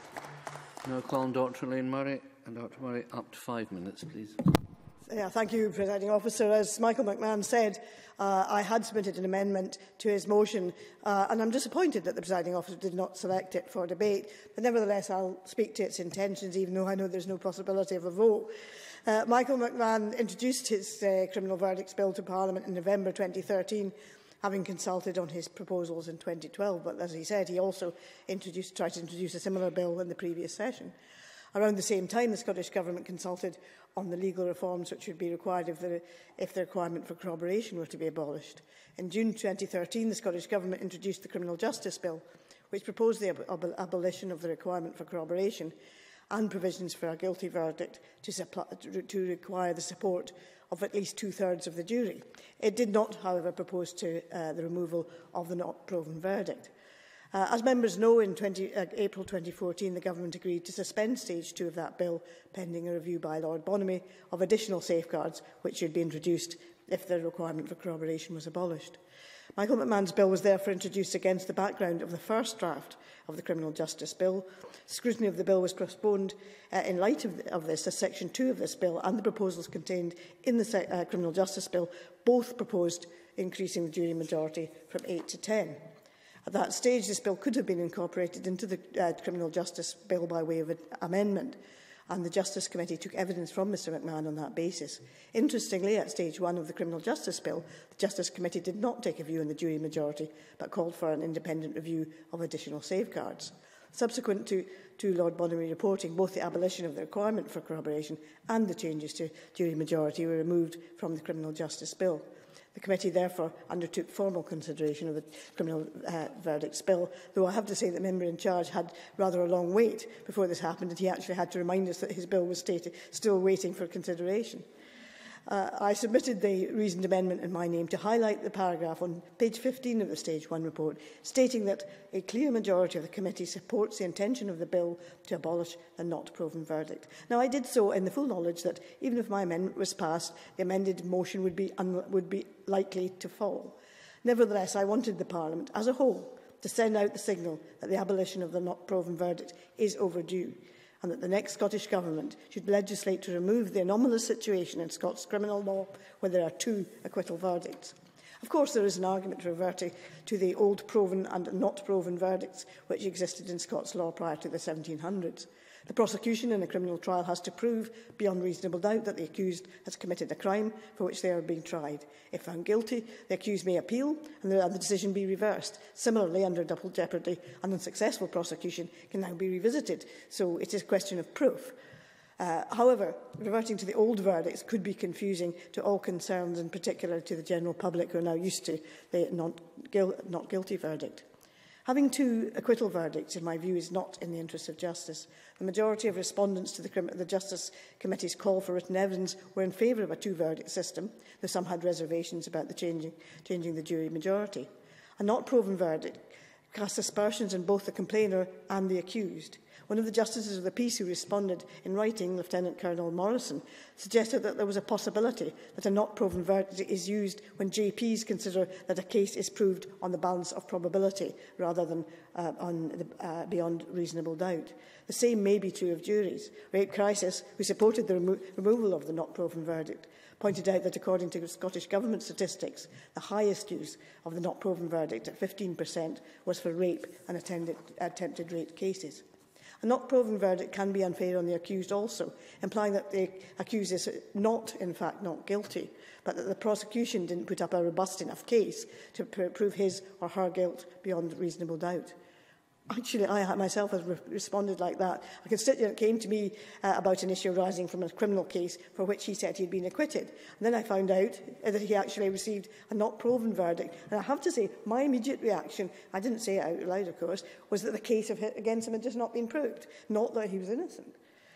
Now call on Doctor Elaine Murray. And Doctor Murray, up to five minutes, please. Yeah, thank you, Presiding Officer. As Michael McMahon said, uh, I had submitted an amendment to his motion, uh, and I'm disappointed that the Presiding Officer did not select it for debate. But nevertheless, I'll speak to its intentions, even though I know there's no possibility of a vote. Uh, Michael McMahon introduced his uh, criminal verdicts bill to Parliament in November twenty thirteen, having consulted on his proposals in twenty twelve. But as he said, he also introduced, tried to introduce a similar bill in the previous session. Around the same time, the Scottish Government consulted on the legal reforms which would be required if the, if the requirement for corroboration were to be abolished. In June twenty thirteen, the Scottish Government introduced the Criminal Justice Bill, which proposed the ab ab abolition of the requirement for corroboration and provisions for a guilty verdict to, supply, to, to require the support of at least two-thirds of the jury. It did not, however, propose to uh, the removal of the not proven verdict. Uh, as members know, in twenty, uh, April twenty fourteen, the Government agreed to suspend stage two of that bill, pending a review by Lord Bonamy of additional safeguards which should be introduced if the requirement for corroboration was abolished. Michael McMahon's bill was therefore introduced against the background of the first draft of the Criminal Justice Bill. Scrutiny of the bill was postponed uh, in light of, of this, as Section two of this bill and the proposals contained in the uh, Criminal Justice Bill both proposed increasing the jury majority from eight to ten. At that stage, this bill could have been incorporated into the uh, Criminal Justice Bill by way of an amendment, and the Justice Committee took evidence from Mr McMahon on that basis. Interestingly, at stage one of the Criminal Justice Bill, the Justice Committee did not take a view on the jury majority, but called for an independent review of additional safeguards. Subsequent to, to Lord Bonamy reporting, both the abolition of the requirement for corroboration and the changes to jury majority were removed from the Criminal Justice Bill. The committee therefore undertook formal consideration of the Criminal uh, Verdicts Bill, though I have to say that the member in charge had rather a long wait before this happened, and he actually had to remind us that his bill was stated, still waiting for consideration. Uh, I submitted the reasoned amendment in my name to highlight the paragraph on page fifteen of the Stage one report, stating that a clear majority of the committee supports the intention of the bill to abolish the not proven verdict. Now, I did so in the full knowledge that even if my amendment was passed, the amended motion would be, would be likely to fall. Nevertheless, I wanted the Parliament as a whole to send out the signal that the abolition of the not proven verdict is overdue, and that the next Scottish Government should legislate to remove the anomalous situation in Scots criminal law where there are two acquittal verdicts. Of course, there is an argument reverting to the old proven and not proven verdicts which existed in Scots law prior to the seventeen hundreds. The prosecution in a criminal trial has to prove beyond reasonable doubt that the accused has committed a crime for which they are being tried. If found guilty, the accused may appeal and the, and the decision be reversed. Similarly, under double jeopardy, an unsuccessful prosecution can now be revisited, so it is a question of proof. Uh, however, reverting to the old verdicts could be confusing to all concerned, in particular to the general public who are now used to the not, guil not guilty verdict. Having two acquittal verdicts, in my view, is not in the interest of justice. The majority of respondents to the, the Justice Committee's call for written evidence were in favour of a two-verdict system, though some had reservations about the changing, changing the jury majority. A not proven verdict casts aspersions on both the complainer and the accused. One of the Justices of the Peace who responded in writing, Lieutenant Colonel Morrison, suggested that there was a possibility that a not proven verdict is used when J Ps consider that a case is proved on the balance of probability rather than uh, on the, uh, beyond reasonable doubt. The same may be true of juries. Rape Crisis, who supported the remo removal of the not proven verdict, pointed out that according to Scottish Government statistics, the highest use of the not proven verdict at fifteen percent was for rape and attended, attempted rape cases. A not proven verdict can be unfair on the accused also, implying that the accused is not, in fact, not guilty, but that the prosecution didn't put up a robust enough case to pr prove his or her guilt beyond reasonable doubt. Actually, I myself have re responded like that. A constituent came to me uh, about an issue arising from a criminal case for which he said he had been acquitted. And then I found out uh, that he actually received a not proven verdict. And I have to say, my immediate reaction, I didn't say it out loud, of course, was that the case of against him had just not been proved, not that he was innocent.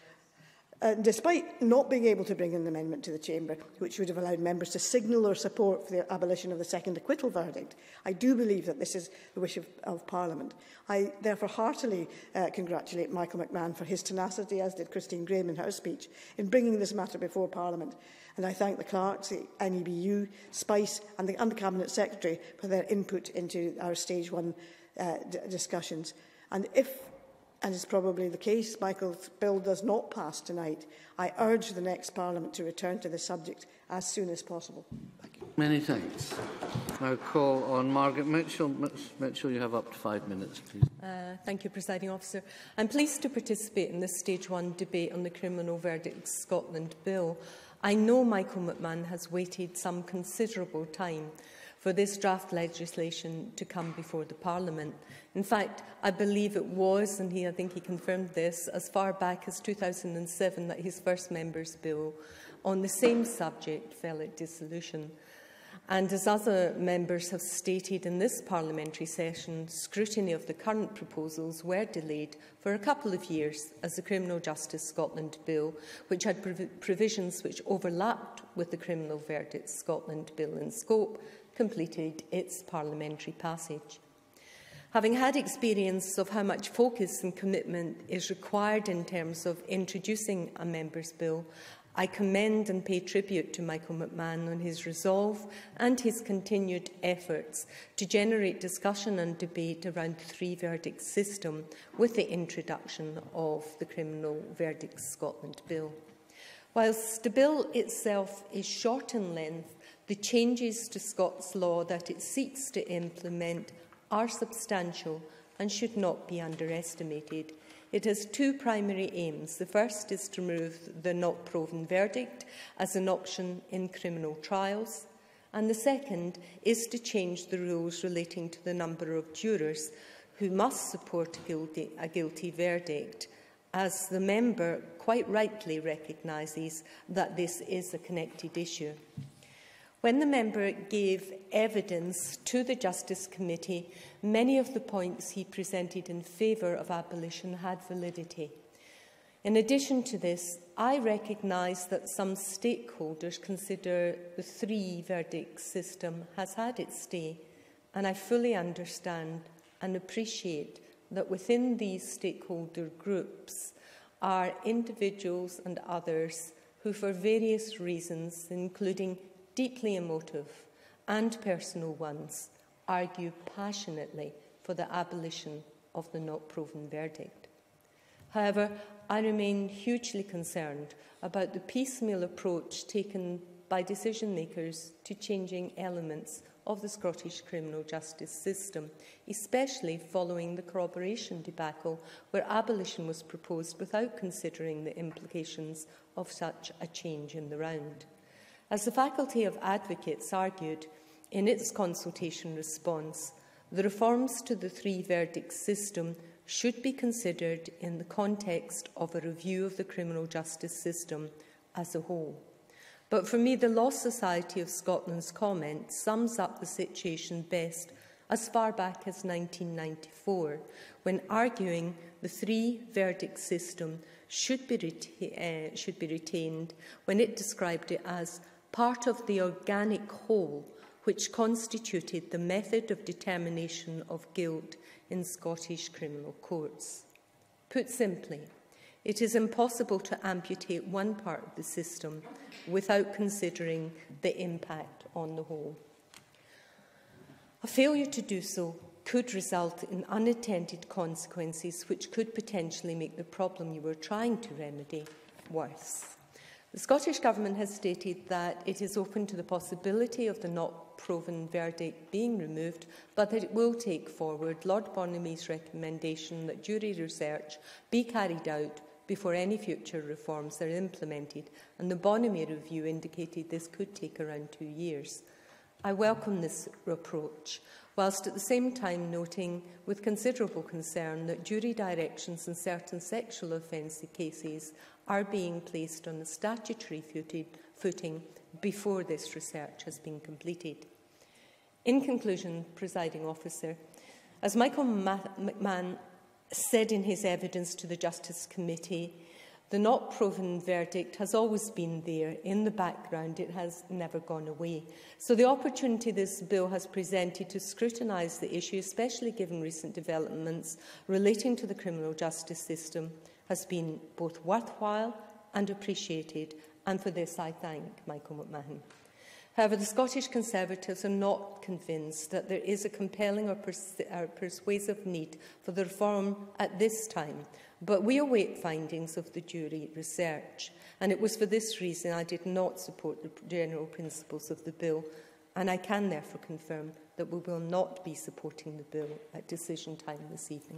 Uh, despite not being able to bring an amendment to the Chamber, which would have allowed members to signal their support for the abolition of the second acquittal verdict, I do believe that this is the wish of, of Parliament. I therefore heartily uh, congratulate Michael McMahon for his tenacity, as did Christine Graham in her speech, in bringing this matter before Parliament. And I thank the clerks, the N E B U, SPICE and the, and the Cabinet Secretary for their input into our Stage one uh, discussions. And if and it's probably the case, Michael's bill does not pass tonight, I urge the next Parliament to return to the subject as soon as possible. Thank you. Many thanks. Now call on Margaret Mitchell. Miz Mitchell, you have up to five minutes, please. Uh, thank you, Presiding Officer. I'm pleased to participate in this Stage one debate on the Criminal Verdict Scotland Bill. I know Michael McMahon has waited some considerable time for this draft legislation to come before the Parliament. In fact, I believe it was, and he, I think he confirmed this, as far back as two thousand seven that his first member's bill on the same subject fell at dissolution. And as other members have stated in this parliamentary session, scrutiny of the current proposals were delayed for a couple of years as the Criminal Justice Scotland Bill, which had prov provisions which overlapped with the Criminal Verdict Scotland Bill in scope, completed its parliamentary passage. Having had experience of how much focus and commitment is required in terms of introducing a member's bill, I commend and pay tribute to Michael McMahon on his resolve and his continued efforts to generate discussion and debate around the three-verdict system with the introduction of the Criminal Verdict Scotland Bill. Whilst the bill itself is short in length, the changes to Scots law that it seeks to implement are substantial and should not be underestimated. It has two primary aims. The first is to remove the not proven verdict as an option in criminal trials, and the second is to change the rules relating to the number of jurors who must support a guilty, a guilty verdict, as the member quite rightly recognises that this is a connected issue. When the member gave evidence to the Justice Committee, many of the points he presented in favour of abolition had validity. In addition to this, I recognise that some stakeholders consider the three-verdict system has had its day, and I fully understand and appreciate that within these stakeholder groups are individuals and others who, for various reasons, including deeply emotive and personal ones, argue passionately for the abolition of the not proven verdict. However, I remain hugely concerned about the piecemeal approach taken by decision makers to changing elements of the Scottish criminal justice system, especially following the corroboration debacle, where abolition was proposed without considering the implications of such a change in the round. As the Faculty of Advocates argued in its consultation response, the reforms to the three-verdict system should be considered in the context of a review of the criminal justice system as a whole. But for me, the Law Society of Scotland's comment sums up the situation best as far back as nineteen ninety-four, when arguing the three-verdict system should be, reta uh, should be retained, when it described it as part of the organic whole which constituted the method of determination of guilt in Scottish criminal courts. Put simply, it is impossible to amputate one part of the system without considering the impact on the whole. A failure to do so could result in unintended consequences which could potentially make the problem you were trying to remedy worse. The Scottish Government has stated that it is open to the possibility of the not proven verdict being removed, but that it will take forward Lord Bonamy's recommendation that jury research be carried out before any future reforms are implemented, and the Bonamy review indicated this could take around two years. I welcome this approach, whilst at the same time noting with considerable concern that jury directions in certain sexual offence cases are being placed on a statutory footing before this research has been completed. In conclusion, Presiding Officer, as Michael McMahon said in his evidence to the Justice Committee, the not proven verdict has always been there in the background. It has never gone away. So the opportunity this bill has presented to scrutinise the issue, especially given recent developments relating to the criminal justice system, has been both worthwhile and appreciated, and for this I thank Michael McMahon. However, the Scottish Conservatives are not convinced that there is a compelling or, pers or persuasive need for the reform at this time, but we await findings of the jury research. And it was for this reason I did not support the general principles of the bill, and I can therefore confirm that we will not be supporting the bill at decision time this evening.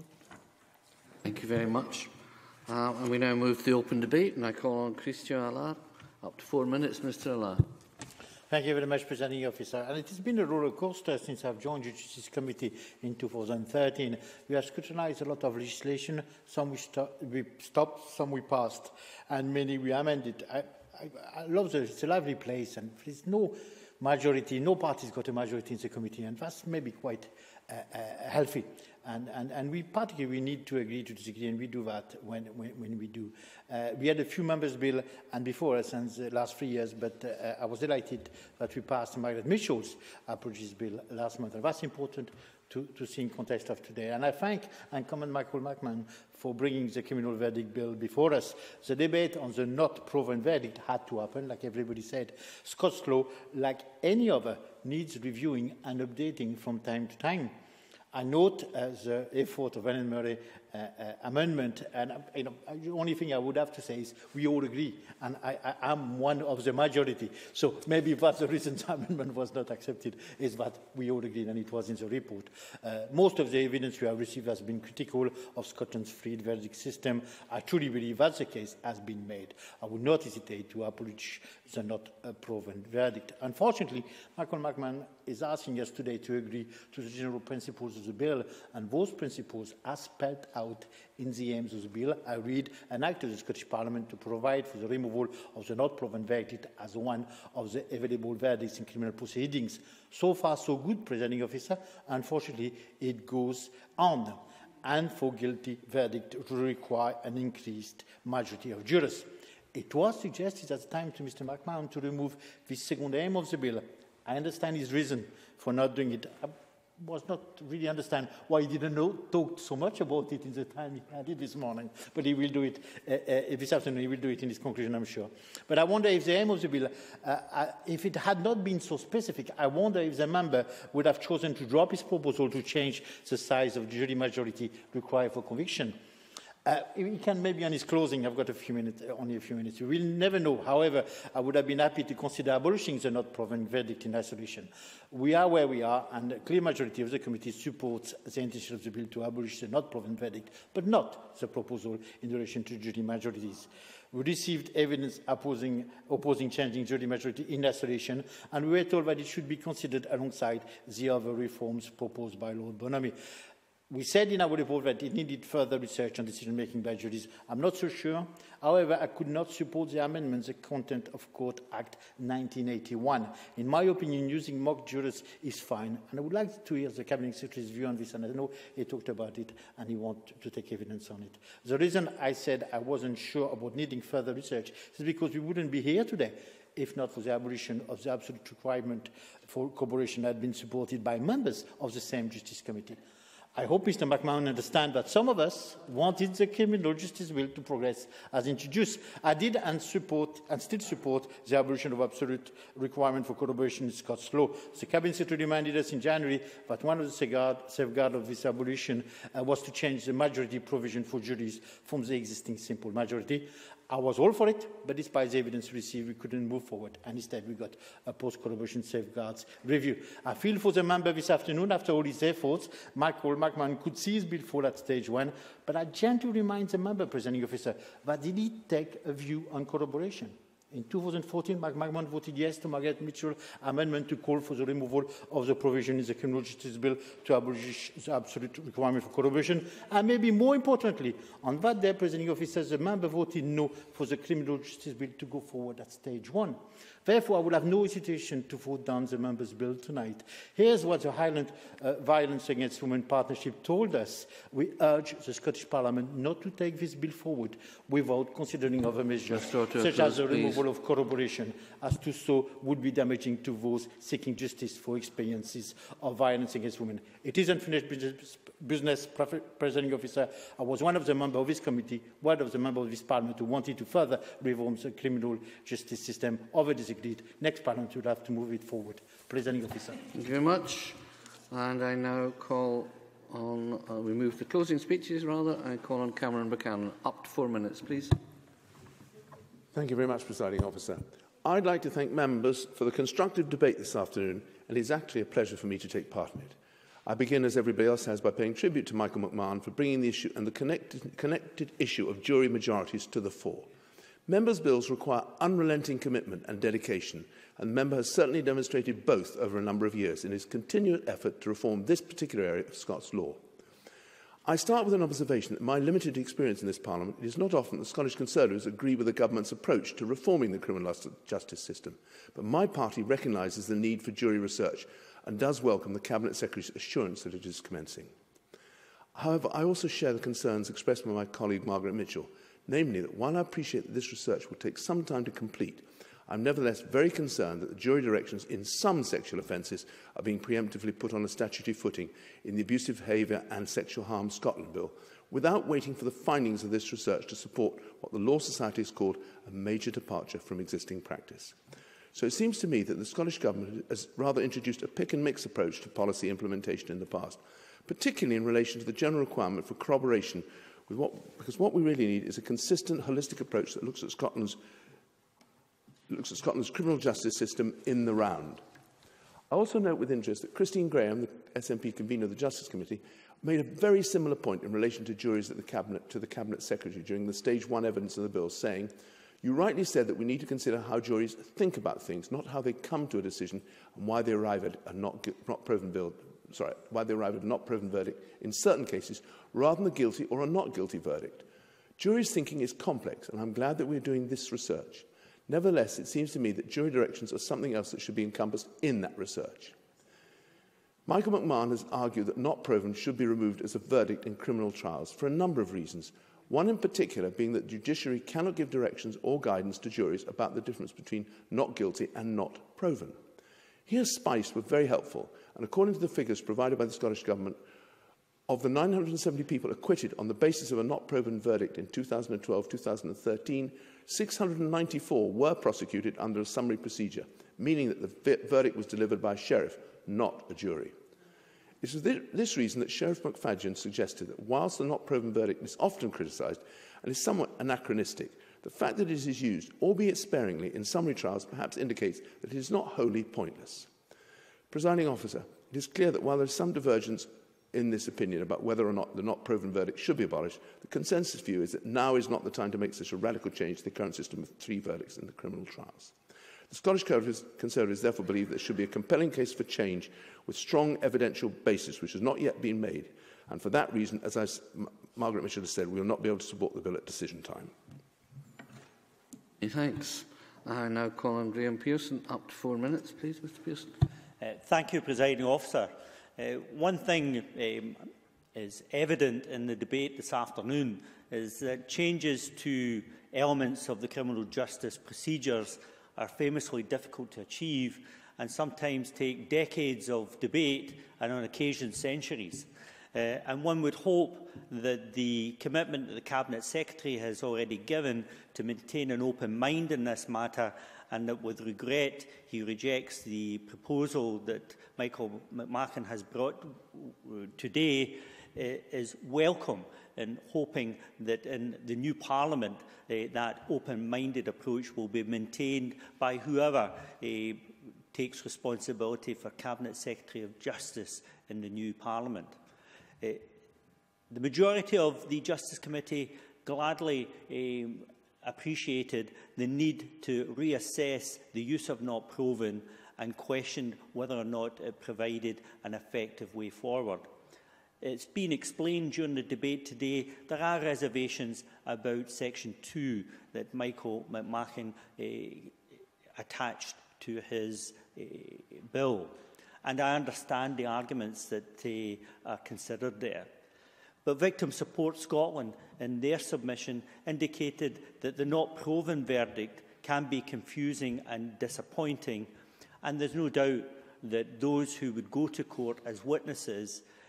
Thank you very much. Uh, and we now move to the open debate, and I call on Christian Allard. Up to four minutes, Mr Allard. Thank you very much, Presiding Officer. And it has been a roller coaster since I've joined the Justice Committee in two thousand thirteen. We have scrutinised a lot of legislation. Some we, sto we stopped, some we passed, and many we amended. I, I, I love it. It's a lovely place, and there's no majority, no party's got a majority in the committee, and that's maybe quite uh, uh, healthy. And, and, and we particularly we need to agree to disagree, and we do that when, when, when we do. Uh, we had a few members' bill and before us in the last three years, but uh, I was delighted that we passed Margaret Mitchell's apologies bill last month, and that's important to, to see in context of today. And I thank and commend Michael Mackman for bringing the criminal verdict bill before us. The debate on the not proven verdict had to happen, like everybody said. Scots law, like any other, needs reviewing and updating from time to time. I note uh, the effort of Ellen Murray uh, uh, amendment, and uh, you know, the only thing I would have to say is we all agree, and I, I am one of the majority. So maybe that's the reason the amendment was not accepted, is that we all agreed, and it was in the report. Uh, most of the evidence we have received has been critical of Scotland's freed verdict system. I truly believe that the case has been made. I would not hesitate to abolish the not uh, proven verdict. Unfortunately, Michael Mackman is asking us today to agree to the general principles of the bill, and those principles are spelled out in the aims of the bill. I read an act of the Scottish Parliament to provide for the removal of the not proven verdict as one of the available verdicts in criminal proceedings. So far, so good, Presiding Officer. Unfortunately, it goes on, and for guilty verdict to require an increased majority of jurors. It was suggested at the time to Mr McMahon to remove the second aim of the bill. I understand his reason for not doing it. I was not really understand why he didn't know, talk so much about it in the time he had it this morning. But he will do it uh, uh, this afternoon. He will do it in his conclusion, I'm sure. But I wonder if the aim of the bill, uh, uh, if it had not been so specific, I wonder if the member would have chosen to drop his proposal to change the size of the jury majority required for conviction. Uh, he can maybe on his closing, I've got a few minutes, only a few minutes. We will never know. However, I would have been happy to consider abolishing the not proven verdict in isolation. We are where we are, and a clear majority of the committee supports the intention of the bill to abolish the not proven verdict, but not the proposal in relation to jury majorities. We received evidence opposing, opposing changing jury majority in isolation, and we were told that it should be considered alongside the other reforms proposed by Lord Bonamy. We said in our report that it needed further research on decision-making by juries. I'm not so sure. However, I could not support the amendments, the content of Court Act nineteen eighty-one. In my opinion, using mock jurors is fine. And I would like to hear the Cabinet Secretary's view on this, and I know he talked about it and he wants to take evidence on it. The reason I said I wasn't sure about needing further research is because we wouldn't be here today if not for the abolition of the absolute requirement for corroboration that had been supported by members of the same Justice Committee. I hope Mr McMahon understands that some of us wanted the criminal justice bill to progress as introduced. I did and support and still support the abolition of absolute requirement for corroboration in Scots law. The Cabinet Secretary reminded us in January that one of the safeguards safeguard of this abolition uh, was to change the majority provision for juries from the existing simple majority. I was all for it, but despite the evidence received, we couldn't move forward, and instead we got a post-corroboration safeguards review. I feel for the member this afternoon, after all his efforts, Michael Mackman could see his bill fall at stage one, but I gently remind the member, Presiding Officer, that did he take a view on corroboration? In two thousand fourteen, McMahon voted yes to Margaret Mitchell's amendment to call for the removal of the provision in the Criminal Justice Bill to abolish the absolute requirement for corroboration. And maybe more importantly, on that day, Presiding Officer, the member voted no for the Criminal Justice Bill to go forward at stage one. Therefore, I would have no hesitation to vote down the member's bill tonight. Here's what the Highland uh, Violence Against Women Partnership told us. We urge the Scottish Parliament not to take this bill forward without considering other measures, such as the removal of corroboration, as to so would be damaging to those seeking justice for experiences of violence against women. It is unfinished business, Business, Presiding Officer. I was one of the members of this committee, one of the members of this Parliament who wanted to further reform the criminal justice system. Over disagreed. Next Parliament will have to move it forward. Presiding Officer. Thank you very much. And I now call on, uh, we move to closing speeches rather. I call on Cameron Buchanan. Up to four minutes, please. Thank you very much, Presiding Officer. I'd like to thank members for the constructive debate this afternoon, and it's actually a pleasure for me to take part in it. I begin, as everybody else has, by paying tribute to Michael McMahon for bringing the issue and the connected, connected issue of jury majorities to the fore. Members' bills require unrelenting commitment and dedication, and the member has certainly demonstrated both over a number of years in his continued effort to reform this particular area of Scots law. I start with an observation that my limited experience in this Parliament, it is not often that Scottish Conservatives agree with the government's approach to reforming the criminal justice system, but my party recognises the need for jury research and does welcome the Cabinet Secretary's assurance that it is commencing. However, I also share the concerns expressed by my colleague Margaret Mitchell, namely that while I appreciate that this research will take some time to complete, I am nevertheless very concerned that the jury directions in some sexual offences are being preemptively put on a statutory footing in the Abusive Behaviour and Sexual Harm Scotland Bill, without waiting for the findings of this research to support what the Law Society has called a major departure from existing practice. So it seems to me that the Scottish Government has rather introduced a pick-and-mix approach to policy implementation in the past, particularly in relation to the general requirement for corroboration, with what, because what we really need is a consistent, holistic approach that looks at Scotland's looks at Scotland's criminal justice system in the round. I also note with interest that Christine Graham, the S N P convener of the Justice Committee, made a very similar point in relation to juries at the Cabinet, to the Cabinet Secretary during the Stage one evidence of the bill, saying, "You rightly said that we need to consider how juries think about things, not how they come to a decision and why they arrive at a not, not proven bill, sorry, why they arrive at a not proven verdict in certain cases, rather than a guilty or a not guilty verdict. Juries' thinking is complex, and I'm glad that we're doing this research. Nevertheless, it seems to me that jury directions are something else that should be encompassed in that research." Michael McMahon has argued that not proven should be removed as a verdict in criminal trials for a number of reasons, one in particular being that the judiciary cannot give directions or guidance to juries about the difference between not guilty and not proven. Here, Spice were very helpful, and according to the figures provided by the Scottish Government, of the nine hundred and seventy people acquitted on the basis of a not proven verdict in two thousand twelve to two thousand thirteen, six hundred and ninety-four were prosecuted under a summary procedure, meaning that the verdict was delivered by a sheriff, not a jury. It is for this reason that Sheriff McFadden suggested that whilst the not proven verdict is often criticised and is somewhat anachronistic, the fact that it is used, albeit sparingly, in summary trials perhaps indicates that it is not wholly pointless. Presiding Officer, it is clear that while there is some divergence in this opinion about whether or not the not proven verdict should be abolished, the consensus view is that now is not the time to make such a radical change to the current system of three verdicts in the criminal trials. The Scottish Conservatives therefore believe there should be a compelling case for change with strong evidential basis, which has not yet been made, and for that reason, as I, M Margaret Mitchell has said, we will not be able to support the bill at decision time. Thanks. I now call on Graham Pearson. Up to four minutes, please, Mr Pearson. Uh, thank you, Presiding Officer. Uh, one thing um, is evident in the debate this afternoon is that changes to elements of the criminal justice procedures are famously difficult to achieve and sometimes take decades of debate and on occasion centuries. Uh, and one would hope that the commitment that the Cabinet Secretary has already given to maintain an open mind in this matter, and that with regret he rejects the proposal that Michael McMahon has brought today, uh, is welcome, and hoping that in the new Parliament uh, that open-minded approach will be maintained by whoever uh, takes responsibility for Cabinet Secretary of Justice in the new Parliament. Uh, the majority of the Justice Committee gladly um, appreciated the need to reassess the use of not proven and questioned whether or not it provided an effective way forward. It's been explained during the debate today there are reservations about Section two that Michael McMahon uh, attached to his uh, bill, and I understand the arguments that uh, are considered there. But Victim Support Scotland, in their submission, indicated that the not proven verdict can be confusing and disappointing, and there's no doubt that those who would go to court as witnesses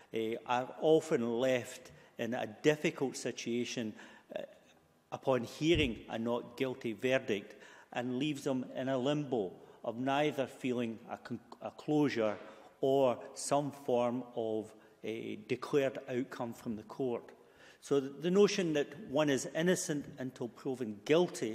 uh, are often left in a difficult situation uh, upon hearing a not guilty verdict, and leaves them in a limbo of neither feeling a, a closure or some form of a declared outcome from the court. So the notion that one is innocent until proven guilty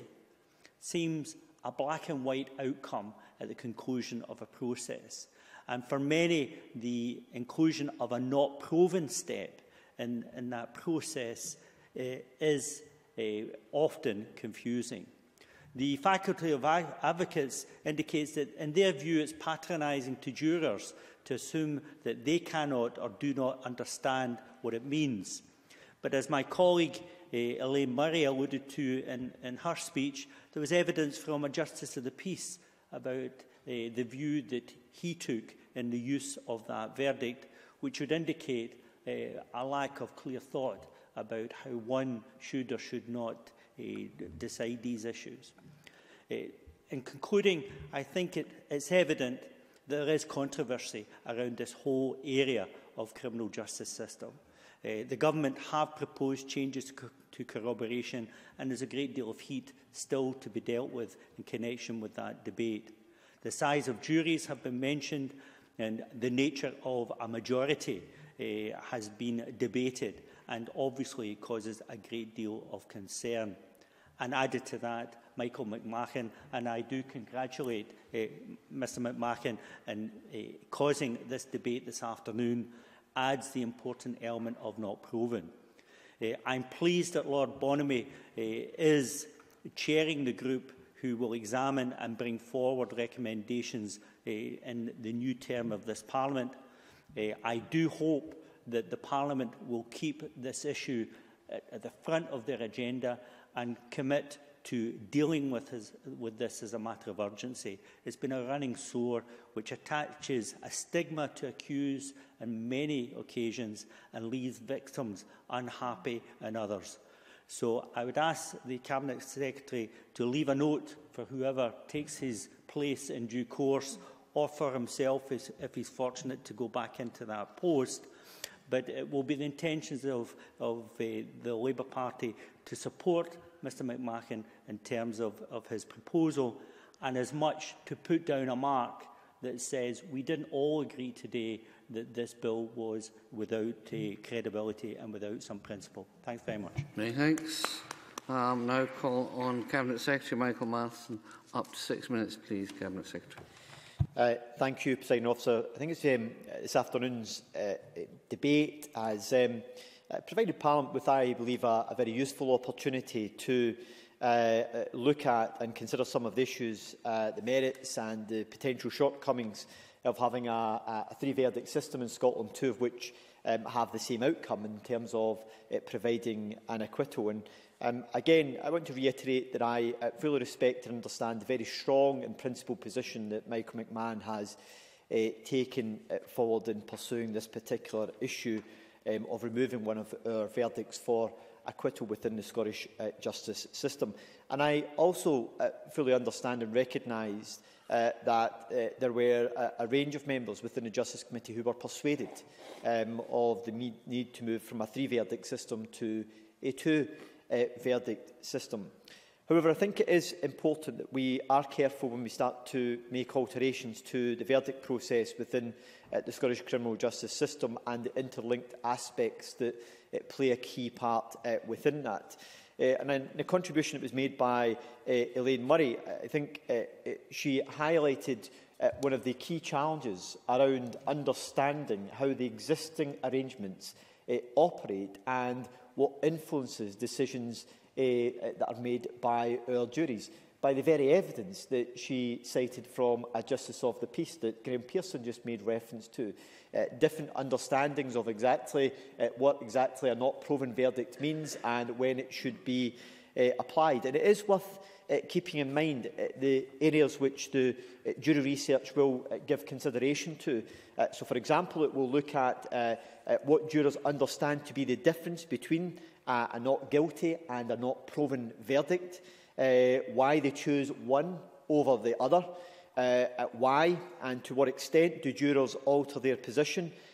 seems a black and white outcome at the conclusion of a process. And for many, the inclusion of a not proven step in, in that process uh, is uh, often confusing. The Faculty of Advocates indicates that, in their view, it's patronising to jurors to assume that they cannot or do not understand what it means. But as my colleague uh, Elaine Murray alluded to in, in her speech, there was evidence from a Justice of the Peace about uh, the view that he took in the use of that verdict, which would indicate uh, a lack of clear thought about how one should or should not uh, decide these issues. Uh, in concluding, I think it, it's evident that there is controversy around this whole area of criminal justice system. Uh, the government have proposed changes to, co to corroboration, and there's a great deal of heat still to be dealt with in connection with that debate. The size of juries have been mentioned, and the nature of a majority uh, has been debated, and obviously causes a great deal of concern. And added to that, Michael McMahon, and I do congratulate uh, Mr McMahon in uh, causing this debate this afternoon, adds the important element of not proven. Uh, I'm pleased that Lord Bonamy uh, is chairing the group who will examine and bring forward recommendations uh, in the new term of this Parliament. Uh, I do hope that the Parliament will keep this issue at, at the front of their agenda and commit to dealing with, his, with this as a matter of urgency. It's been a running sore which attaches a stigma to accused on many occasions and leaves victims unhappy and others. So I would ask the Cabinet Secretary to leave a note for whoever takes his place in due course, or for himself if he's fortunate to go back into that post. But it will be the intentions of, of uh, the Labour Party to support Mr McMahon in terms of, of his proposal, and as much to put down a mark that says we didn't all agree today that this bill was without uh, credibility and without some principle. Thanks very much. Many thanks. Um, now call on Cabinet Secretary Michael Matheson. Up to six minutes, please, Cabinet Secretary. Uh, thank you, Presiding Officer. I think it's, um, this afternoon's uh, debate has um, uh, provided Parliament with, I believe, a, a very useful opportunity to uh, uh, look at and consider some of the issues, uh, the merits and the potential shortcomings of having a, a three-verdict system in Scotland, two of which um, have the same outcome in terms of uh, providing an acquittal. And um, again, I want to reiterate that I uh, fully respect and understand the very strong and principled position that Michael McMahon has uh, taken uh, forward in pursuing this particular issue um, of removing one of our verdicts for acquittal within the Scottish uh, justice system. And I also uh, fully understand and recognise Uh, that uh, there were a, a range of members within the Justice Committee who were persuaded um, of the need, need to move from a three-verdict system to a two-verdict uh, system. However, I think it is important that we are careful when we start to make alterations to the verdict process within uh, the Scottish criminal justice system and the interlinked aspects that uh, play a key part uh, within that. Uh, and then the contribution that was made by uh, Elaine Murray, I think uh, uh, she highlighted uh, one of the key challenges around understanding how the existing arrangements uh, operate and what influences decisions uh, that are made by our juries. By the very evidence that she cited from a Justice of the Peace that Graham Pearson just made reference to, uh, different understandings of exactly uh, what exactly a not proven verdict means and when it should be uh, applied. And it is worth uh, keeping in mind uh, the areas which the uh, jury research will uh, give consideration to. Uh, so, for example, it will look at uh, uh, what jurors understand to be the difference between uh, a not guilty and a not proven verdict. Uh, why they choose one over the other, uh, why and to what extent do jurors alter their position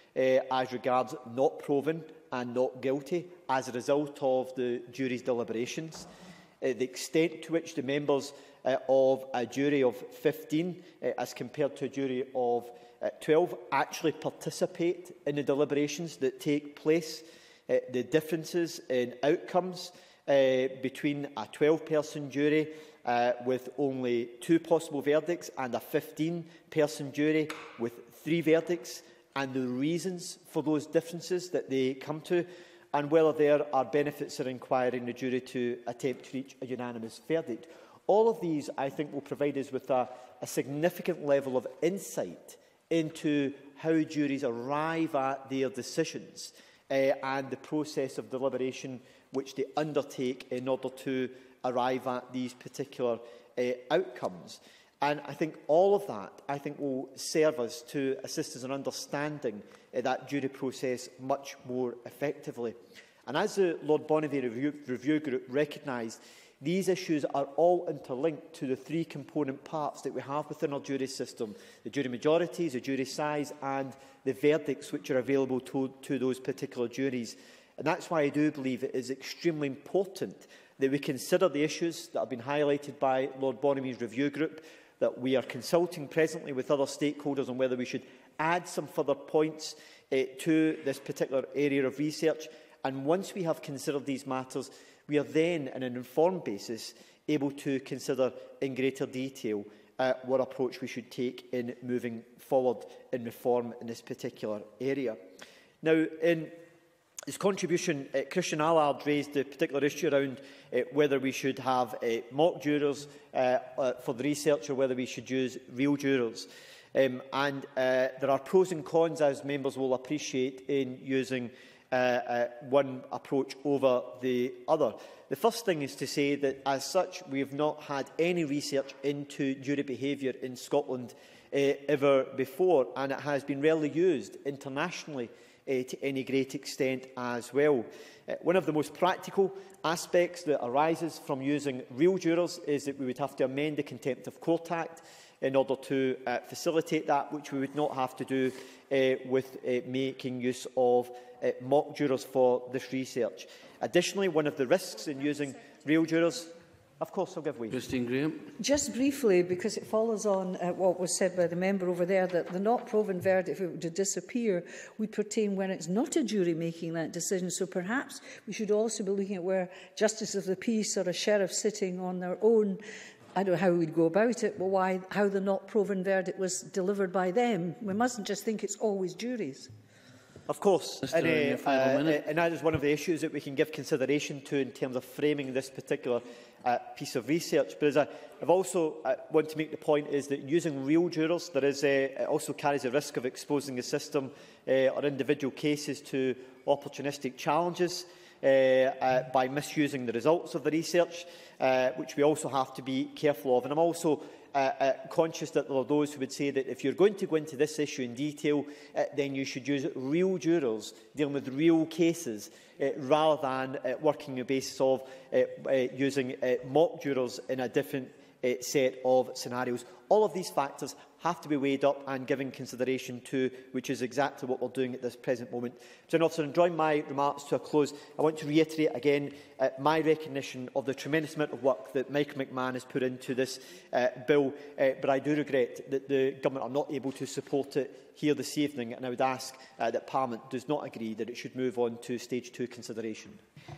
uh, as regards not proven and not guilty as a result of the jury's deliberations. Uh, the extent to which the members uh, of a jury of fifteen, uh, as compared to a jury of uh, twelve, actually participate in the deliberations that take place, uh, the differences in outcomes uh, between a twelve person jury uh, with only two possible verdicts and a fifteen person jury with three verdicts, and the reasons for those differences that they come to, and whether there are benefits in inquiring the jury to attempt to reach a unanimous verdict. All of these, I think, will provide us with a, a significant level of insight into how juries arrive at their decisions uh, and the process of deliberation which they undertake in order to arrive at these particular uh, outcomes. And I think all of that, I think, will serve us to assist us in understanding uh, that jury process much more effectively. And as the Lord Bonnevie Review, Review Group recognised, these issues are all interlinked to the three component parts that we have within our jury system: the jury majorities, the jury size, and the verdicts which are available to, to those particular juries. And that's why I do believe it is extremely important that we consider the issues that have been highlighted by Lord Bonnevie's Review Group, that we are consulting presently with other stakeholders on whether we should add some further points uh, to this particular area of research. And once we have considered these matters, we are then, on an informed basis, able to consider in greater detail uh, what approach we should take in moving forward in reform in this particular area. Now, in his contribution, uh, Christian Allard raised the particular issue around uh, whether we should have uh, mock jurors uh, uh, for the research or whether we should use real jurors. Um, and uh, there are pros and cons, as members will appreciate, in using uh, uh, one approach over the other. The first thing is to say that, as such, we have not had any research into jury behaviour in Scotland uh, ever before, and it has been rarely used internationally Uh, to any great extent as well. Uh, one of the most practical aspects that arises from using real jurors is that we would have to amend the Contempt of Court Act in order to uh, facilitate that, which we would not have to do uh, with uh, making use of uh, mock jurors for this research. Additionally, one of the risks in using real jurors... Of course, I'll give way. Christine Graham. Just briefly, because it follows on uh, what was said by the member over there, that the not proven verdict, if it were to disappear, would pertain when it's not a jury making that decision. So perhaps we should also be looking at where justice of the peace or a sheriff sitting on their own, I don't know how we'd go about it, but why, how the not proven verdict was delivered by them. We mustn't just think it's always juries. Of course, and, uh, uh, and that is one of the issues that we can give consideration to in terms of framing this particular uh, piece of research. But as I I've also uh, want to make the point is that using real jurors, there is uh, also carries a risk of exposing the system uh, or individual cases to opportunistic challenges uh, uh, by misusing the results of the research, uh, which we also have to be careful of. And I'm also Uh, uh, conscious that there are those who would say that if you're going to go into this issue in detail, uh, then you should use real jurors dealing with real cases uh, rather than uh, working on the basis of uh, uh, using uh, mock jurors in a different uh, set of scenarios. All of these factors have to be weighed up and given consideration to, which is exactly what we're doing at this present moment. Presiding Officer, in drawing my remarks to a close, I want to reiterate again uh, my recognition of the tremendous amount of work that Michael McMahon has put into this uh, bill, uh, but I do regret that the Government are not able to support it here this evening, and I would ask uh, that Parliament does not agree that it should move on to stage two consideration.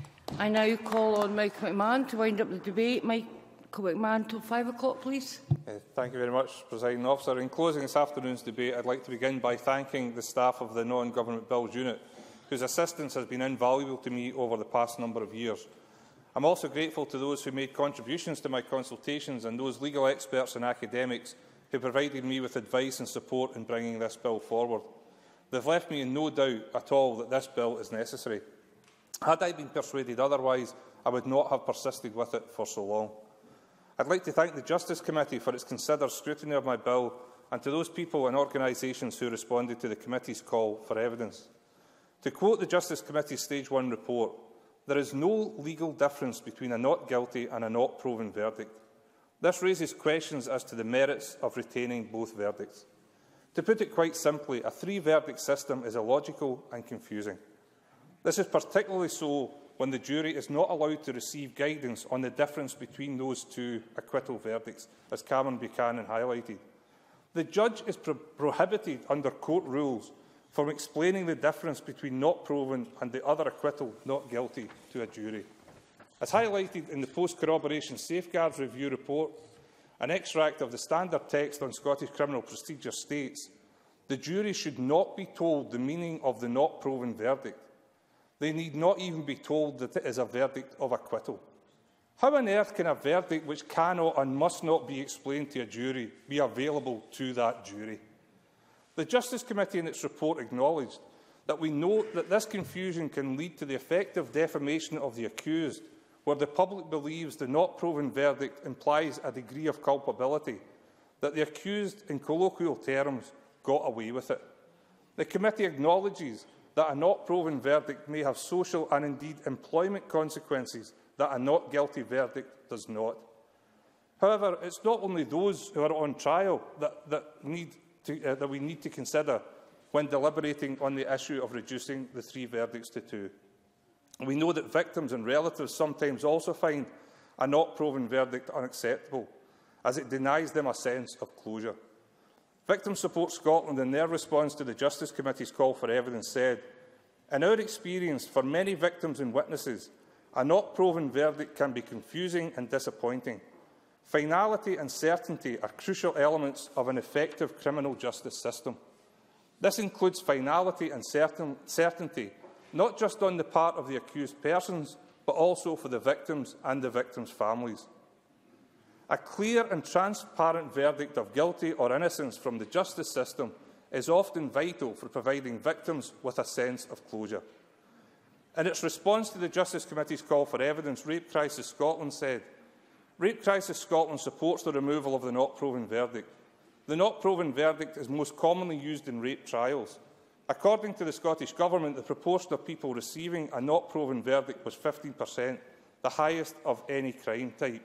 I now call on Michael McMahon to wind up the debate. Mike McMahon, until five o'clock, please. Uh, thank you very much, Presiding Officer. In closing this afternoon's debate, I'd like to begin by thanking the staff of the Non-Government Bills Unit, whose assistance has been invaluable to me over the past number of years. I'm also grateful to those who made contributions to my consultations and those legal experts and academics who provided me with advice and support in bringing this bill forward. They've left me in no doubt at all that this bill is necessary. Had I been persuaded otherwise, I would not have persisted with it for so long. I'd like to thank the Justice Committee for its considered scrutiny of my bill, and to those people and organisations who responded to the committee's call for evidence. To quote the Justice Committee's Stage one report, there is no legal difference between a not guilty and a not proven verdict. This raises questions as to the merits of retaining both verdicts. To put it quite simply, a three-verdict system is illogical and confusing. This is particularly so when the jury is not allowed to receive guidance on the difference between those two acquittal verdicts, as Cameron Buchanan highlighted. The judge is pro prohibited under court rules from explaining the difference between not proven and the other acquittal, not guilty, to a jury. As highlighted in the Post-Corroboration Safeguards Review report, an extract of the standard text on Scottish criminal procedure states, "The jury should not be told the meaning of the not proven verdict. They need not even be told that it is a verdict of acquittal." How on earth can a verdict which cannot and must not be explained to a jury be available to that jury? The Justice Committee in its report acknowledged that we note that this confusion can lead to the effective defamation of the accused, where the public believes the not proven verdict implies a degree of culpability, that the accused, in colloquial terms, got away with it. The committee acknowledges that a not proven verdict may have social and indeed employment consequences that a not guilty verdict does not. However, it's not only those who are on trial that, that, need to, uh, that we need to consider when deliberating on the issue of reducing the three verdicts to two. We know that victims and relatives sometimes also find a not proven verdict unacceptable, as it denies them a sense of closure. Victim Support Scotland, in their response to the Justice Committee's call for evidence, said, "In our experience, for many victims and witnesses, a not proven verdict can be confusing and disappointing. Finality and certainty are crucial elements of an effective criminal justice system. This includes finality and certain certainty, not just on the part of the accused persons, but also for the victims and the victims' families. A clear and transparent verdict of guilty or innocence from the justice system is often vital for providing victims with a sense of closure." In its response to the Justice Committee's call for evidence, Rape Crisis Scotland said, "Rape Crisis Scotland supports the removal of the not proven verdict. The not proven verdict is most commonly used in rape trials. According to the Scottish Government, the proportion of people receiving a not proven verdict was fifteen percent, the highest of any crime type.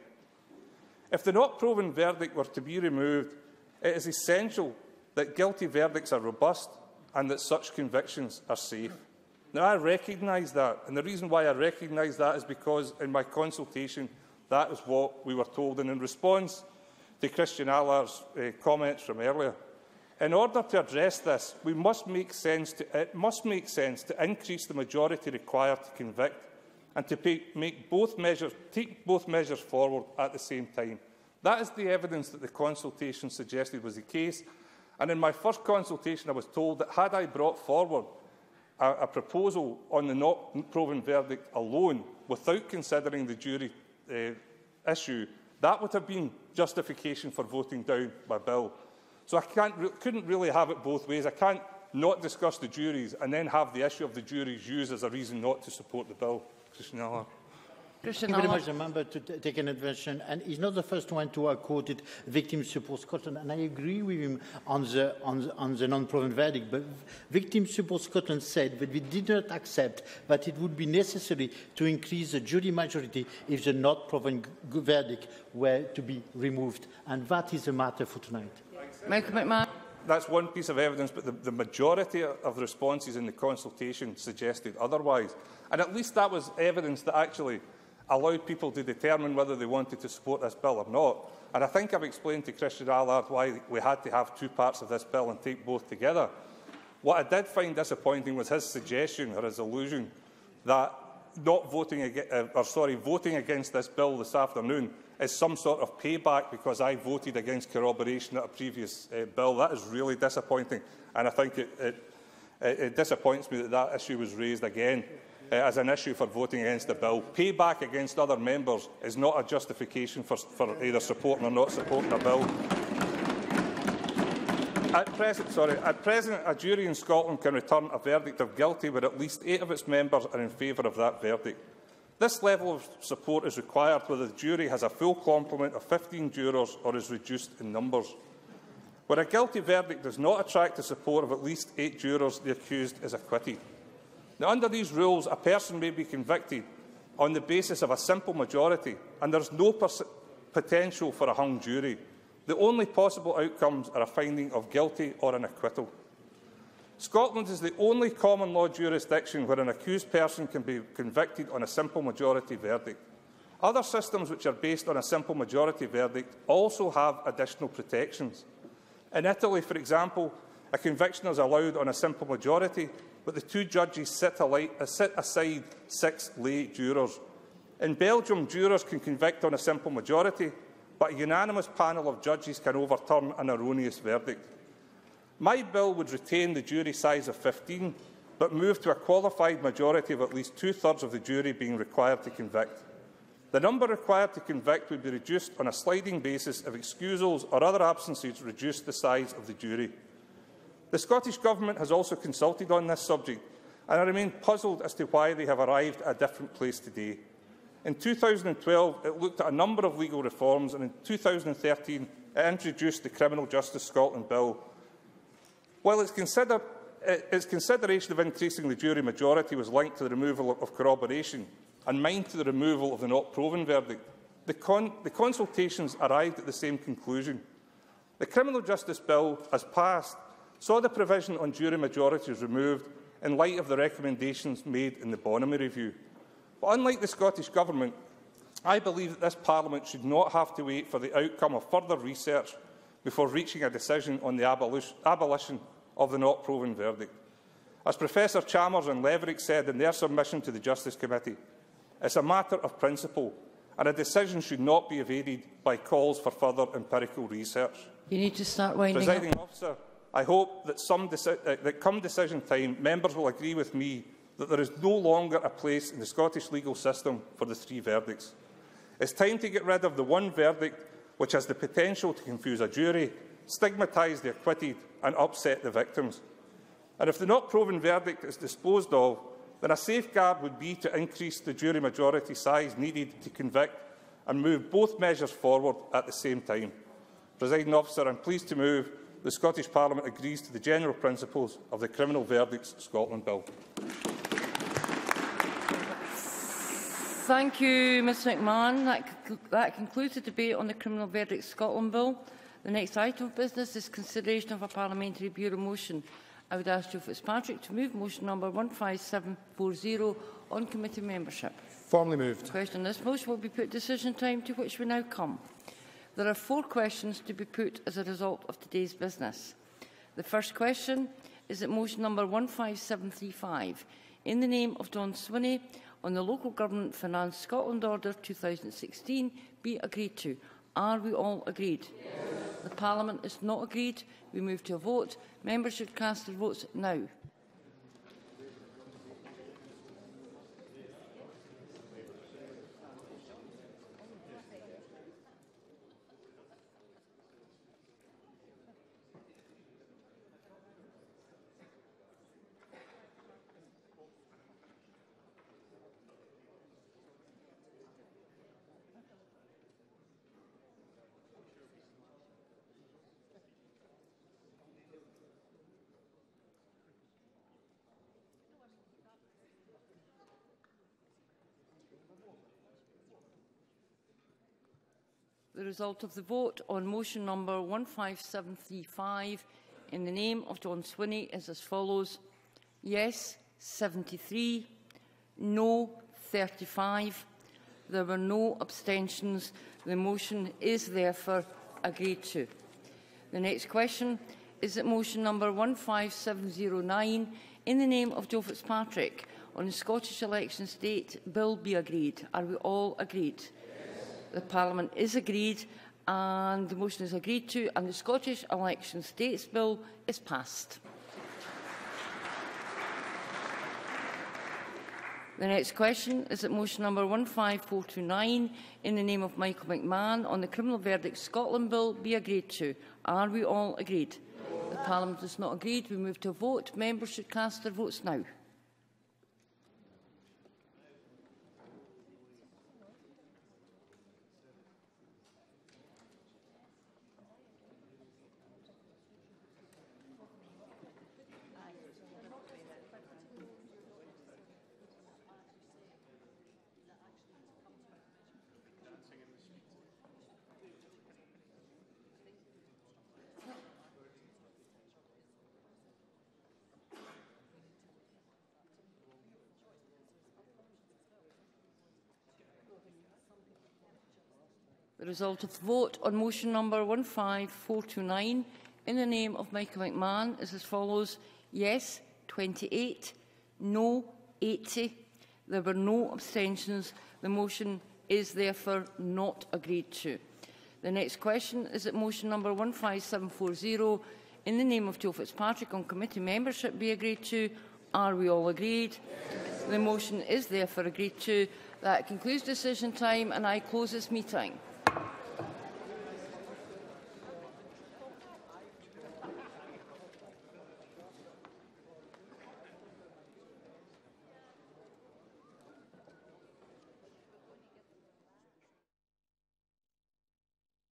If the not proven verdict were to be removed, it is essential that guilty verdicts are robust and that such convictions are safe." Now, I recognise that, and the reason why I recognise that is because in my consultation, that is what we were told. And in response to Christian Allard's uh, comments from earlier, in order to address this, we must make sense to, it must make sense to increase the majority required to convict and to pay, make both measures, take both measures forward at the same time. That is the evidence that the consultation suggested was the case. And in my first consultation, I was told that had I brought forward a, a proposal on the not proven verdict alone, without considering the jury uh, issue, that would have been justification for voting down my bill. So I can't re couldn't really have it both ways. I can't not discuss the juries and then have the issue of the juries used as a reason not to support the bill. Christian Allard. Thank you very much, the member, to take an intervention. And he's not the first one to have quoted Victim Support Scotland, and I agree with him on the, on the, on the non-proven verdict. But Victim Support Scotland said that we did not accept that it would be necessary to increase the jury majority if the not proven verdict were to be removed. And that is a matter for tonight. Michael McMahon. That's one piece of evidence, but the, the majority of the responses in the consultation suggested otherwise. And at least that was evidence that actually allowed people to determine whether they wanted to support this bill or not. And I think I've explained to Christian Allard why we had to have two parts of this bill and take both together. What I did find disappointing was his suggestion or his allusion that not voting, uh, or sorry, voting against this bill this afternoon is some sort of payback because I voted against corroboration at a previous uh, bill. That is really disappointing, and I think it, it, it disappoints me that that issue was raised again uh, as an issue for voting against the bill. Payback against other members is not a justification for, for either supporting or not supporting a bill. At present, sorry, at present, a jury in Scotland can return a verdict of guilty where at least eight of its members are in favour of that verdict. This level of support is required whether the jury has a full complement of fifteen jurors or is reduced in numbers. Where a guilty verdict does not attract the support of at least eight jurors, the accused is acquitted. Now, under these rules, a person may be convicted on the basis of a simple majority, and there is no potential for a hung jury. The only possible outcomes are a finding of guilty or an acquittal. Scotland is the only common law jurisdiction where an accused person can be convicted on a simple majority verdict. Other systems which are based on a simple majority verdict also have additional protections. In Italy, for example, a conviction is allowed on a simple majority, but the two judges sit, alike, uh, sit aside six lay jurors. In Belgium, jurors can convict on a simple majority, but a unanimous panel of judges can overturn an erroneous verdict. My bill would retain the jury size of fifteen, but move to a qualified majority of at least two-thirds of the jury being required to convict. The number required to convict would be reduced on a sliding basis if excusals or other absences reduce the size of the jury. The Scottish Government has also consulted on this subject, and I remain puzzled as to why they have arrived at a different place today. In two thousand twelve, it looked at a number of legal reforms, and in two thousand thirteen, it introduced the Criminal Justice Scotland Bill. While its, consider its consideration of increasing the jury majority was linked to the removal of corroboration, and mine to the removal of the not proven verdict, the, con the consultations arrived at the same conclusion. The Criminal Justice Bill, as passed, saw the provision on jury majorities removed in light of the recommendations made in the Bonamy Review. But unlike the Scottish Government, I believe that this Parliament should not have to wait for the outcome of further research before reaching a decision on the abolition, abolition of the not proven verdict. As Professor Chalmers and Leverick said in their submission to the Justice Committee, it's a matter of principle, and a decision should not be evaded by calls for further empirical research. You need to start winding Presiding up. Officer, I hope that, some uh, that come decision time, members will agree with me that there is no longer a place in the Scottish legal system for the three verdicts. It's time to get rid of the one verdict which has the potential to confuse a jury, stigmatise the acquitted and upset the victims. And if the not proven verdict is disposed of, then a safeguard would be to increase the jury majority size needed to convict and move both measures forward at the same time. Presiding Officer, I am pleased to move the Scottish Parliament agrees to the general principles of the Criminal Verdicts Scotland Bill. Thank you, Mr McMahon. That, that concludes the debate on the Criminal Verdicts Scotland Bill. The next item of business is consideration of a Parliamentary Bureau Motion. I would ask Joe Fitzpatrick to move motion number one five seven four zero on committee membership. Formally moved. The question on this motion will be put decision time, to which we now come. There are four questions to be put as a result of today's business. The first question is that motion number one five seven three five, in the name of John Swinney, on the Local Government Finance Scotland Order two thousand sixteen, be agreed to. Are we all agreed? Yes. The Parliament is not agreed. We move to a vote. Members should cast their votes now. The result of the vote on motion number one five seven three five in the name of John Swinney is as follows. Yes, seventy-three. No, thirty-five. There were no abstentions. The motion is therefore agreed to. The next question is that motion number one five seven zero nine in the name of Joe Fitzpatrick on the Scottish Elections Date Bill be agreed. Are we all agreed? The Parliament is agreed and the motion is agreed to, and the Scottish Elections Dates Bill is passed. The next question is that motion number one five four two nine in the name of Michael McMahon on the Criminal Verdict Scotland Bill be agreed to. Are we all agreed? The Parliament is not agreed. We move to a vote. Members should cast their votes now. result of the vote on motion number one five four two nine in the name of Michael McMahon is as follows. Yes, twenty-eight. No, eighty. There were no abstentions. The motion is therefore not agreed to. The next question is that motion number one five seven four zero in the name of Joe Fitzpatrick on committee membership be agreed to. Are we all agreed? The motion is therefore agreed to. That concludes decision time and I close this meeting.